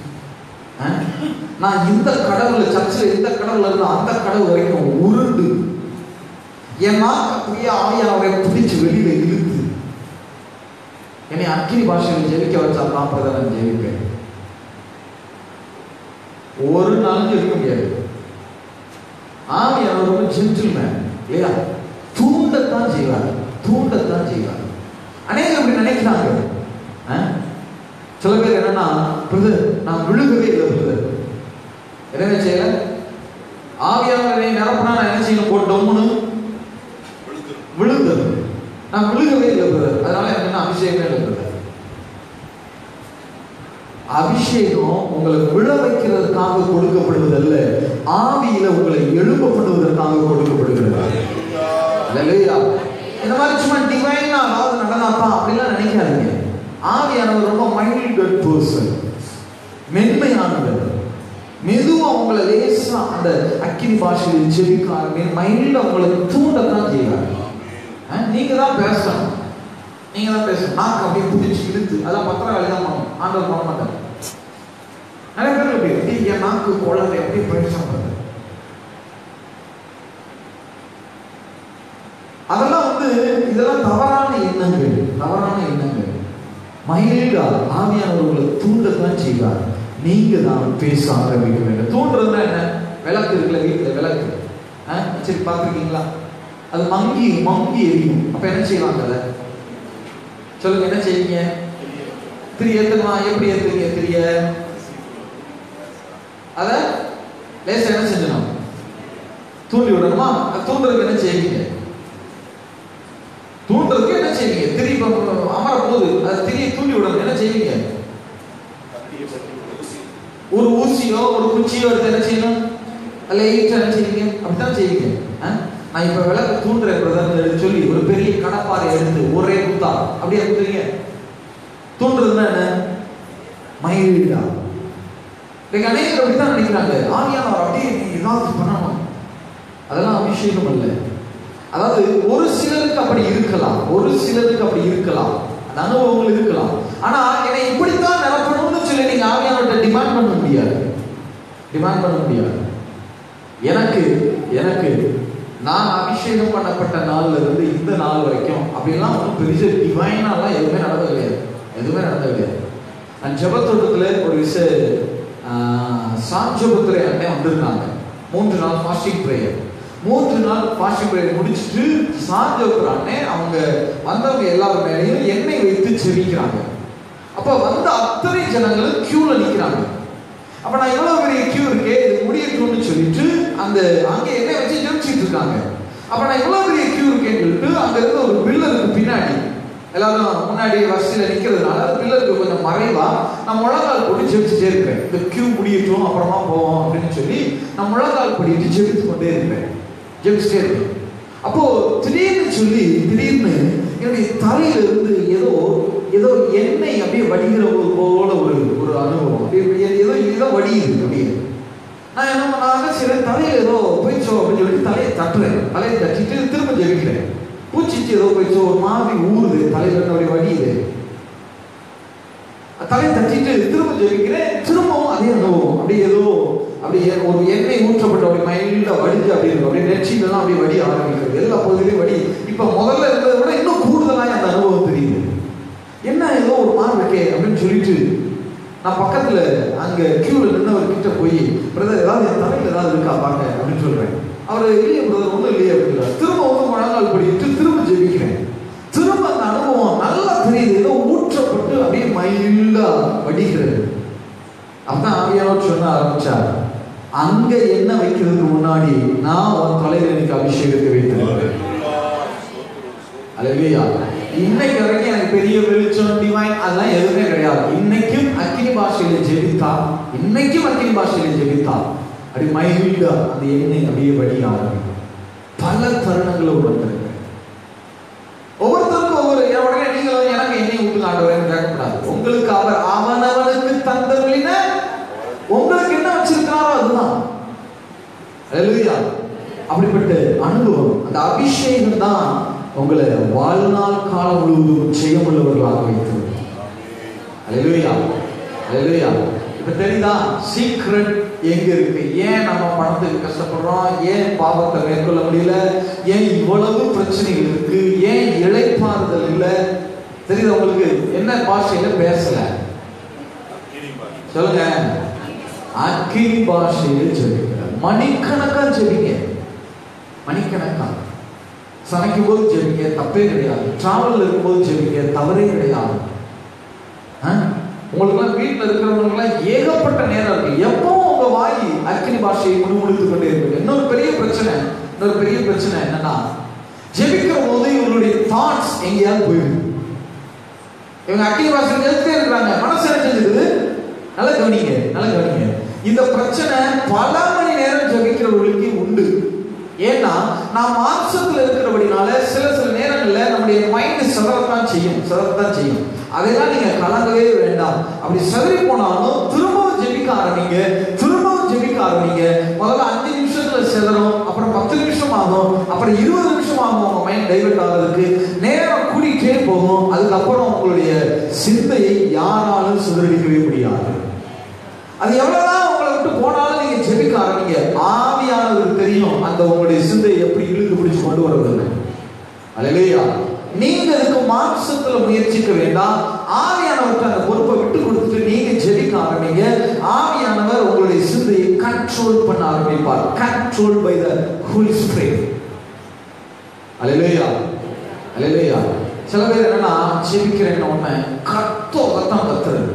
நான் இந்த கடவுள சர்ச்சில் இந்த கடவுள் இருந்து அந்த கடவுள் வரைக்கும் உருண்டு என் நாக்கு அப்படியே ஆவியானவரை பிடிச்சு வெளியில இழுத்து என்னை அக்கினி பாஷையில் ஜெயிக்க வச்சா தான் பிரதர் நான் ஜெயிப்பேன். ஒரு நாளும் ஜெயிக்க முடியாது. ஆவியானவர் ரொம்ப ஜென்டில்மேன் இல்லையா? தூண்டத்தான் செய்வார், தூண்டத்தான் செய்வார். அநேகர் இப்படி நினைக்கிறாங்க. சில பேர் என்னன்னா, பிரதர் நான் விழுகவே இல்லை, பிரதர் என்ன செய்யல, ஆவியானவரை நிரப்பினா நான் என்ன செய்யணும், போட்டோம்னு விழுந்தது. நான் விழுகவே இல்லை பிரதர், அதனால எனக்கு என்ன அபிஷேகமே இல்லை பிரதர். அபிஷேகம் உங்களுக்கு விழ வைக்கிறதுக்காக கொடுக்கப்படுவதல்ல, ஆவியில உங்களை எழுப்ப பண்ணுவதற்காக கொடுக்கப்படுகிறது. இந்த மாதிரி சும்மா டிவைனா அதாவது நடனாத்தான் அப்படிலாம் நினைக்காதீங்க. ஆவியானவர் ரொம்ப மைல்டட் பர்சன், மென்மையானவர். மெதுவா உங்களை லேசா அந்த அக்கினி பாஷையில் ஜெபிக்க ஆரம்பி மைல்டா உங்களுக்கு தூண்டத்தான் செய்வாங்க. நீங்க தான் பேசணும், நீங்க தான் பேசணும். நாக்கு அப்படியே புடிச்சு இழுத்து அதெல்லாம் பத்திரம் வேலை தான் பண்ணணும், ஆண்டவர் பண்ண மாட்டாங்க. நிறைய பேர் எப்படி என் நாக்கு குழந்தை எப்படி பேசுறது, அதெல்லாம் வந்து இதெல்லாம் தவறான எண்ணங்கள், தவறான எண்ணங்கள். மைல்டா ஆவியானவர் உங்களை தூண்டத்தான் செய்வார். நீங்க தான் பேச ஆரம்பிக்க வேண்டும். தூண்டுறதுனா என்ன? விளக்கு இருக்குல்ல வீட்டுல, விளக்கு சரி பார்த்துருக்கீங்களா? அது மங்கி மங்கி எரியும். அப்ப என்ன செய்வாங்க? அதை சொல்லுங்க, என்ன செய்வீங்க? திரி ஏத்துக்கலாம். எப்படி ஏத்துவீங்க திரிய? அத லேசா என்ன செஞ்சணும், தூண்டி விடணுமா? தூண்டுறதுக்கு என்ன செய்வீங்க? தூண்டுறதுக்கு என்ன செய்வீங்க? திரி அமர போது அது திரியை தூண்டி விடணும். என்ன செய்வீங்க? ஒரு ஊசியோ ஒரு குச்சியோ எடுத்து என்ன செய்யணும், லைட்டா என்ன செய்வீங்க? அப்படித்தான் செய்வீங்க. நான் இப்ப விளக்கு தூண்டுறேன் பிரதர் சொல்லி ஒரு பெரிய கடப்பாறை எடுத்து ஒரே குத்தா அப்படியே குத்துறீங்க. தூண்டுறதுன்னா என்ன? மைல்டா. அநேகர் அப்படித்தான் நினைக்கிறாங்க, ஆவியானவர் அப்படியே ஏதாவது பண்ணணும். அதெல்லாம் அபிஷேகம் அல்ல. அதாவது அதாவது ஒரு சிலருக்கு அப்படி இருக்கலாம், ஒரு சிலருக்கு அப்படி இருக்கலாம், அந்த அனுபவங்கள் இருக்கலாம். ஆனா என்னை இப்படித்தான் நிரப்பணும்னு சொல்லி நீங்க ஆவியானவர்கிட்ட டிமாண்ட் பண்ண முடியாது, டிமாண்ட் பண்ண முடியாது. எனக்கு எனக்கு நான் அபிஷேகம் பண்ணப்பட்ட நாள்ல இருந்து இந்த நாள் வரைக்கும் அப்படிலாம் ஒன்றும் பெரிய டிவைனாலாம் எதுவுமே நடந்தது கிடையாது, எதுவுமே நடந்தது கிடையாது. நான் ஜெபத்தோட்டத்துல ஒரு விஷ சாஞ்சபத்துறை அண்ணன் வந்திருந்தாங்க. மூன்று நாள் ஃபாஸ்டிங் ப்ரேயர், மூன்று நாள் ஃபாஸ்டிங் ப்ரேயர் முடிச்சுட்டு சாஞ்சபத்துறை அண்ணன் அவங்க வந்தவங்க எல்லாரும் மேலேயும் எண்ணெய் வைத்து செவிக்கிறாங்க. அப்ப வந்த அத்தனை ஜனங்களும் கியூல நிக்கிறாங்க. அப்ப நான் இவ்வளவு பெரிய கியூ இருக்கே, இது முடியட்டும்னு சொல்லிட்டு அந்த அங்க எண்ணெய் வச்சு ஜெபிச்சிட்டு இருக்காங்க. அப்ப நான் இவ்வளவு பெரிய கியூ இருக்கேன்னு சொல்லிட்டு அங்க இருந்த ஒரு பில்லருக்கு பின்னாடி எல்லாரும் முன்னாடி வரிசையில நிக்கிறதுனால பில்லருக்கு கொஞ்சம் மறைவா நான் முழங்கால் போட்டு ஜெபிச்சுட்டே இருக்கிறேன். இந்த கியூ முடியட்டும் அப்புறமா போவோம் அப்படின்னு சொல்லி நான் முழங்கால் போட்டு ஜெபித்து கொண்டே இருக்கிறேன், ஜெபிச்சுட்டே இருக்கேன். அப்போ திடீர்னு சொல்லி திடீர்னு என்னுடைய தலையில இருந்து ஏதோ ஏதோ எண்ணெய் அப்படியே வடிகிற போல ஒரு ஒரு அனுபவம், அப்படியே ஏதோ ஏதோ வடியுது அப்படியே. நான் என்ன பண்ணாங்க, சரி தலையில ஏதோ போயிச்சோ அப்படின்னு சொல்லிட்டு தலையை தட்டுறேன், தலையை தட்டிட்டு திரும்ப ஜெபிக்கிறேன். பூச்சிச்சு ஏதோ போயிச்சோ, ஒரு மாதிரி ஊறுது, தலையில இருந்து அப்படியே வடியுது. தலையை தட்டிட்டு திரும்ப ஜெபிக்கிறேன், திரும்பவும் அதே அனுபவம், அப்படியே ஏதோ அப்படியே ஒரு எண்ணெய் ஊற்றப்பட்ட அப்படி மைல்டா வடிஞ்சு அப்படி இருக்கும், அப்படியே நெற்றிலாம் அப்படியே வடிய ஆரம்பிக்கிறது, எல்லா பகுதியிலையும் வடி. இப்ப முதல்ல இருந்ததை விட இன்னும் கூடுதலாக அந்த அனுபவம் தெரியுது. என்ன ஏதோ ஒரு மாதிரி இருக்கே அப்படின்னு சொல்லிட்டு நான் பக்கத்துல அங்க கியூல நின்றவர் கிட்ட போய், பிரதர் ஏதாவது என் தலையில ஏதாவது இருக்கா பாருங்க அப்படின்னு சொல்றேன். அவர் இல்லையே பிரதர், ஒன்றும் இல்லையே அப்படின்னா திரும்ப வந்து முழங்கால் படிட்டு திரும்ப ஜெபிக்கிறேன். திரும்ப அந்த அனுபவம் நல்லா தெரியுது, ஏதோ ஊற்றப்பட்டு அப்படியே மைல்டா வடிக்கிறது. அப்பதான் ஆவியானவர் சொன்ன ஆரம்பிச்சார், அங்க என்ன வைக்கிறதுக்கு முன்னாடி நான் உன் தலையில எனக்கு அபிஷேகத்தை வைத்திருக்கிறேன். அல்லேலூயா. இன்னைக்கு வரைக்கும் எனக்கு பெரிய வெளிச்சம் டிவைன் அதெல்லாம் எதுவுமே கிடையாது. இன்னைக்கும் அக்கினி பாஷையில ஜெபித்தா, இன்னைக்கும் அக்கினி பாஷையில ஜெபித்தா அப்படி மைல்டா அந்த எண்ணெய் அப்படியே வடிய ஆரம்பிக்கும். பல தருணங்களை உணர்ந்திருக்கிறேன். ஒவ்வொருத்தருக்கும் ஒவ்வொரு உடனே நீங்களும் எனக்கு எண்ணெய் ஊட்டு ஆண்டவரேன்னு கேட்கக்கூடாது. உங்களுக்கு அவர் அவனவனுக்கு தந்தருளின உங்களுக்கு என்ன வச்சிருக்காரோ அதுதான். அல்லேலூயா. அப்படிப்பட்ட அனுபவம், அந்த அபிஷேகம் தான் உங்களை வாழ்நாள் காலம் முழுவதும் செய்யமுள்ளவர்களாக வைத்தது. அல்லேலூயா, அல்லேலூயா. இப்ப தெரியுதா சீக்ரெட் எங்க இருக்கு? ஏன் நம்ம பணத்துக்கு கஷ்டப்படுறோம்? ஏன் பாவத்தை மேற்கொள்ள முடியல? ஏன் இவ்வளவு பிரச்சனைகள் இருக்கு? ஏன் இளைப்பாறுதல் இல்லை? தெரியுதா உங்களுக்கு? என்ன பாஷையில பேசல சொல்லுங்க. அக்கினி பாஷையில் ஜெபிக்கிறார். மணிக்கணக்கா ஜெபிங்க, மணிக்கணக்கா. சமைக்கும் போது ஜெபிக்க தப்பே கிடையாது, டிராவல் இருக்கும்போது ஜெபிக்க தவறே கிடையாது. உங்களுக்கு எல்லாம் வீட்டுல இருக்கிறவங்க எல்லாம் ஏகப்பட்ட நேரம் இருக்கு, எப்பவும் உங்க வாய் அக்கினி பாஷையை முழுமுழுத்து கொண்டே இருக்கு. இன்னொரு பெரிய பிரச்சனை, இன்னொரு பெரிய பிரச்சனை என்னன்னா, ஜெபிக்கிற போது இவங்களுடைய தாட்ஸ் எங்கேயாவது போயிடுது. இவங்க அக்கினி பாஷை ஜெபிச்சுட்டே இருக்கிறாங்க, மனசு என்ன செஞ்சுக்குது? நல்லா கவனிங்க, நல்லா கவனிங்க. இந்த பிரச்சனை பல மணி நேரம் ஜெபிக்கிறவர்களுக்கு உண்டு. ஏன்னா நாம் மாம்சத்துல இருக்கிறபடினால சில சில நேரங்கள்ல நம்முடைய மைண்ட் சதறத்தான் செய்யும், சதறத்தான் செய்யும். அதெல்லாம் நீங்க கலங்கவே வேண்டாம். அப்படி சதறி போனாலும் திரும்பவும் ஜெபிக்க ஆரம்பிங்க, திரும்பவும் ஜெபிக்க ஆரம்பிங்க. முதல்ல அஞ்சு நிமிஷத்துல செதறும், அப்புறம் பத்து நிமிஷம் ஆகும், அப்புறம் இருபது நிமிஷம் ஆகும் உங்க மைண்ட் டைவர்ட் ஆகிறதுக்கு. நேரம் கூடிட்டே போகும். அதுக்கப்புறம் உங்களுடைய சிந்தையை யாராலும் சிதறடிக்கவே முடியாது. அது எவ்வளவுதான் உங்களை விட்டு போனாலும் நீங்க ஜெபிக்க ஆரம்பிங்க. ஆவியானவருக்கு தெரியும் அந்த உங்களுடைய சிந்தையை எப்படி இழுத்து பிடிச்சு கொண்டு வருவது. அல்லேலூயா. நீங்க அதுக்கு மாம்சத்துல முயற்சிக்க வேண்டாம். ஆவியானவருக்கு அந்த பொறுப்பை விட்டு கொடுத்துட்டு நீங்க ஜெபிக்க ஆரம்பிங்க. ஆவியானவர் உங்களுடைய சிந்தையை கண்ட்ரோல் பண்ண ஆரம்பிப்பார். Control by the holy spirit. அல்லேலூயா, அல்லேலூயா. சில பேர் என்னன்னா ஜெபிக்கிறேன்னு ஒண்ணு கத்தோ கத்தான் கத்துறது.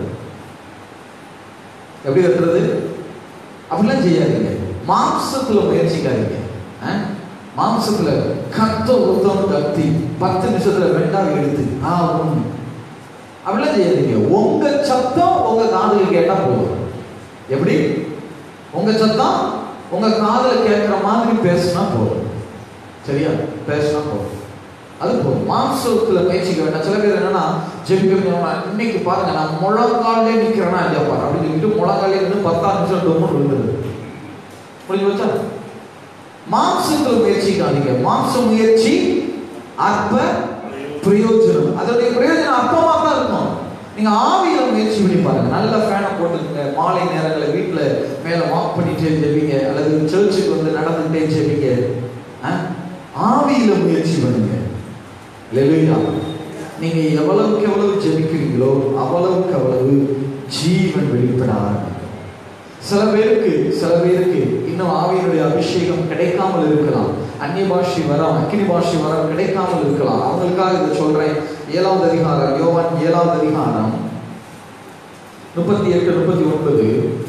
எப்படி கத்துறது? அப்படிலாம் செய்யாதீங்க. மாம்சத்துல முயற்சிக்காதீங்க. மாம்சத்துல கத்தோ ஒருத்தவங்க கத்தி பத்து நிமிஷத்துல வெண்டாவை எடுத்து ஆ ஒண்ணு அப்படிலாம் செய்யாதீங்க. உங்க சத்தம் உங்க காதுல கேட்டா போதும். எப்படி? உங்க சத்தம் உங்க காதுல கேட்கிற மாதிரி பேசினா போதும். சரியா? பேசினா போதும், அது போதும். மாம்சத்துல முயற்சிக்க வேண்டாம். சில பேர் என்னன்னா ஜெபிக்க இன்னைக்கு பாருங்க நான் முழங்காலே நிக்கிறேன்னா ஐயா பாரு அப்படின்னு சொல்லிட்டு முழங்காலே இருந்து பத்தாம் நிமிஷம் டொம்னு விழுந்துருது. முடிஞ்சு வச்சா மாம்சத்துல முயற்சிக்காதீங்க. மாம்ச முயற்சி அற்ப பிரயோஜனம். அதோடைய பிரயோஜனம் அற்பமா தான் இருக்கும். நீங்க ஆவியில முயற்சி பண்ணி பாருங்க. நல்ல ஃபேனை போட்டுக்கங்க. மாலை நேரங்களில் வீட்டுல மேல வாக் பண்ணிட்டே ஜெபிங்க, அல்லது சர்ச்சுக்கு வந்து நடந்துட்டே ஜெபிங்க. ஆவியில முயற்சி பண்ணுங்க. அல்லேலூயா. நீங்க எவ்வளவுக்கு எவ்வளவு ஜெபிக்கிறீங்களோ அவ்வளவுக்கு அவ்வளவு ஜீவன் வெளிப்பட ஆரம்பிக்கும். சில பேருக்கு சில பேருக்கு இன்னும் ஆவியினுடைய அபிஷேகம் கிடைக்காமல் இருக்கலாம். அந்நிய பாஷை வரம், அக்கினி பாஷை வரம் கிடைக்காமல் இருக்கலாம். அவங்களுக்காக இதை சொல்றேன். ஏழாவது அதிகாரம், யோவான் ஏழாவது அதிகாரம் முப்பத்தி எட்டு முப்பத்தி ஒன்பது.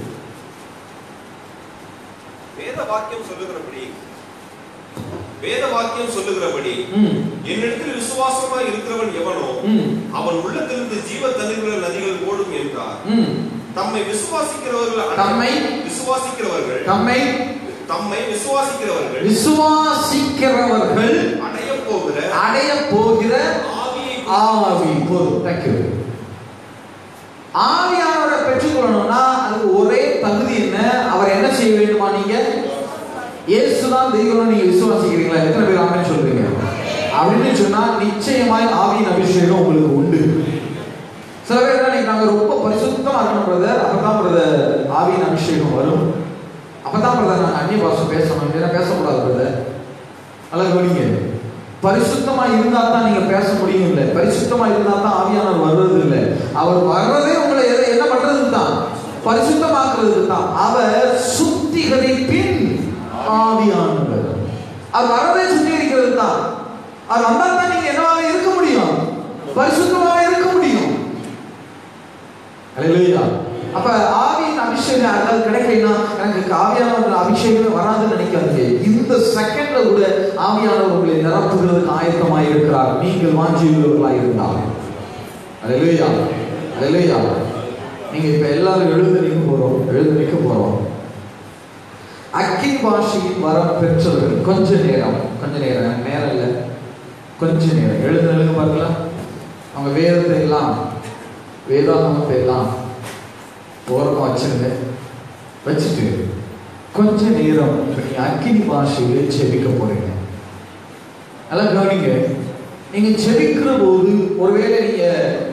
வேத வாக்கியம் சொல்லுகிறபடி வேத வாக்கியம் சொல்லுகிறபடி என்னிடத்தில் விசுவாசமாய் இருக்கிறவன் எவனோ அவன் உள்ளத்திலிருந்து ஜீவ தண்ணீர் நதிகள் ஓடும் என்றார். தம்மை விசுவாசிக்கிறவர்கள் தம்மை விசுவாசிக்கிறவர்கள் தம்மை தம்மை விசுவாசிக்கிறவர்கள்
விசுவாசிக்கிறவர்கள்
அடைய போகிற
அடைய போகிற
ஆவியை
ஆவி போதும். தேங்க்யூ. ஆவியானவரை பெற்றுக்கொள்ளணும்னா அதுக்கு ஒரே தகுதி என்ன? அவர் என்ன செய்ய வேண்டுமா? நீங்க இயேசுதான் தெய்வம் நீங்க விசுவாசிக்கிறீங்களா? எத்தனை பேர் ஆமென் சொல்றீங்க? அப்படின்னு சொன்னா நிச்சயமாய் ஆவியின் அபிஷேகம் உங்களுக்கு உண்டு. சில பேர் நீங்க நாங்க ரொம்ப பரிசுத்தமா இருக்கணும் பிரதர், அப்பதான் பிரதர் ஆவியின் அபிஷேகம் வரும், அப்பதான் பிரதர் நாங்க அந்நிய பாஷை பேசணும், இல்லைன்னா பேசக்கூடாது பிரதர். அல்ல கவனிங்க, பரிசுத்தமா இருந்தா தான் நீங்க பேச முடியும். இல்லை பரிசுத்தமா இருந்தா தான் ஆவியானவர் வர்றது இல்லை. அவர் வர்றதே உங்களை என்ன பண்றதுக்கு தான்? பரிசுத்தமாக்குறதுக்கு தான். அவர் சுத்திகரிப்பின் ஆவியானவர். அவர் வரவே சுத்திகரிக்கிறது தான். அவர் வந்தா தான் நீங்க என்னவாக இருக்க முடியும்? பரிசுத்தமாக இருக்க முடியும். அல்லேலூயா. அப்ப ஆவியின் அபிஷேகம் அதாவது கிடைக்கலைன்னா எனக்கு ஆவியானவர் அபிஷேகமே வராதுன்னு நினைக்காதீங்க. இந்த செகண்ட்ல கூட ஆவியானவர் உங்களை நிரப்புகிறதுக்கு ஆயத்தமாக இருக்கிறார், நீங்கள் வாஞ்சியுள்ளவர்களாக இருந்தால். அல்லேலூயா, அல்லேலூயா. நீங்க இப்ப எல்லாரும் எழுந்து நிற்க போறோம், எழுந்து நிற்க போறோம். அக்கினி பாஷையின் வரம் பெற்றவர்கள் கொஞ்ச நேரம் கொஞ்ச நேரம் நேரம் இல்லை கொஞ்ச நேரம் எழுந்து எழுங்க பார்க்கலாம். அவங்க வேதத்தை எல்லாம் வேதாகமத்தை எல்லாம் ஓரமா வச்சிருங்க. வச்சுட்டு கொஞ்ச நேரம் நீங்க அக்கினி பாஷையில ஜெபிக்க போறீங்க. நல்லா கவனிங்க. நீங்க ஜெபிக்கிற போது ஒருவேளை நீங்க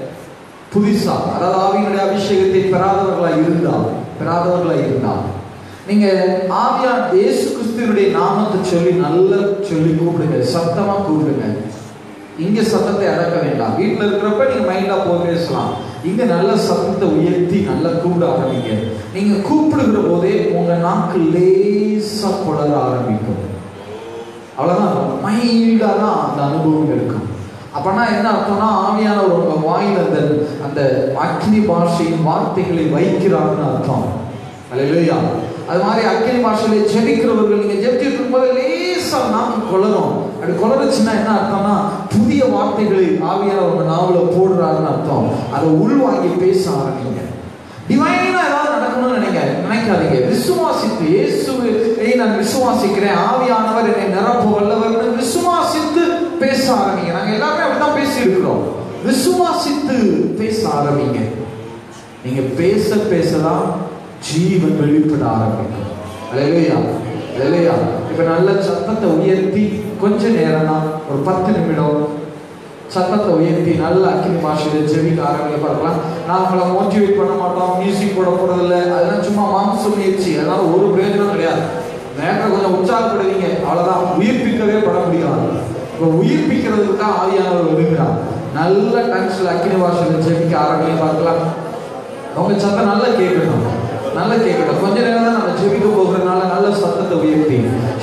புதுசா அதாவது ஆவியினுடைய அபிஷேகத்தை பெறாதவர்களா இருந்தால் பெறாதவர்களா இருந்தால் நீங்க ஆவியா இயேசு கிறிஸ்துவினுடைய நாமத்தை சொல்லி நல்லா சொல்லி கூப்பிடுங்க, சத்தமா கூப்பிடுங்க. இங்க சத்தத்தை அடக்க வேண்டாம். வீட்டுல இருக்கிறப்ப நீங்க மைண்டா போய் பேசலாம். இங்க நல்ல சத்தத்தை உயர்த்தி நல்லா கூப்பிட ஆரம்பிங்க. நீங்க கூப்பிடுகிற போதே உங்க நாக்கு லேசா குளர ஆரம்பிக்கும். அவ்வளவுதான், மைல்டா தான் அந்த அனுபவம் இருக்கும். அப்பனா என்ன அர்த்தம்னா ஆவியானவர் உங்க வாயில் அந்த அந்த அக்கினி பாஷையின் வார்த்தைகளை வைக்கிறான்னு அர்த்தம். அல்லேலூயா. அது மாதிரி அக்கினி பாஷையில ஜெபிக்கிறவர்கள் நீங்க ஜெபிச்சுட்டு இருக்கும்போது லேசா நாக்கு குளரும். அப்படி குளருச்சுன்னா என்ன அர்த்தம்னா புதிய வார்த்தைகளை ஆவியானவர் உங்க நாவல போடுறாருன்னு அர்த்தம். அதை உள்வாங்கி பேச ஆரம்பிங்க. டிவைனா ஏதாவது நடக்கணும்னு நினைக்க நினைக்காதீங்க. விசுவாசித்து இயேசுவை நான் விசுவாசிக்கிறேன், ஆவியானவர் என்னை நிரப்ப வல்லவர் விசுவாசித்து பேச ஆரம்பிங்க. நாங்க எல்லாருமே அப்படிதான் பேசி இருக்கிறோம். விசுவாசித்து பேச ஆரம்பிங்க. நீங்க பேச பேசலாம் ஜீவன் வெளிப்பட ஆரம்பிக்கும். அல்லேலூயா, அல்லேலூயா. இப்ப நல்ல சத்தத்தை உயர்த்தி கொஞ்ச நேரம் தான் ஒரு பத்து நிமிடம் சத்தத்தை உயர்த்தி நல்ல அக்கினி பாஷையில ஜெபிக்க ஆரம்பிக்க பார்க்கலாம். நான் உங்களை மோட்டிவேட் பண்ண மாட்டோம், மியூசிக் போட போறதில்லை, அதெல்லாம் சும்மா மாம்ச முயற்சி, அதனால ஒரு பிரயோஜனம் கிடையாது. நேரத்தில் கொஞ்சம் உற்சாகப்படுவீங்க, அவ்வளவுதான். உயிர்ப்பிக்கவே பட முடியாது. இப்போ உயிர்ப்பிக்கிறதுக்கு தான் ஆவியானவர் வருகிறார். நல்ல டங்ஸ்ல அக்கினி பாஷையில ஜெபிக்க ஆரம்பிக்க பார்க்கலாம். அவங்க சத்தம் நல்லா கேட்கணும், நல்லா கேட்கணும். கொஞ்ச நேரம் தான் நம்ம ஜெபிக்க போகிறதுனால நல்ல சத்தத்தை உயர்த்தி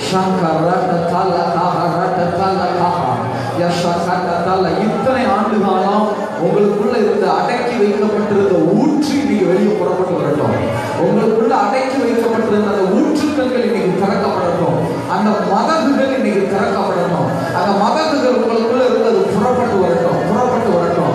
இத்தனை ஆண்டு காலம் உங்களுக்குள்ள இருந்த அடக்கி வைக்கப்பட்டிருந்த ஊற்று இன்னைக்கு வெளியே புறப்பட்டு வரட்டும். உங்களுக்குள்ள அடக்கி வைக்கப்பட்டிருந்த அந்த ஊற்றுக்கள் இன்னைக்கு திறக்கப்படட்டும். அந்த மதகுகள் இன்னைக்கு திறக்கப்படட்டும். அந்த மதகுகள் உங்களுக்குள்ள இருந்தது புறப்பட்டு வரட்டும், புறப்பட்டு வரட்டும்.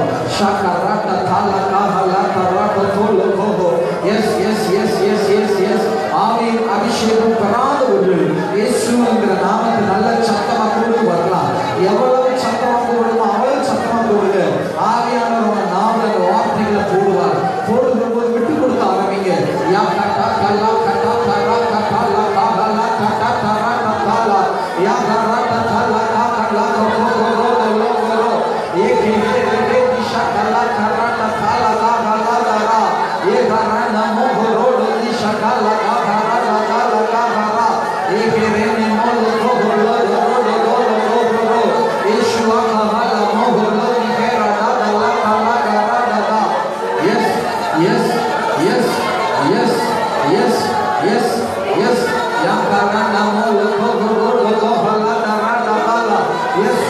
Yes yes yes yes yes yes ஆவியின் அபிஷேகம் பெறாதவர்கள் இயேசு என்கிற நாமத்தை நல்ல சத்தமா கூடி வரலாம். எவ்வளவு சத்தமா கூடுமோ அவ்வளவு சத்தமா கூடுங்க. ஆவியானவர் உங்க நாம அந்த வார்த்தைகளை போடுவார். போடுகிற போது விட்டு கொடுக்க ஆரம்பிங்க. யா கட்டா கல்லா கட்டா கரா கட்டா லா காலா கட்டா கரா கட்டா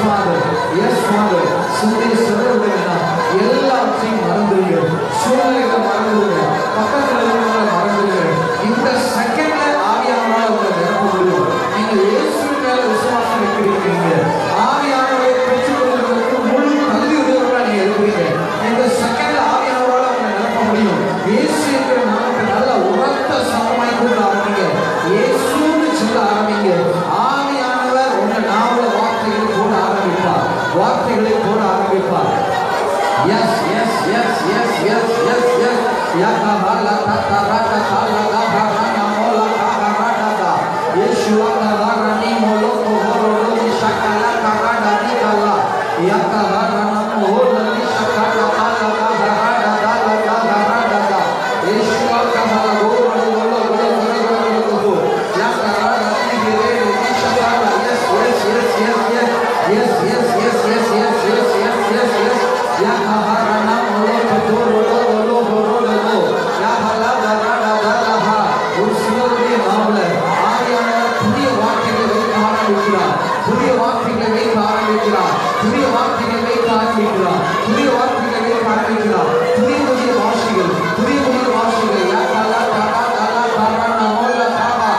Father. Yes, Father. சிந்தை சொல்லுங்க எல்லாத்தையும் மறந்துடுங்க. சூழ்நிலைகளை மறந்துடுங்க. பக்கத்தில் இருக்கிறவங்களை மறந்துடுங்க. இந்த செகண்ட்ல ஆவியானவரால் உங்களை நிரப்ப முடியும். நீங்கள் இயேசுவின் மேல விசுவாசம் வைக்கிறீங்க. ஆவியானவரை பெற்றுக்கொள்வதற்கு முழு தகுதியுடையவர்களாக நீங்க இருக்கிறீங்க. இந்த செகண்ட்ல ஆவியானவரால் உங்களை நிரப்ப முடியும். இயேசு என்கிற நாமத்தை நல்ல உரத்த சமமாய் கூட ஆரம்பிங்க. இயேசுன்னு சொல்ல ஆரம்பிங்க. ஆவியானவர் உங்க நாவல வார்த்தைகளை போட ஆரம்பிப்பார். வார்த்தைகளை போட ஆரம்பிப்பார். Yes, yes, yes, yes, yes, yes, yes. Yakabala katarata kalaga harana mola kaharada. Yeshua kaharani moloko horolo shakala karada nikala. Yakaharana mola shakala kalaga harada kalaga harada. Yeshua kahala horolo horolo horolo horolo. Yakarada nigere shakala. Yes, yes, yes, yes, yes. Yes, yes, yes, yes, yes, yes, yes, yes, yes. Yakaharana moloko horolo horolo horolo. Yahala harada kalaga. உருசுவதே நாமல ஆவியானவர் புதிய வார்த்தைகளை வைக்க ஆரம்பிக்கிறார். புதிய வார்த்தைகளை வைக்க ஆரம்பிக்கிறார். புதிய வார்த்தைகளை வைக்க ஆரம்பிக்கிறார். புதிய வார்த்தைகளை வைக்க ஆரம்பிக்கிறார். புதிய புதிய வார்த்தைகள், புதிய புதிய வார்த்தைகள். யாக்கலா காடா காலா காடா நமோல காடா.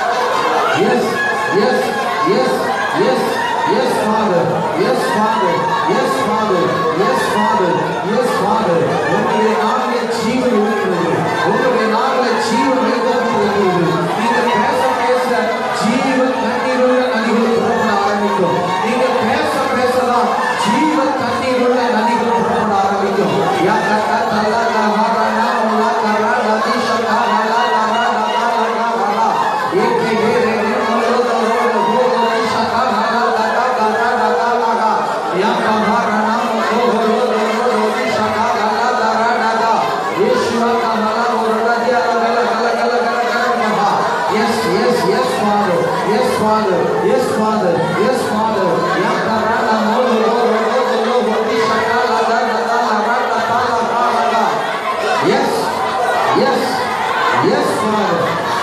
Yes, yes, yes, yes, yes, Father. Yes, Father. Yes, Father. Yes, Father. Yes, Father. உங்களுடைய நாமமே ஜீவன் இருக்கிறது. உங்களுடைய நாமமே ஜீவன் வைக்கப்பட்டிருக்கிறது. நீங்க பேச பேச ஜீவன் தண்ணீருள்ள நதிகள் புறப்பட ஆரம்பிக்கும். நீங்க பேச பேசலாம் ஜீவன் தண்ணீருள்ள நதிகள் புறப்பட ஆரம்பிக்கும். யாக்கா தல்லா கஹரனா முலா கரா நதி ஷகா ஹலா லரா லரா லரா லரா ஏகே வேரே மலோ தரோ ஹோ ஷகா ஹலா லரா லரா லரா லரா யாக்கா ஹரனா மோ ஹோ ஹோ ஷகா ஹலா லரா லரா யேசுவா கஹலா ஓரடா தியா லகல கல கல கல கல மஹா. Yes, yes, yes, Father. Yes, Father. Yes, Father. Yes, Father. யாக்கா ஹரனா மோ ஹோ ஹோ ஹோ ஷகா லரா லரா லரா லரா லரா. Yes, yes, yes, Father.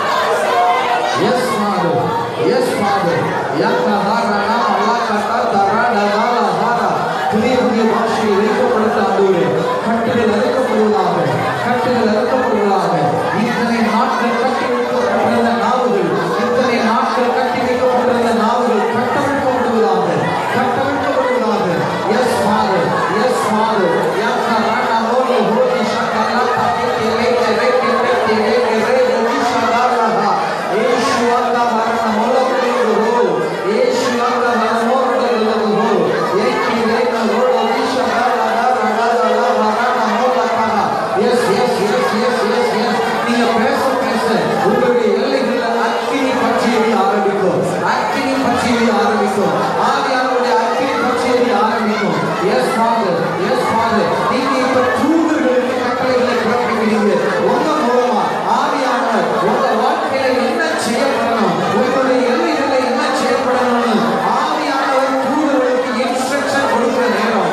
Yes, Father. Yes, Father. Yakaharana malakata darada dalahara. புதிய புதிய பாஷையை வைக்கப்படுத்த ஆண்டவரே, கட்டுகள் அறுக்கப்படுவதாக, கட்டுகள் அறுக்கப்படுவதாக. இத்தனை நாட்கள் கட்டி வைக்கப்பட்டிருந்த நாவுகள், இத்தனை நாட்கள் கட்டி வைக்கப்பட்டிருந்த நாவுகள் கட்டமைக்கப்படுவதாக, கட்டமைக்கப்படுவதாக. Yes, Father. Yes, Father. Yakarana molo hori shakala pakete leke leke leke leke leke shakala. Yeshua kaharana molo kuru. Yeshua kaharana molo kuru. Yeki leke molo shakala dara dara dara dara molo kaha. Yes, yes, yes, yes, yes, yes. நீங்க பேச பேச உங்களுடைய எல்லைகளில் அக்கினி பற்றியதை ஆரம்பிக்கும். அக்கினி பற்றியதை ஆரம்பிக்கும். ஆவியானவருடைய அக்கினி பற்றியதை ஆரம்பிக்கும். Yes, Father. Yes, Father. நீங்க இப்ப தூதர்களுக்கு கட்டளைகளை பிறப்பிக்கிறீங்க. உங்க மூலமா ஆவியானவர் உங்க வாழ்க்கையில என்ன செய்யப்படணும், உங்களுடைய எல்லைகளை என்ன செய்யப்படணும்னு ஆவியானவர் தூதர்களுக்கு இன்ஸ்ட்ரக்ஷன் கொடுக்கிற நேரம்.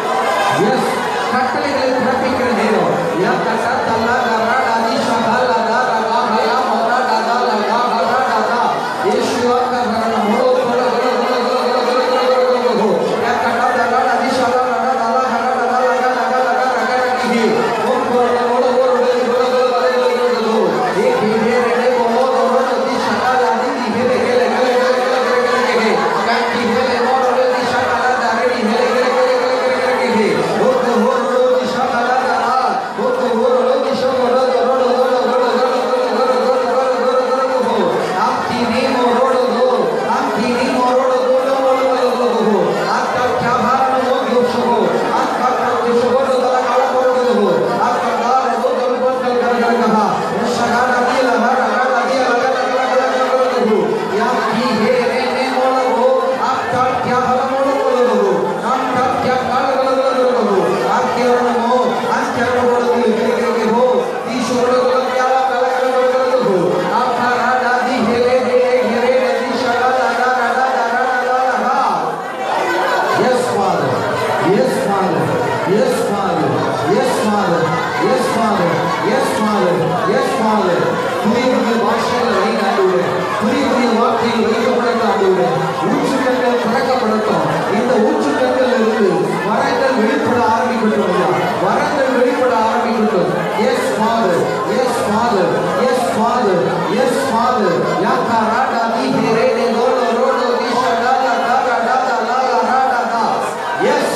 Yes, கட்டளைகளை பிறப்பிக்கிற நேரம். யா கட்டா தல்லா கரா டாதி ஷகலா தாரா ஹலா மரா டாதா லகா ஹலா டாதா. யேசுவா கரன மோலோ கோல கோல கோல கோல கோல கோல கோல. யா கட்டா தல்லா டாதி ஷகலா லடா தல்லா ஹலா டாதா லகா லகா லகா லகா லகி. ஓம் கோல கோல கோல கோல கோல கோல கோல கோல. ஏக் ஹே ரே கோலோ கோலோ டாதி ஷகலா தி ஹே ரே ஹே ரே ஹே ரே ஹே ரே. காட்டி ஹே ரே கோலோ டாதி ஷகலா தாரே ஹே ரே ஹே ரே ஹே ரே ஹே. ஓ கோலோ டாதி ஷகலா தாரா. ஓ கோலோ டாதி ஷகலா தாரா ரோட ரோட ரோட ரோட ரோட ரோட ரோட ரோட ரோட. ஆப்தி நீமோ ரோட ரோ. ஆப்தி நீமோ ரோட ரோட ரோட ரோட ரோட. ஆப்கா क्या भारन हो गोशो. आका का किशोर दला काला ரோட ரோட. आका दार वो दल को कल कर कर कहा. शगा नदी लगा लगा नदी लगा लगा लगा लगा. या की हे रे ने मोला हो. आपका क्या भला मोला मोला हो. आपका क्या काला काला काला हो. आपके रनो आपके रनो के के हो. ईश्वर को क्या काला काला काला हो. आपका राजा दी हेरे हेरे हेरे नदी शगा लगा लगा लगा लगा. Yes, Father. Yes, Father. Yes, Father. Yes, Father. Yes, Father. Yes, Father. Yes, Father. புதிய புதிய பாஷைகளை வைங்க ஆண்டவரே. புதிய புதிய வார்த்தைகள் வைக்கப்படட்டும் ஆண்டவரே. ஊற்றுக்கண்கள் திறக்கப்படட்டும். இந்த ஆரம்பிக்கட்டும் ஐயா. வரங்கள் வெளிப்பட ஆரம்பிக்கட்டும். Yes father, yes father, yes father, yes father. யாக்கா ராடா தி ஹெரேடே லோலோ ரோடோ தி ஷடாலா டாடா டாடா லாலா ராடா டா. எஸ்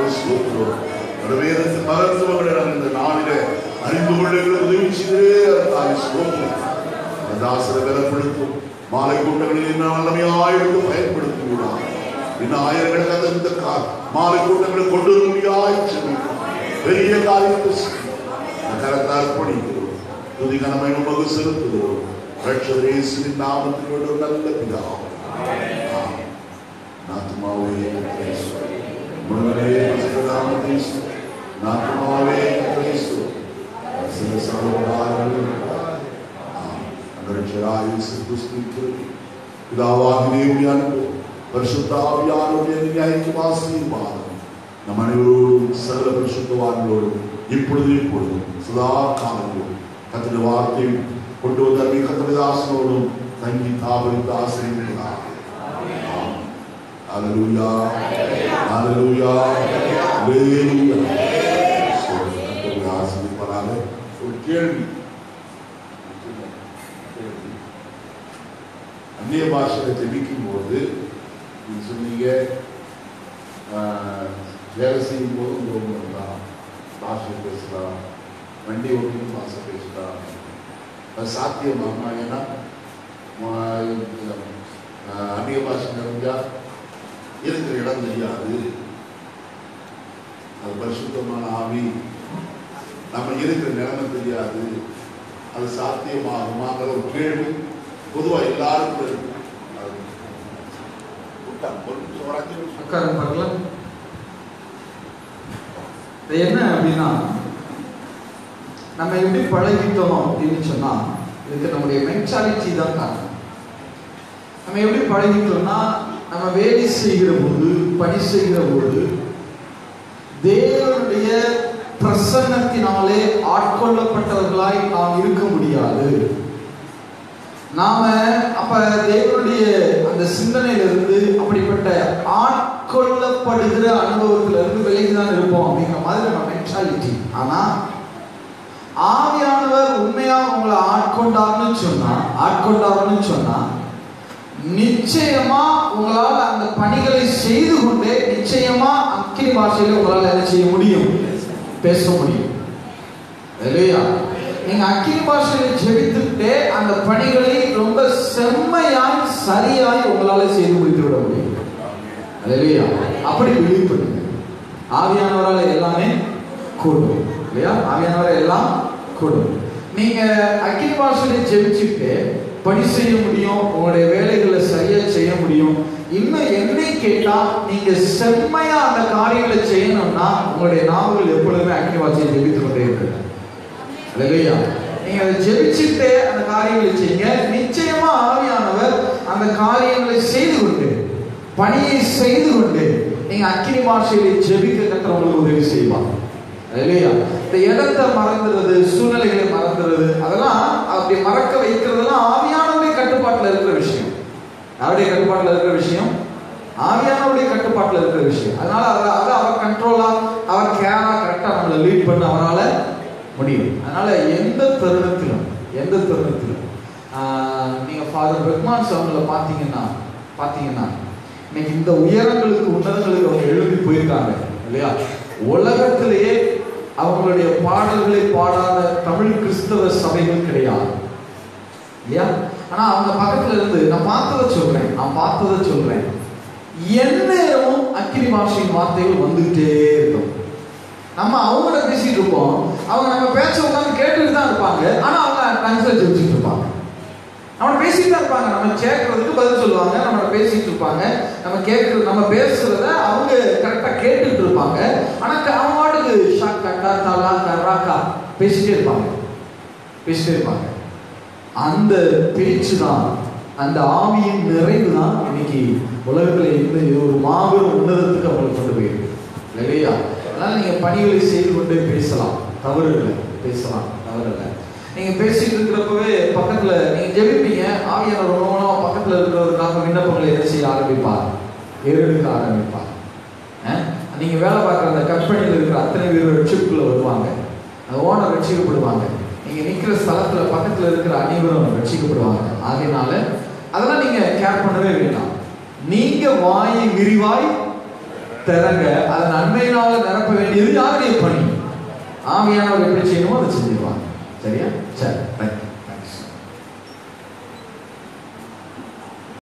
அறிந்து கொள்ள உதவி செய்தே தாசரை பலப்படுத்தும். மாலை கூட்டங்களில் இன்னும் வல்லமையாயிருந்து பயன்படுத்துகிறார். இன்னும் ஆயிரங்களுக்கு அந்த இந்த கால் மாலை கூட்டங்களை கொண்டு வர முடியாய் பெரிய காரியத்தை கரத்தை அர்ப்பணிக்கிறோம். துதிகனமை உமக்கு செலுத்துகிறோம். ரட்சகர் இயேசுவின் நாமத்தில் ஒரு நல்ல பிதாவே. நாத்துமாவே முழுவதே நாமத்தை நாத்துமாவே சில சகோதரர்கள் ரட்சகராய் இயேசு கிறிஸ்துவுக்கு பிதாவாகிய தேவனுடைய அன்பு பரிசுத்த ஆவியானவருடைய நியாயத்தின் ஆசீர்வாதம் நம் அனைவரோடும் சகல பரிசுத்தவான்களோடும் இப்பொழுது இப்பொழுதும் சதா காலங்களோடும் கர்த்தருடைய வார்த்தை கொண்டு வந்த கர்த்தருடைய தாசனோடும் தங்கி தாவரித்து ஆசீர்வதிக்கிறார். ஹல்லேலூயா ஹல்லேலூயா ஹல்லேலூயா. கர்த்தருடைய ஆசீர்வாதத்தால ஒரு கேள்வி, அந்நிய பாஷையில ஜெபிக்கும் போது சொன்னீங்க வேலை செய்யும் போது உங்க பண்ணலாம், பாஷை பேசலாம், வண்டி ஓட்டியும் பாஷை பேசலாம், அது சாத்தியமாமா? ஏன்னா அந்நிய பாஷை தெரிஞ்சா இருக்கிற இடம் தெரியாது, அது பரிசுத்தமான ஆவி, நம்ம இருக்கிற நிலைமை தெரியாது, அது சாத்தியமாகுமாங்கிற ஒரு கேள்வி பொதுவாக எல்லாருக்கும் இருக்கு.
என்ன அப்படின்னா, நம்ம எப்படி பழகிட்டோம் அப்படின்னு சொன்னா இதுக்கு நம்முடைய மென்டாலிட்டி தான் காரணம். நம்ம எப்படி பழகிட்டோம்னா, நம்ம வேலை செய்கிற போது, பணி செய்கிற போது தேவனுடைய பிரசன்னத்தினாலே ஆட்கொள்ளப்பட்டவர்களாய் நாம் இருக்க முடியாது. நாம அப்ப தேவனுடைய அந்த சிந்தனையிலிருந்து, அப்படிப்பட்ட ஆட்கொள்ளப்படுகிற அனுபவத்துல இருந்து விலகிதான் இருப்போம் அப்படிங்கிற மாதிரி நம்ம மென்டாலிட்டி. ஆனா ஆவியானவர் உண்மையா உங்களை ஆட்கொண்டார்னு சொன்னா ஆட்கொண்டார்னு சொன்னா நிச்சயமா உங்களால் அந்த பணிகளை செய்து கொண்டே நிச்சயமா அக்கினி பாஷையில உங்களால் என்ன செய்ய முடியும்? பேச முடியும். இல்லையா? நீங்க அக்கினி பாஷையில ஜெபித்துட்டே அந்த பணிகளை ரொம்ப செம்மையாய் சரியாய் உங்களால செய்து முடித்து விட முடியும். இல்லையா? அப்படி பிலீவ் பண்ணுங்க. ஆவியானவரால் எல்லாமே கூடும். இல்லையா? ஆவியானவரை எல்லாம் கூடும். நீங்க அக்கினி பாஷையில ஜெபிச்சுட்டு பணி செய்ய முடியும், உங்களுடைய வேலைகளை சரியா செய்ய முடியும். இன்னும் என்னை கேட்டா, நீங்க செம்மையா அந்த காரியங்களை செய்யணும்னா உங்களுடைய நாவுகள் எப்பொழுதுமே அக்கினி பாஷையை ஜெபித்து கொண்டே இருக்கு. இல்லையா? நீங்க அதை ஜெபிச்சுட்டே அந்த காரியங்களை செய்யுங்க. நிச்சயமா ஆவியானவர் அந்த காரியங்களை செய்து கொண்டு, பணியை செய்து கொண்டு நீங்க அக்கினி பாஷையை ஜெபிக்க கற்ற உங்களுக்கு உதவி செய்வாங்க. இல்லையா? இந்த இடத்தை மறந்துறது, சூழ்நிலைகளை மறந்துறது, அதெல்லாம் அப்படி மறக்க வைக்கிறதெல்லாம் ஆவியானவருடைய கட்டுப்பாட்டில் இருக்கிற விஷயம். யாருடைய கட்டுப்பாட்டில் இருக்கிற விஷயம்? ஆவியானவருடைய கட்டுப்பாட்டில் இருக்கிற விஷயம். அதனால அதை அதை அவர் கண்ட்ரோலா, அவர் கேரா கரெக்டா நம்மளை லீட் பண்ண அவரால் முடியும். அதனால எந்த தருணத்திலும் எந்த தருணத்திலும் நீங்க ஃபாதர் பெக்மான்ஸ் அவங்களை பார்த்தீங்கன்னா பார்த்தீங்கன்னா இன்னைக்கு இந்த உயரங்களுக்கு உன்னதங்களுக்கு அவங்க எழுதி போயிருக்காங்க. இல்லையா? உலகத்திலேயே அவங்களுடைய பாடல்களை பாடாத தமிழ் கிறிஸ்தவ சபைகள் கிடையாது. இல்லையா? ஆனா அவங்க பக்கத்துல இருந்து நான் பார்த்ததை சொல்றேன் நான் பார்த்ததை சொல்றேன் எந்நேரமும் அக்கினி பாஷையின் வார்த்தைகள் வந்துகிட்டே இருக்கும். நம்ம அவங்கள பேசிட்டு இருப்போம், அவங்க நம்ம பேச்ச உட்காந்து கேட்டுட்டு தான் இருப்பாங்க. ஆனா அவங்க டிரான்ஸ்லேட் வச்சுட்டு இருப்பாங்க. நம்ம பேசிட்டு தான் இருப்பாங்க, நம்ம கேட்கறதுக்கு பதில் சொல்லுவாங்க, நம்ம பேசிட்டு இருப்பாங்க, நம்ம கேட்கறது நம்ம பேசுறத அவங்க கரெக்டா கேட்டுட்டு இருப்பாங்க. ஆனா அவங்க வாட்டுக்கு ஷாக்கா தாலா கராக்கா பேசிட்டே இருப்பாங்க பேசிட்டே இருப்பாங்க. அந்த பேச்சு தான், அந்த ஆவியின் நிறைவு தான் இன்னைக்கு உலகத்துல இருந்து ஒரு மாபெரும் உன்னதத்துக்கு அவங்களை கொண்டு போயிருக்கு. இல்லையா? அதனால நீங்க பணிகளை செய்து கொண்டே பேசலாம், தவறு இல்லை, பேசலாம், தவறு இல்லை. நீங்க பேசிட்டு இருக்கிறப்பவே பக்கத்துல நீங்க ஜெபிப்பீங்க, ஆவியானவர் ரொம்ப பக்கத்துல இருக்கிறவருக்காக விண்ணப்பங்களை என்ன செய்ய ஆரம்பிப்பார்? ஏறெடுக்க ஆரம்பிப்பார். நீங்க வேலை பார்க்குற அந்த கம்பெனியில் இருக்கிற அத்தனை பேர் ரட்சிப்புக்குள்ள வருவாங்க, அந்த ஓனர் ரட்சிக்கப்படுவாங்க. நீங்க நிற்கிற ஸ்தலத்துல பக்கத்துல இருக்கிற அனைவரும் ரட்சிக்கப்படுவாங்க. ஆகையினால அதெல்லாம் நீங்க கேர் பண்ணவே வேண்டாம். நீங்க வாயை விரிவாய் திறங்க, அதை நன்மையினால நிரப்ப வேண்டியது யாருடைய பணி? ஆவியானவர் எப்படி செய்யணுமோ அதை செஞ்சிருவாங்க. சரியா? சரி.